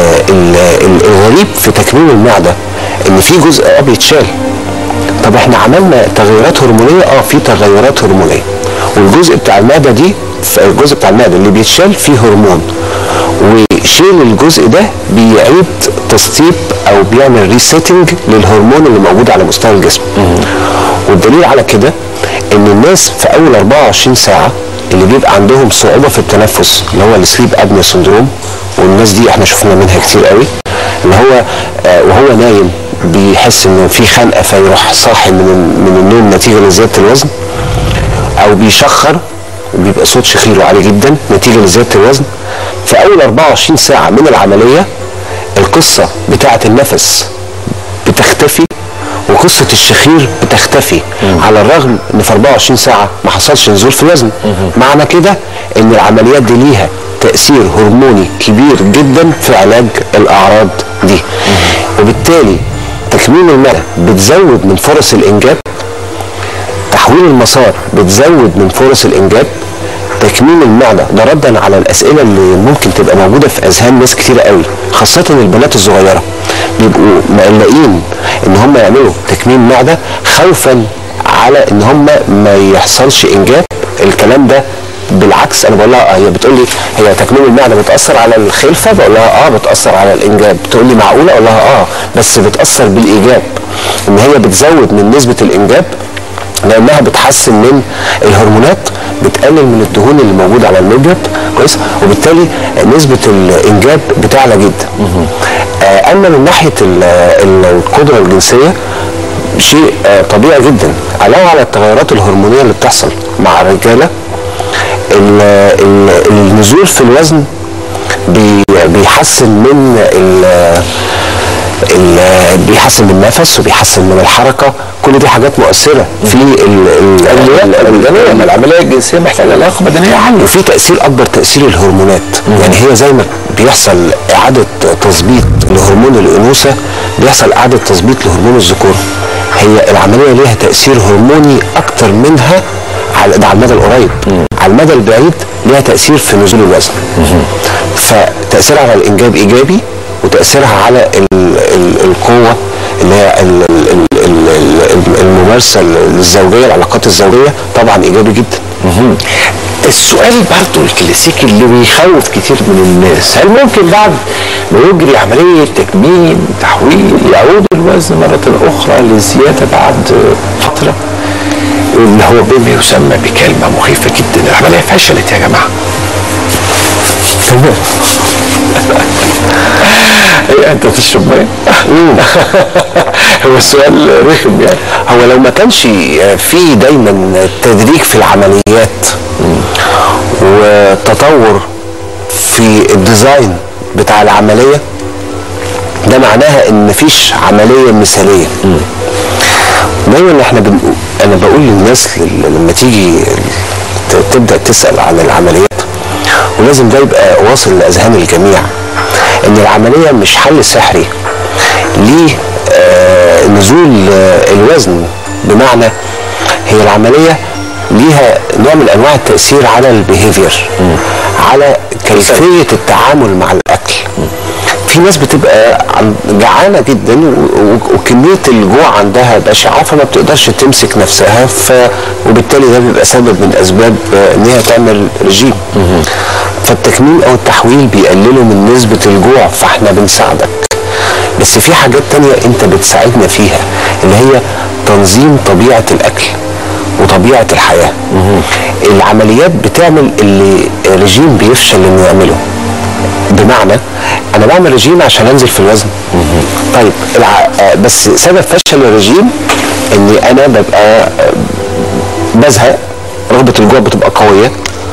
الغريب في تكميم المعده ان في جزء بيتشال. طب احنا عملنا تغيرات هرمونيه، في تغيرات هرمونيه، والجزء بتاع المعده دي، الجزء بتاع المعده اللي بيتشال فيه هرمون، وشيل الجزء ده بيعيد تسطيب او بيعمل ريسيتنج للهرمون اللي موجود على مستوى الجسم. والدليل على كده ان الناس في اول 24 ساعه اللي بيبقى عندهم صعوبه في التنفس اللي هو السليب ابنيا سندروم، والناس دي احنا شفنا منها كتير قوي، اللي هو وهو نايم بيحس ان في خنقه فيروح صاحي من النوم نتيجه لزياده الوزن، او بيشخر وبيبقى صوت شخيره عالي جدا نتيجه لزياده الوزن. في اول 24 ساعه من العمليه القصه بتاعه النفس بتختفي وقصه الشخير بتختفي، على الرغم ان في 24 ساعه ما حصلش نزول في الوزن. معنى كده ان العمليات دي ليها تاثير هرموني كبير جدا في علاج الاعراض دي. وبالتالي تكميم المعده بتزود من فرص الانجاب، تحويل المسار بتزود من فرص الانجاب. تكميم المعده ده ردا على الاسئله اللي ممكن تبقى موجوده في اذهان ناس كتيره قوي، خاصه البنات الصغيره بيبقوا مقلقين ان هم يعملوا تكميم معده خوفا على ان هم ما يحصلش انجاب. الكلام ده بالعكس، انا بقول لها هي بتقول لي هي تكميم المعده بتاثر على الخلفه؟ بقول لها بتاثر على الانجاب. بتقول لي معقوله؟ اقول لها بس بتاثر بالايجاب، ان هي بتزود من نسبه الانجاب لانها بتحسن من الهرمونات، بتقلل من الدهون اللي موجوده على المبيض كويس، وبالتالي نسبه الانجاب بتعلى جدا. اما من ناحيه القدره الجنسيه شيء طبيعي جدا، علاوه على التغيرات الهرمونيه اللي بتحصل مع الرجاله. النزول في الوزن بيحسن من بيحسن من النفس وبيحسن من الحركه. كل دي حاجات مؤثره في العمليه الجنسيه محتاجه لياقه بدنيه عاليه، وفي تاثير اكبر تاثير الهرمونات. يعني هي زي ما بيحصل اعاده تظبيط لهرمون الانوثه بيحصل اعاده تظبيط لهرمون الذكوره. هي العمليه ليها تاثير هرموني اكتر منها على المدى القريب. على المدى البعيد ليها تاثير في نزول الوزن. فتاثيرها على الانجاب ايجابي، وتاثيرها على القوه اللي هي الممارسه الزوجيه، العلاقات الزوجيه طبعا ايجابي جدا. السؤال برضه الكلاسيكي اللي بيخوف كتير من الناس، هل ممكن بعد ما يجري عمليه تكميم تحويل يعود الوزن مره اخرى للزياده بعد فتره؟ اللي هو بما يسمى بكلمه مخيفه جدا، العمليه فشلت يا جماعه. ايه انت بتشرب ميه؟ هو السؤال رخم يعني. هو لو ما كانش في دايما تدريج في العمليات وتطور في الديزاين بتاع العمليه، ده معناها ان مفيش عمليه مثاليه. دايما انا بقول للناس لما تيجي تبدا تسال عن العمليات، ولازم ده يبقى واصل لاذهان الجميع، ان العمليه مش حل سحري ليه نزول الوزن. بمعنى هي العمليه ليها نوع من انواع التاثير على البيهيفير، على كيفيه التعامل مع الاكل. في ناس بتبقى جعانه جدا وكميه الجوع عندها بشعه، فما بتقدرش تمسك نفسها، وبالتالي ده بيبقى سبب من اسباب ان هي تعمل رجيم. فالتكميم او التحويل بيقللوا من نسبه الجوع، فاحنا بنساعدك. بس في حاجات تانية انت بتساعدنا فيها، اللي هي تنظيم طبيعه الاكل وطبيعه الحياه. العمليات بتعمل اللي الرجيم بيفشل انه يعمله. بمعنى انا بعمل رجيم عشان انزل في الوزن. طيب بس سبب فشل الرجيم اني انا ببقى بزهق، رغبه الجوع بتبقى قويه،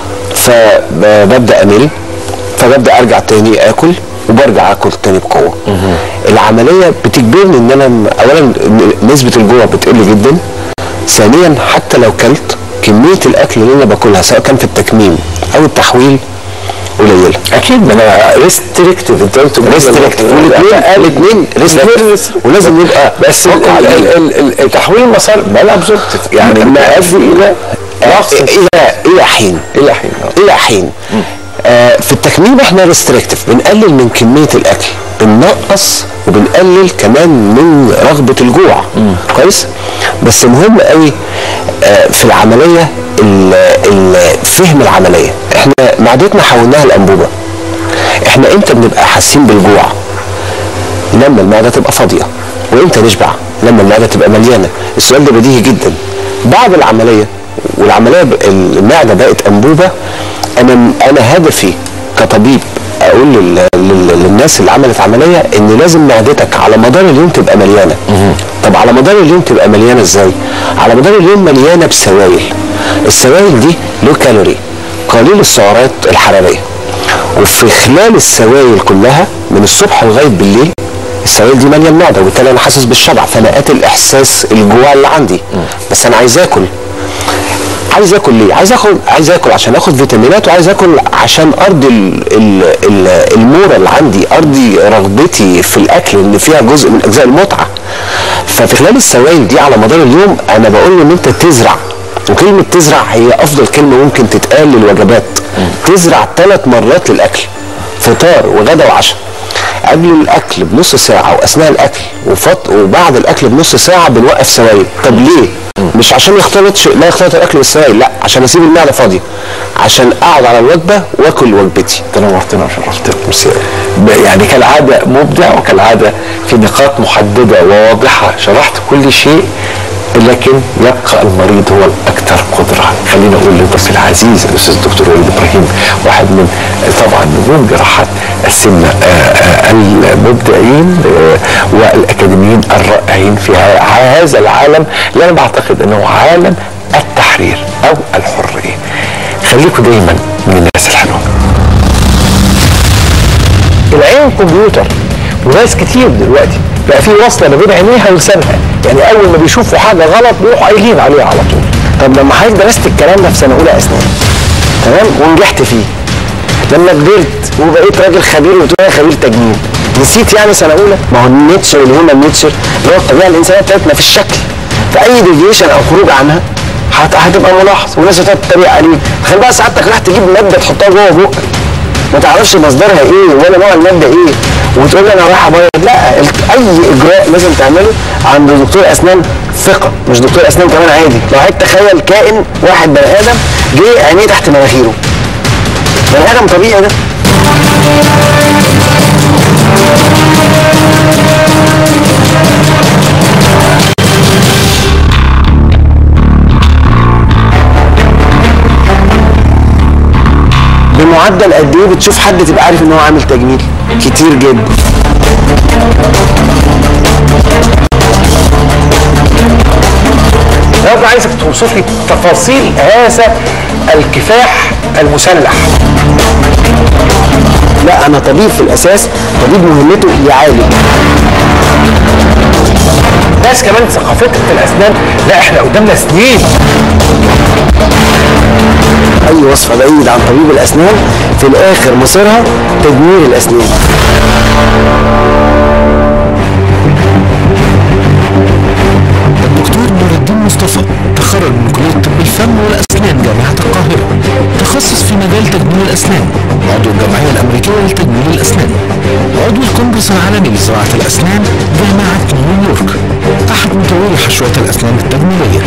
فببدا امل، فببدا ارجع تاني اكل، وبرجع اكل تاني بقوه. العمليه بتجبرني ان انا اولا نسبه الجوع بتقل جدا، ثانيا حتى لو كلت كميه الاكل اللي انا باكلها سواء كان في التكميم او التحويل قليله. اكيد، ما انا ريستريكتيف. انت قلت ريستريكتيف، والاثنين ريستريكتيف، ولازم يبقى بس تحويل المسار بقى ابزوربتيف، يعني ما ادي الى حين الى حين. في التكميم احنا ريستريكتيف، بنقلل من كميه الاكل، بننقص وبنقلل كمان من رغبه الجوع. كويس. بس مهم قوي في العمليه فهم العمليه. احنا معدتنا حولناها الانبوبه. احنا امتى بنبقى حاسين بالجوع؟ لما المعده تبقى فاضيه. وامتى نشبع؟ لما المعده تبقى مليانه. السؤال ده بديهي جدا. بعد العمليه والعمليه المعده بقت انبوبه، انا هدفي كطبيب اقول للناس اللي عملت عمليه ان لازم معدتك على مدار اليوم تبقى مليانه. طب على مدار اليوم تبقى مليانه ازاي؟ على مدار اليوم مليانه بسوائل. السوائل دي له كالوري، قليل السعرات الحراريه، وفي خلال السوائل كلها من الصبح لغايه بالليل السوائل دي ماليه المعده، وبالتالي انا حاسس بالشبع، فانا قاتل احساس الجوع اللي عندي. بس انا عايز اكل. عايز اكل ليه؟ عايز اكل عشان اخد فيتامينات، وعايز اكل عشان ارضي المورا اللي عندي، ارضي رغبتي في الاكل اللي فيها جزء من اجزاء المتعه. ففي خلال السوائل دي على مدار اليوم انا بقول ان انت تزرع، وكلمه تزرع هي افضل كلمه ممكن تتقال للوجبات. تزرع 3 مرات للاكل، فطار وغدا وعشاء. قبل الاكل بنص ساعه واثناء الاكل وبعد الاكل بنص ساعه بنوقف سوائل. طب ليه؟ مش عشان لا يختلط الاكل بالسوائل، لا، عشان اسيب المعده فاضيه، عشان اقعد على الوجبه واكل وجبتي. تنورتنا وشرفتنا. يعني كالعاده مبدع، وكالعاده في نقاط محدده وواضحه شرحت كل شيء، لكن يبقى المريض هو الاكثر قدره. خلينا اقول للضيف العزيز الاستاذ الدكتور وليد ابراهيم، واحد من طبعا نجوم جراحات السمنه المبدعين والاكاديميين الرائعين في هذا العالم اللي انا بعتقد انه عالم التحرير او الحريه. خليكم دايما من الناس الحلوه. العين كمبيوتر، وناس كتير دلوقتي بقى في وصله ما بين عينيها ولسانها، يعني اول ما بيشوفوا حاجه غلط بيروحوا قايلين عليها على طول. طب لما حضرتك درست الكلام ده في سنه اولى اسنان، تمام، ونجحت فيه، لما كبرت وبقيت راجل خبير وتقول خبير تجميل، نسيت يعني سنه اولى؟ ما هو النيتشر اللي هم النيتشر اللي هو الطبيعه الانسانيه بتاعتنا في الشكل، فاي ديفيشن او خروج عنها هتبقى ملاحظ، والناس هتقعد تتريق عليك. تخيل بقى سعادتك راح تجيب ماده تحطها جوه بقك ما تعرفش مصدرها ايه ولا نوع الماده ايه، وتقول لي انا رايح ابيض. لا، اي اجراء لازم تعمله عند دكتور اسنان ثقه، مش دكتور اسنان كمان عادي. لو حضرتك تخيل كائن واحد بني ادم جه عينيه تحت مناخيره، بني ادم طبيعي ده. بمعدل قد ايه بتشوف حد تبقى عارف ان هو عامل تجميل؟ كتير جدا. النهارده عايزك توصف لي تفاصيل هذا الكفاح المسلح. لا انا طبيب في الاساس، طبيب مهمته يعالج. ناس كمان ثقافتها في الاسنان، لا احنا قدامنا سنين. اي وصفه بعيد عن طبيب الاسنان في الاخر مصيرها تدمير الاسنان. الدكتور نور الدين مصطفى تخرج من كلية طب الفم والأسنان جامعة القاهرة، تخصص في مجال تجميل الأسنان، عضو الجمعية الأمريكية لتجميل الأسنان، عضو الكونجرس العالمي لزراعة الأسنان جامعة نيويورك، أحد مطوري حشوات الأسنان التجميلية.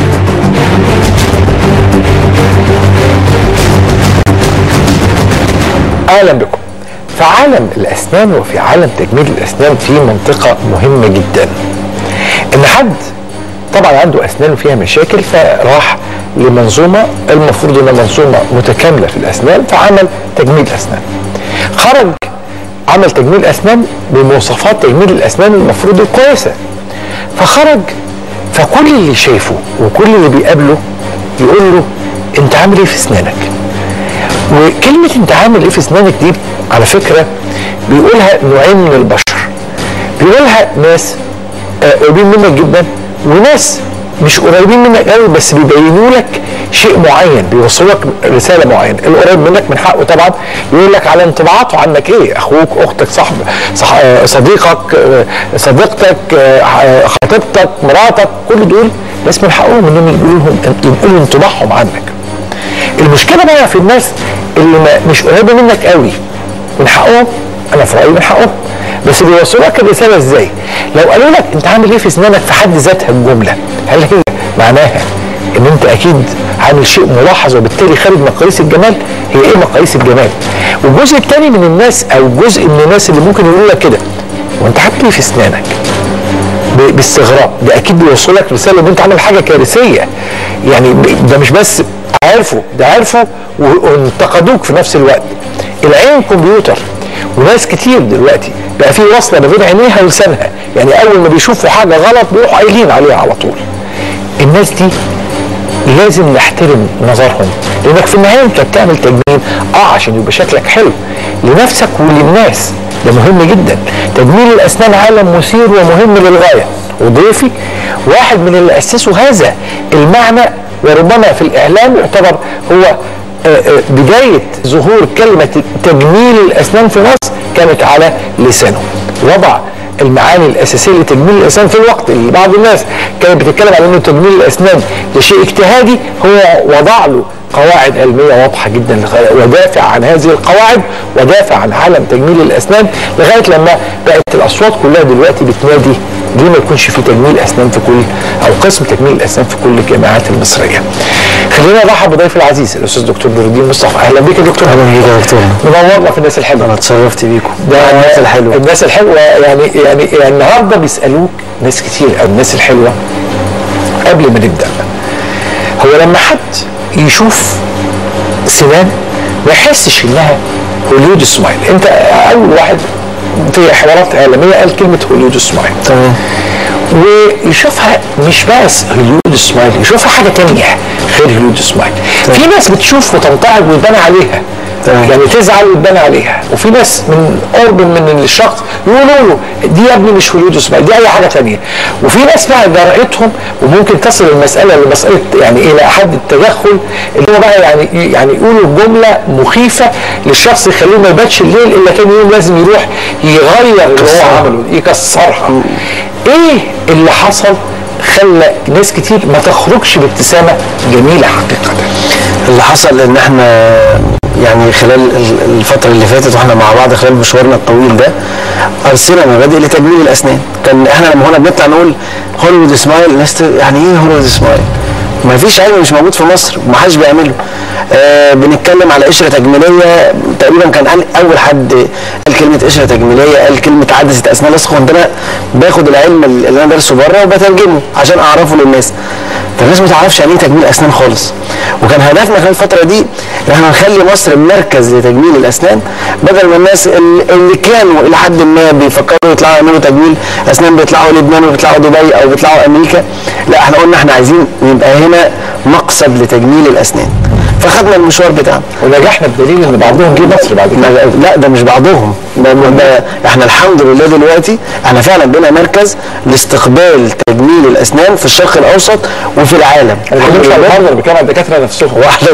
اهلا بكم. في عالم الاسنان وفي عالم تجميل الاسنان في منطقه مهمه جدا، ان حد طبعا عنده اسنان وفيها مشاكل فراح لمنظومه المفروض انها منظومه متكامله في الاسنان، فعمل تجميل اسنان. خرج عمل تجميل اسنان بمواصفات تجميل الاسنان المفروض الكويسه، فخرج فكل اللي شايفه وكل اللي بيقابله يقول له انت عامل ايه في اسنانك؟ وكلمه انت عامل ايه في اسنانك دي على فكره بيقولها نوعين من البشر. بيقولها ناس قريبين منك جدا، وناس مش قريبين منك قوي بس بيبينوا لك شيء معين، بيوصلوا لك رساله معينه. القريب منك من حقه طبعا يقول لك على انطباعاته عنك ايه، اخوك، اختك، صديقك، صديقتك، خطيبتك، مراتك، كل دول ناس من حقهم انهم ينقلوا انطباعهم عنك. المشكله بقى في الناس اللي مش قريبه منك قوي، من حقهم، انا في رايي من حقهم، بس بيوصلوا لك الرساله ازاي؟ لو قالوا لك انت عامل ايه في اسنانك في حد ذاتها الجمله، هل هي معناها ان انت اكيد عامل شيء ملاحظ وبالتالي خارج مقاييس الجمال؟ هي ايه مقاييس الجمال؟ والجزء الثاني من الناس او جزء من الناس اللي ممكن يقولوا لك كده وانت عامل ايه في اسنانك؟ باستغراب، ده اكيد بيوصل لك رساله ان انت عامل حاجه كارثيه. يعني ده مش بس عرفوا، ده عرفوا وانتقدوك في نفس الوقت. العين كمبيوتر، وناس كتير دلوقتي بقى في وصله ما بين عينيها ولسانها، يعني اول ما بيشوفوا حاجه غلط بيروحوا قايلين عليها على طول. الناس دي لازم نحترم نظرهم، لانك في النهايه انت بتعمل تجميل عشان يبقى شكلك حلو لنفسك وللناس، ده مهم جدا. تجميل الاسنان عالم مثير ومهم للغايه، وضيفي واحد من اللي اسسوا هذا المعنى، وربما في الاعلام يعتبر هو بدايه ظهور كلمه تجميل الاسنان في مصر كانت على لسانه. وضع المعاني الاساسيه لتجميل الاسنان في الوقت اللي بعض الناس كانت بتتكلم على انه تجميل الاسنان ده شيء اجتهادي، هو وضع له قواعد علميه واضحه جدا ودافع عن هذه القواعد ودافع عن عالم تجميل الاسنان، لغايه لما بقت الاصوات كلها دلوقتي بتنادي ليه ما يكونش في تجميل اسنان في كل او قسم تجميل الاسنان في كل الجامعات المصريه. خلينا نرحب بضيفي العزيز الاستاذ دكتور نور الدين مصطفى. اهلا بيك يا دكتور. اهلا بيك يا دكتور. منورنا في الناس الحلوه. انا اتشرفت بيكم. ده الناس الحلوه. الناس الحلوه يعني النهارده بيسالوك ناس كتير او الناس الحلوه قبل ما نبدا، هو لما حد يشوف سنان ما يحسش انها هوليود سمايل، انت اول واحد في حوارات اعلاميه قال كلمه هوليود سمايل. تمام. ويشوفها مش بس هوليود سمايل، يشوفها حاجه ثانيه غير هوليود سمايل. في ناس بتشوف وتنتقد ويبان عليها، يعني تزعل ويبان عليها، وفي ناس من قرب من الشخص يقولوا له دي يا ابني مش هوليود سمايل، دي اي حاجه ثانيه. وفي ناس بقى جرأتهم وممكن تصل المساله لمساله يعني الى حد التدخل، اللي هو بقى يعني يقولوا جمله مخيفه للشخص يخليه ما يباتش الليل الا كان يوم لازم يروح يغير اللي هو عمله، يكسرها. ايه اللي حصل خلى ناس كتير ما تخرجش بابتسامه جميله حقيقه؟ اللي حصل ان احنا يعني خلال الفتره اللي فاتت واحنا مع بعض خلال مشوارنا الطويل ده ارسلنا مبادئ لتجميل الاسنان. كان احنا لما هنا بنطلع نقول هوليوود سمايل، الناس يعني ايه هوليوود سمايل؟ ما فيش علم مش موجود في مصر وما حدش بيعمله. بنتكلم على قشره تجميليه، تقريبا كان اول حد قال كلمه قشره تجميليه، قال كلمه عدسه اسنان لصق، وعندنا باخد العلم اللي انا دارسه بره وبترجمه عشان اعرفه للناس. فالناس ما تعرفش يعني ايه تجميل اسنان خالص. وكان هدفنا خلال الفتره دي ان احنا نخلي مصر مركز لتجميل الاسنان، بدل ما الناس اللي كانوا الى حد ما بيفكروا يطلعوا يعملوا تجميل اسنان بيطلعوا لبنان وبيطلعوا دبي او بيطلعوا امريكا، لا احنا قلنا احنا عايزين يبقى هنا مقصد لتجميل الاسنان، فخدنا المشوار بتاعنا ونجحنا بدليل ان بعضهم جه مصر بعد كده. لا ده مش بعضهم، ده احنا الحمد لله دلوقتي احنا فعلا بقينا مركز لاستقبال تجميل الاسنان في الشرق الاوسط وفي العالم. الحمد لله برضه بكام على الدكاتره نفسهم.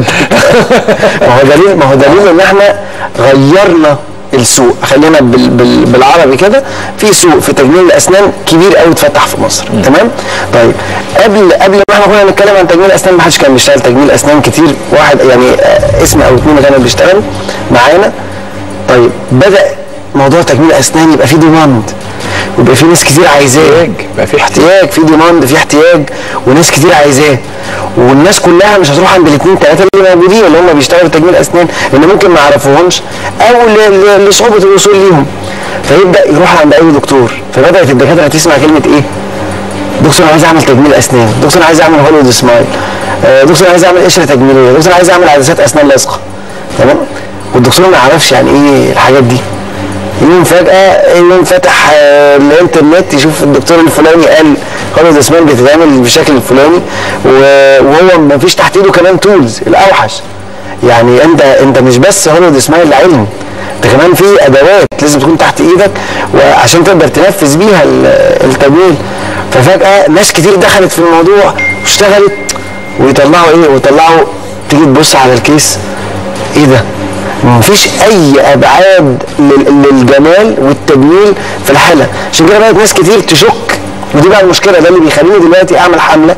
ما هو دليل ان احنا غيرنا السوق، خلينا بالعربي كده، في سوق في تجميل الاسنان كبير قوي اتفتح في مصر. تمام؟ طيب قبل ما احنا كنا نتكلم عن تجميل الاسنان ما حدش كان بيشتغل تجميل اسنان كتير، واحد يعني اسم او اثنين كانوا بيشتغلوا معانا. طيب بدا موضوع تجميل الاسنان يبقى فيه ديماند، ويبقى في ناس كتير عايزاه، يبقى في احتياج، في ديماند، في احتياج وناس كتير عايزاه، والناس كلها مش هتروح عند الاثنين ثلاثه اللي موجودين اللي هم بيشتغلوا تجميل اسنان لان ممكن ما يعرفوهمش او لصعوبه الوصول ليهم، فيبدا يروح عند اي دكتور. فبدات الدكاتره تسمع كلمه ايه؟ دكتور انا عايز اعمل تجميل اسنان، دكتور انا عايز اعمل هوليود سمايل، دكتور انا عايز اعمل قشره تجميليه، دكتور انا عايز اعمل عدسات اسنان لاصقه. تمام؟ والدكتور ما يعرفش يعني ايه الحاجات دي. يوم فجأة يوم فتح الانترنت يشوف الدكتور الفلاني قال هوليود سمايل بتتعمل بالشكل الفلاني، وهو ما فيش تحت ايده كمان تولز الاوحش. يعني انت مش بس هوليود سمايل علم، انت كمان في ادوات لازم تكون تحت ايدك وعشان تقدر تنفذ بيها التجميل. ففجأة ناس كتير دخلت في الموضوع واشتغلت ويطلعوا ايه؟ ويطلعوا تيجي تبص على الكيس ايه ده؟ مفيش اي ابعاد للجمال والتجميل في الحاله، عشان كده بدات ناس كتير تشك، ودي بقى المشكله، ده اللي بيخليني دلوقتي اعمل حمله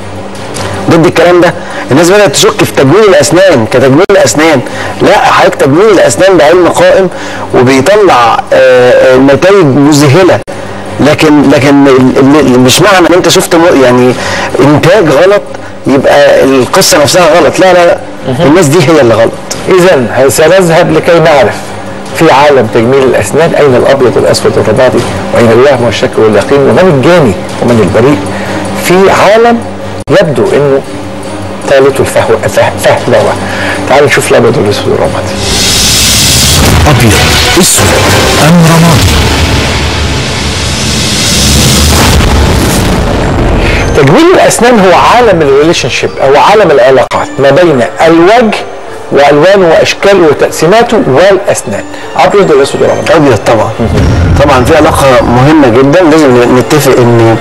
ضد الكلام ده. الناس بدات تشك في تجميل الاسنان كتجميل الاسنان. لا حضرتك تجميل الاسنان ده علم قائم وبيطلع نتائج مذهله، لكن مش معنى ان انت شفت يعني انتاج غلط يبقى القصه نفسها غلط. لا لا لا، الناس دي هي اللي غلط. إذا سنذهب لكي نعرف في عالم تجميل الأسنان أين الأبيض والأسود والرمادي، وأين الوهم والشك واليقين، ومن الجاني ومن البريء. في عالم يبدو أنه ثالث الفهلوة. تعالوا نشوف الأبيض والأسود والرمادي. أبيض أسود أم رمادي؟ تجميل الأسنان هو عالم الريليشن شيب أو عالم العلاقات ما بين الوجه والوانه واشكاله وتقسيماته والاسنان. ابيض ولا اسود ولا ابيض؟ ابيض طبعا. طبعا في علاقه مهمه جدا، لازم نتفق ان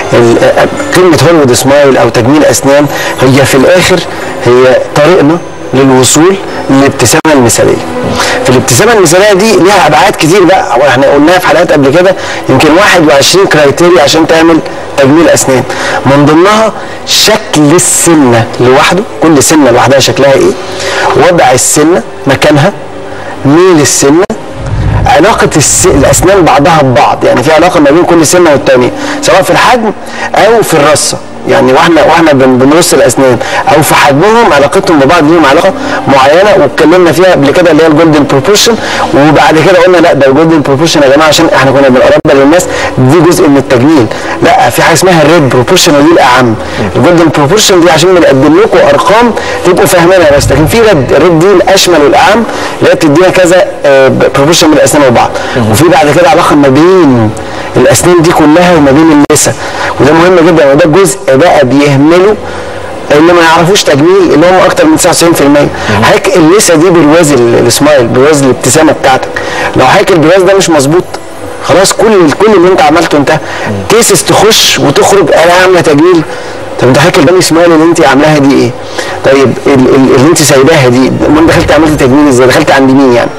كلمه هوليود سمايل او تجميل اسنان هي في الاخر هي طريقنا للوصول للابتسامه المثاليه. في الابتسامه المثاليه دي ليها ابعاد كتير بقى، واحنا قلناها في حلقات قبل كده، يمكن 21 كرايتيريا عشان تعمل تجميل اسنان، من ضمنها شكل السنه لوحده، كل سنه لوحدها شكلها ايه، وضع السنه مكانها، ميل السنه، علاقه الاسنان بعضها ببعض، يعني في علاقه ما بين كل سنه والثانيه سواء في الحجم او في الرصه، يعني واحنا بنرص الاسنان او في حجمهم علاقتهم ببعض ليهم علاقه معينه، واتكلمنا فيها قبل كده اللي هي الجولدن بروبورشن. وبعد كده قلنا لا ده الجولدن بروبورشن يا جماعه عشان احنا كنا بنقربها للناس دي جزء من التجميل، لا في حاجه اسمها الريد بروبورشن ودي الاعم. الجولدن بروبورشن دي عشان بنقدم لكم ارقام تبقوا فاهمينها بس، لكن في ريد، الريد دي الاشمل والاعم اللي هي بتدينا كذا بروبورشن من الاسنان وبعض. وفي بعد كده علاقه ما بين الاسنان دي كلها وما بين اللثه، وده مهم جدا، وده جزء بقى بيهملوا اللي ما يعرفوش تجميل اللي هم اكتر من 99%. حضرتك اللثه دي برواز السمايل، برواز الابتسامه بتاعتك، لو حضرتك البرواز ده مش مظبوط خلاص كل اللي انت عملته انتهى. كيسز تخش وتخرج انا عامله تجميل، طب انت حضرتك البني سمايل اللي انت عاملاها دي ايه؟ طيب اللي انت سايباها دي من دخلت عملت تجميل ازاي؟ دخلت عند مين يعني؟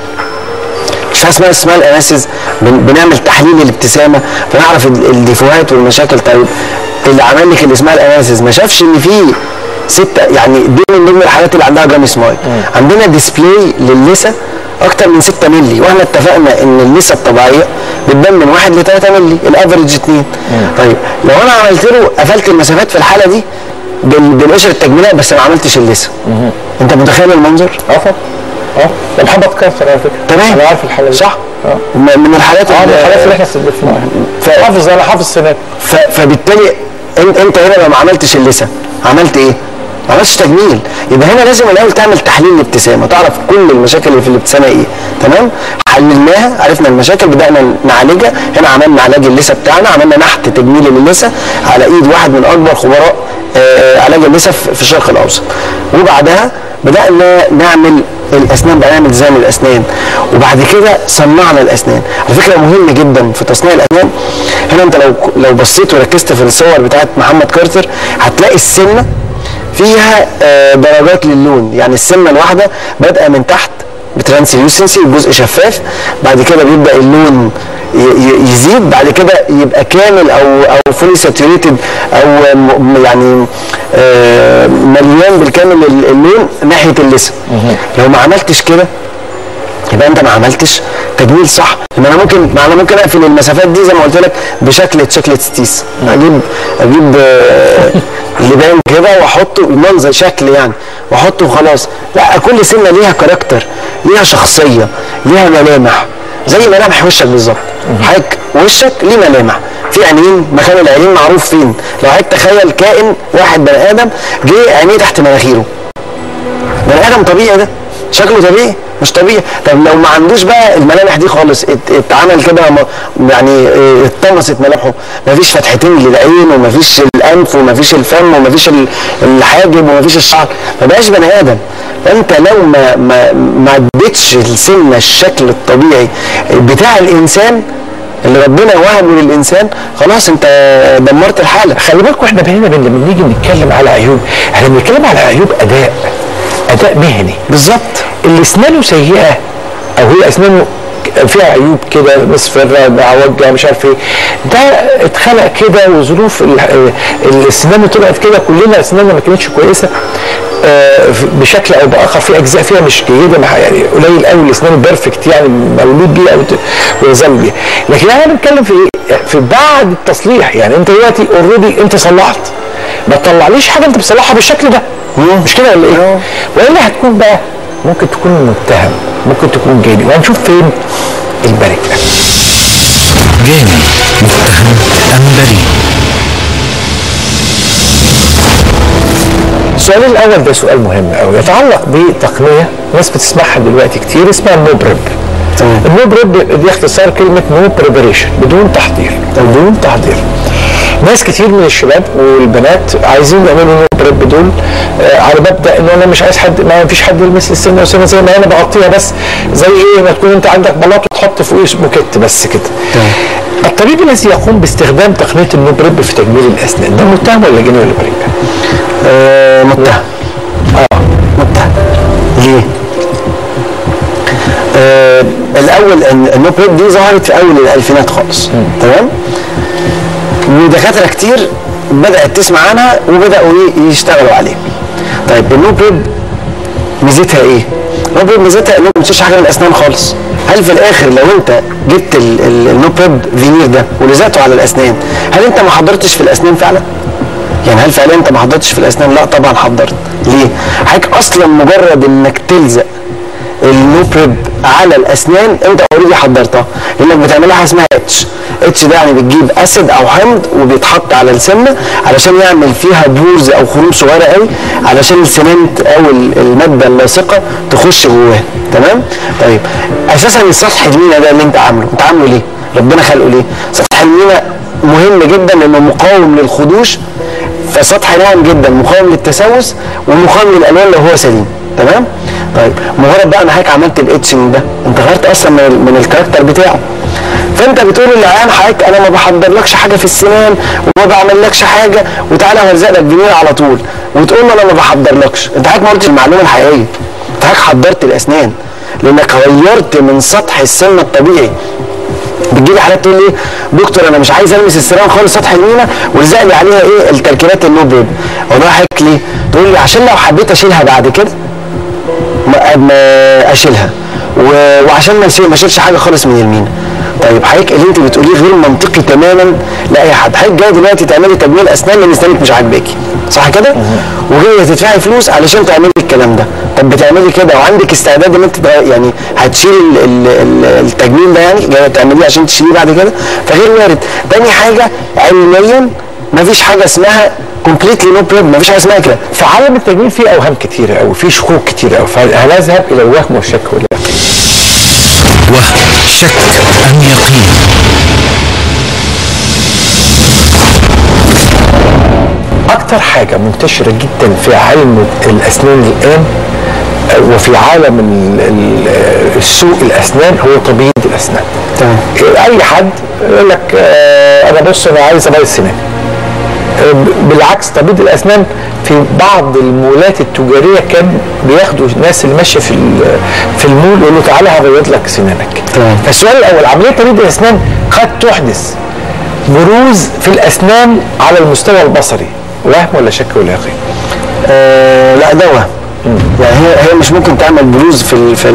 مش اسمها سمايل اناليسيز، بنعمل تحليل الابتسامه فنعرف الديفوهات والمشاكل. طيب اللي عمل لك السمايل اناليسيز ما شافش ان في 6، يعني دي من ضمن الحالات اللي عندها جامي سمايل. عندنا ديسبلاي للثه اكتر من 6 مللي، واحنا اتفقنا ان اللثه الطبيعيه بتبان من 1 ل 3 مللي، الافرج 2. طيب لو انا عملت له قفلت المسافات في الحاله دي بالقشره التجميليه بس ما عملتش اللثه، انت متخيل المنظر؟ ده محمد كافر على فكره. تمام، انا عارف الحاله دي صح؟ من الحالات اللي احنا حافظ، انا حافظ سنات. فبالتالي انت هنا لما عملتش اللثه عملت ايه؟ ما عملتش تجميل. يبقى هنا لازم الاول تعمل تحليل الابتسامه، تعرف كل المشاكل اللي في الابتسامه ايه. تمام؟ حللناها، عرفنا المشاكل، بدانا نعالجها. هنا عملنا علاج اللثه بتاعنا، عملنا نحت تجميل للثه على ايد واحد من اكبر خبراء علاج اللثه في الشرق الاوسط. وبعدها بدانا نعمل الاسنان، بقى نعمل ديزاين الاسنان، وبعد كده صنعنا الاسنان. على فكره مهم جدا في تصنيع الاسنان. هنا انت لو بصيت وركزت في الصور بتاعت محمد كارتر هتلاقي السنه فيها درجات للون. يعني السنه الواحده بادئه من تحت بترانسليوسنسي، الجزء شفاف، بعد كده بيبدا اللون يزيد، بعد كده يبقى كامل او فولي ساتوريتد، او يعني مليان بالكامل اللون ناحيه اللثه. لو ما عملتش كده يبقى انت ما عملتش تجميل صح. انا ممكن اقفل المسافات دي زي ما قلت لك بشكل ستيس، اجيب لبان كده واحطه منظر شكل يعني واحطه وخلاص. لا، كل سنه ليها كاركتر، ليها شخصيه، ليها ملامح، زي ملامح وشك بالظبط. حضرتك وشك ليه ملامح، في عينين، مكان العينين معروف فين. لو حضرتك تخيل كائن واحد بني ادم جه عينيه تحت مناخيره، بني ادم طبيعي ده شكله طبيعي؟ مش طبيعي. طب لو ما عندوش بقى الملامح دي خالص، اتعمل كده يعني اتطمست ملامحه، مفيش فتحتين للعين ومفيش الانف ومفيش الفم ومفيش الحاجب ومفيش الشعر، ما بقاش بني ادم. فانت لو ما اديتش السنه الشكل الطبيعي بتاع الانسان اللي ربنا وهبه للانسان، خلاص انت دمرت الحاله. خلي بالكم احنا هنا لما بنيجي نتكلم على عيوب، احنا بنتكلم على عيوب اداء مهني. بالظبط. اللي اسنانه سيئه او هي اسنانه فيها عيوب كده، مصفرة، معوجة، مش عارف ايه، ده اتخلق كده وظروف الاسنان طلعت كده. كلنا اسناننا ما كانتش كويسه بشكل او باخر، في اجزاء فيها مش جيده، يعني قليل قوي الاسنان البرفكت يعني مولود بيها ويظل بيها. لكن احنا بنتكلم في ايه؟ في بعد التصليح. يعني انت دلوقتي اوريدي انت صلحت، ما تطلعليش حاجه انت بتصلحها بالشكل ده، مش كده ولا ايه؟ والا هتكون بقى ممكن تكون متهم، ممكن تكون جاني، وهنشوف فين البريء. جاني، متهم ام بريء؟ السؤال الاول ده سؤال مهم قوي، يتعلق بتقنيه ناس بتسمعها دلوقتي كتير، اسمها النو بريب. النو بريب دي اختصار كلمه نو بريبريشن، بدون تحضير. بدون تحضير. ناس كتير من الشباب والبنات عايزين يعملوا نو بريب دول على مبدا ان انا مش عايز حد، ما فيش حد يلمس لي السنه والسنه زي ما انا بغطيها، بس زي ايه ما تكون انت عندك بلاط وتحط فوقيه موكيت بس كده. الطبيب الذي يقوم باستخدام تقنيه النو بريب في تجميل الاسنان ده متهم ولا جاني ولا بريء؟ متهم. متهم. ليه؟ الاول النو بريب دي ظهرت في اول الالفينات خالص. تمام؟ ودكاتره كتير بدات تسمع عنها وبداوا يشتغلوا عليها. طيب النو بريب ميزتها ايه؟ النو بريب ميزتها انه ما بتشيلش حاجه من الاسنان خالص. هل في الاخر لو انت جبت النو بريب فينير ده ولزقته على الاسنان، هل انت ما حضرتش في الاسنان فعلا؟ يعني هل فعلا انت ما حضرتش في الاسنان؟ لا طبعا حضرت. ليه؟ حضرتك اصلا مجرد انك تلزق النو بريب على الاسنان انت اوريدي حضرتها، لانك بتعملها حاجه اسمها اتش ده يعني بتجيب اسيد او حمض وبيتحط على السنه علشان يعمل فيها بورز او خروم صغيره قوي علشان السمنت او الماده اللاصقه تخش جواها. تمام؟ طيب اساسا السطح المينا ده اللي انت عامله ليه؟ ربنا خلقه ليه؟ سطح المينا مهم جدا لانه مقاوم للخدوش، فسطح ناعم جدا مقاوم للتسوس ومقاوم للالوان لو هو سليم. تمام؟ طيب مجرد بقى ما حضرتك عملت الاتشنج ده انت غيرت اصلا من الكاركتر بتاعه. فانت بتقول للعيان حضرتك انا ما بحضرلكش حاجه في السنان وما بعملكش حاجه وتعالى هلزق لك فينير على طول، وتقول له انا ما بحضرلكش. انت حضرتك ما قلتش المعلومه الحقيقيه، انت حضرتك حضرت الاسنان لانك غيرت من سطح السن الطبيعي. بتجيلي حالات تقول لي دكتور انا مش عايز المس السنان خالص سطح المينا والزق لي عليها ايه التركيبات النو بريب. اقول لها حضرتك ليه؟ تقول لي عشان لو حبيت اشيلها بعد كده ما اشيلها، وعشان ما اشيلش حاجه خالص من المينا. طيب حضرتك اللي انت بتقوليه غير منطقي تماما لاي حد. حضرتك جايه دلوقتي تعملي تجميل اسنان لان اسنانك مش عاجباكي، صح كده؟ وجايه تدفعي فلوس علشان تعملي الكلام ده. طب بتعملي كده وعندك استعداد ان انت يعني هتشيلي التجميل ده، يعني جايه تعمليه عشان تشيليه بعد كده، فغير وارد. تاني حاجه علميا مفيش حاجه اسمها كومبليتلي نو بروبلم، مفيش حاجه اسمها كده. في عالم التجميل فيه اوهام كتيره قوي، في شكوك كتيره قوي، فهنذهب الى الوهم والشك واليقين. وهم، شك ام يقين؟ اكتر حاجه منتشره جدا في علم الاسنان الان وفي عالم السوق الاسنان هو تبييض الاسنان. تمام. اي حد يقول لك انا بص انا عايز ابيض سناني. بالعكس تبييض الاسنان في بعض المولات التجاريه كان بياخدوا الناس اللي ماشيه في المول يقول له تعالى هبيض لك سنانك. تمام. فالسؤال الاول، عمليه تبييض الاسنان قد تحدث بروز في الاسنان على المستوى البصري، وهم ولا شك ولا يقين؟ لا ده وهم. يعني هي مش ممكن تعمل بروز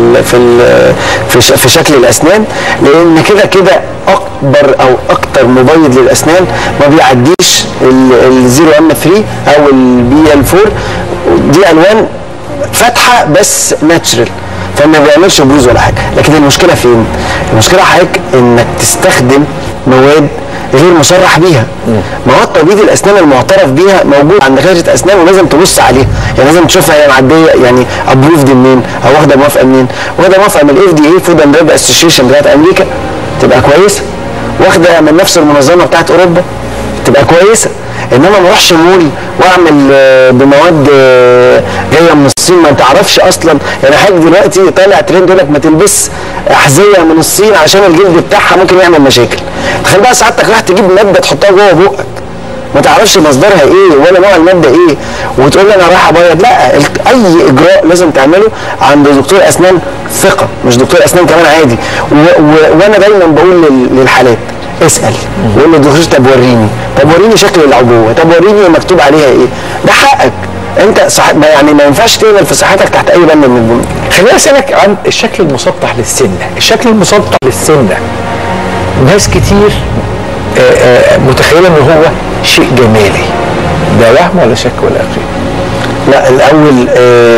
في شكل الاسنان، لان كده اكبر او اكتر مبيض للاسنان ما بيعديش الزيرو ام 3 او البي ال 4. دي الوان فاتحه بس ناتشرال، فما بيعملش بروز ولا حاجه. لكن المشكله فين؟ المشكله حضرتك انك تستخدم مواد غير مصرح بيها. مواد تبييض الاسنان المعترف بيها موجود عند دكاتره اسنان ولازم تبص عليها، يعني لازم تشوفها هي معديه، يعني ابروفد منين او واخده موافقه منين. واخده موافقه من الاف دي اي فود اند دراج اسوشيشن بتاعت امريكا تبقى كويسه، واخده من نفس المنظمه بتاعت اوروبا تبقى كويسه. انما ما اروحش مول واعمل بمواد جايه من الصين ما تعرفش اصلا. يعني حاجه دلوقتي طالع ترند يقول لك ما تلبس احذيه من الصين عشان الجلد بتاعها ممكن يعمل مشاكل. تخيل بقى سعادتك راح تجيب ماده تحطها جوه بقك ما تعرفش مصدرها ايه ولا نوع الماده ايه وتقول لي انا رايح ابيض. لا، اي اجراء لازم تعمله عند دكتور اسنان ثقه، مش دكتور اسنان كمان عادي. وانا دايما بقول للحالات اسال وقول للدكتور طب وريني شكل العبوه، طب وريني مكتوب عليها ايه. ده حقك انت صح، يعني ما ينفعش تعمل في صحتك تحت اي بند من البنود. خليني اسالك عن الشكل المسطح للسنه. الشكل المسطح للسنه ناس كتير متخيله ان هو شيء جمالي، ده وهم ولا شك ولا يقين؟ لا، الاول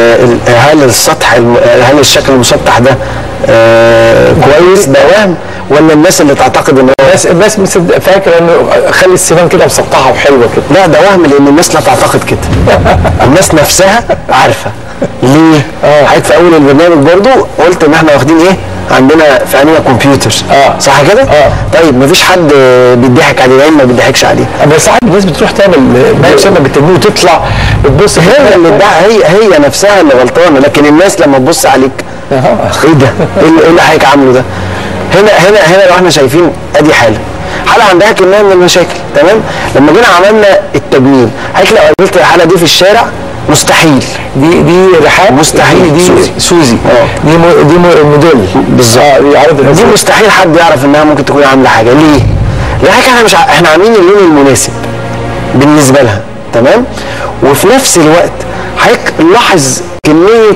هل الشكل المسطح ده كويس؟ ده وهم ولا الناس اللي تعتقد ان الناس فاكره انه خلي السنان كده مسطحه وحلوه كده؟ لا، ده وهم لان الناس لا تعتقد كده. الناس نفسها عارفه ليه. حضرتك في اول البرنامج برضو قلت ان احنا واخدين ايه؟ عندنا في عينينا كمبيوتر. صح كده؟ طيب مفيش حد بيضحك عليه، العين ما بيضحكش عليه. بس ساعات الناس بتروح تعمل ما يسمى بالتنميه وتطلع بتبص هي اللي هي نفسها اللي غلطانه، لكن الناس لما تبص عليك ايه ده؟ ايه اللي حضرتك عامله ده؟ هنا لو احنا شايفين ادي حاله عندها كميه من المشاكل. تمام. لما جينا عملنا التجميل حضرتك لو قابلت الحاله دي في الشارع مستحيل. دي رحاب مستحيل. دي سوزي دي موديل بالظبط. دي مستحيل حد يعرف انها ممكن تكون عامله حاجه. ليه؟ لان احنا عاملين اللون المناسب بالنسبه لها. تمام. وفي نفس الوقت حضرتك لاحظ كميه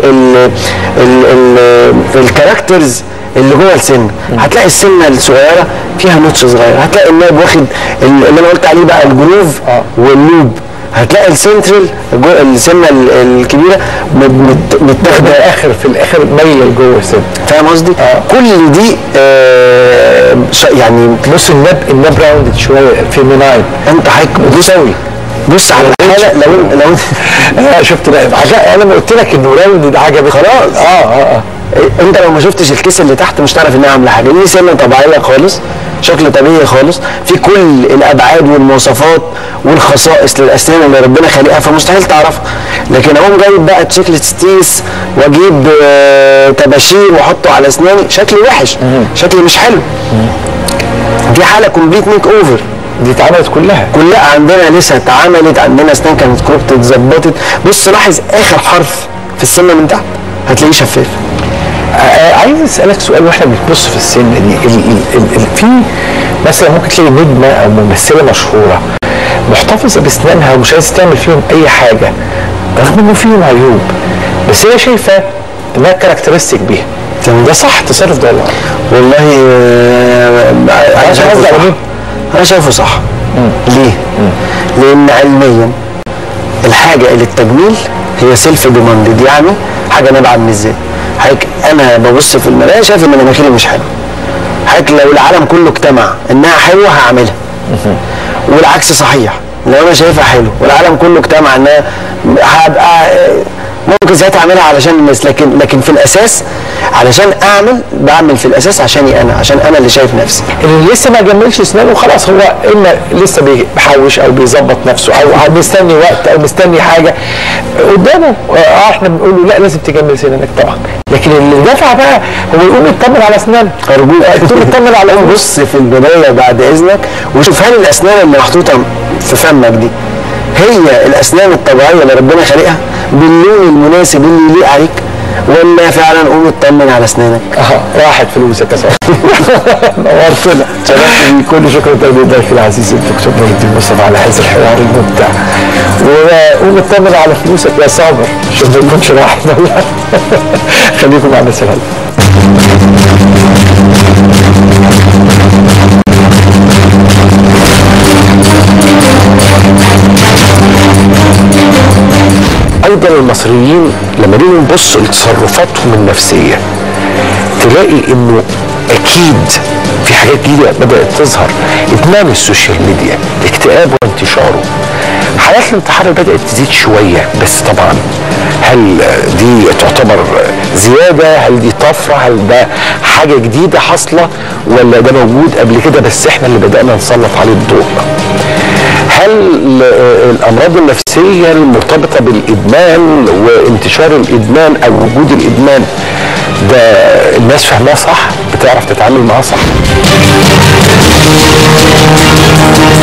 الكاركترز اللي جوه السن. هتلاقي السنه الصغيره فيها نوتش صغير، هتلاقي الناب واخد اللي انا قلت عليه بقى الجروف واللوب، هتلاقي السنترال السنه الكبيره متاخده في الاخر مايله لجوه السن. فاهم قصدي؟ كل دي يعني بص الناب راوندد شويه في منايل. انت حضرتك بص على الحاله لو شفت انا ما قلت لك انه راوندد عجبك خلاص. انت لو ما شفتش الكيس اللي تحت مش تعرف انها عامله حاجه. دي سنه طبيعيه خالص، شكل طبيعي خالص، في كل الابعاد والمواصفات والخصائص للاسنان اللي ربنا خالقها، فمستحيل تعرفها. لكن اقوم جايب بقى تشيكلت ستيس واجيب طباشير واحطه على اسناني، شكلي وحش، شكلي مش حلو. دي حاله كومبليت ميك اوفر. دي اتعملت كلها عندنا لسه اتعملت، عندنا اسنان كانت كروبت اتظبطت. بص لاحظ اخر حرف في السنه من تحت هتلاقيه شفاف. عايز اسالك سؤال واحنا بنبص في السن دي في مثلا ممكن تلاقي نجمه او ممثله مشهوره محتفظه باسنانها ومش عايزه تعمل فيهم اي حاجه رغم انه فيهم عيوب، بس هي شايفه انها كاركترستيك بيها. ده صح التصرف ده ولا؟ والله انا شايفه صح. ليه؟ لان علميا الحاجه اللي التجميل هي سيلف ديماندد، يعني حاجه نابعه من الذات. حضرتك انا ببص في المرايه شايف ان مناخيري مش حلو. حضرتك لو العالم كله اجتمع انها حلوه هعملها. والعكس صحيح. لو انا شايفها حلو والعالم كله اجتمع انها هبقى ممكن ساعتها اعملها علشان الناس، لكن في الاساس علشان بعمل في الاساس عشاني انا، عشان انا اللي شايف نفسي. اللي لسه ما جملش اسنانه خلاص هو اما لسه بيحوش او بيظبط نفسه او مستني وقت او مستني حاجه قدامه، احنا بنقول له لا لازم تجمل سنانك طبعا، لكن اللي دفع بقى هو يقوم يطمن على اسنانه. ارجوك تقوم يطمن على بص في البدايه بعد اذنك وشوف هل الاسنان اللي محطوطه في فمك دي هي الاسنان الطبيعيه اللي ربنا خالقها باللون المناسب اللي يليق عليك، ولا فعلا قوم اطمن على اسنانك. راحت فلوسك يا صاحبي. نورتنا، شرفت بيك. كل شكر لضيفي العزيز الدكتور نور الدين مصطفى على هذا الحوار الممتع. وقوم اطمن على فلوسك يا صابر عشان ما يكونش راحت. خليكم معنا، سلام. ايضا المصريين لما نيجي نبص لتصرفاتهم النفسيه تلاقي انه اكيد في حاجات جديده بدات تظهر. ادمان السوشيال ميديا، الاكتئاب وانتشاره، حالات الانتحار بدات تزيد شويه، بس طبعا هل دي تعتبر زياده؟ هل دي طفره؟ هل ده حاجه جديده حاصله ولا ده موجود قبل كده بس احنا اللي بدانا نسلط عليه الضوء؟ هل الامراض النفسيه المرتبطه بالادمان وانتشار الادمان او وجود الادمان ده الناس فاهماه صح؟ بتعرف تتعامل معاه صح؟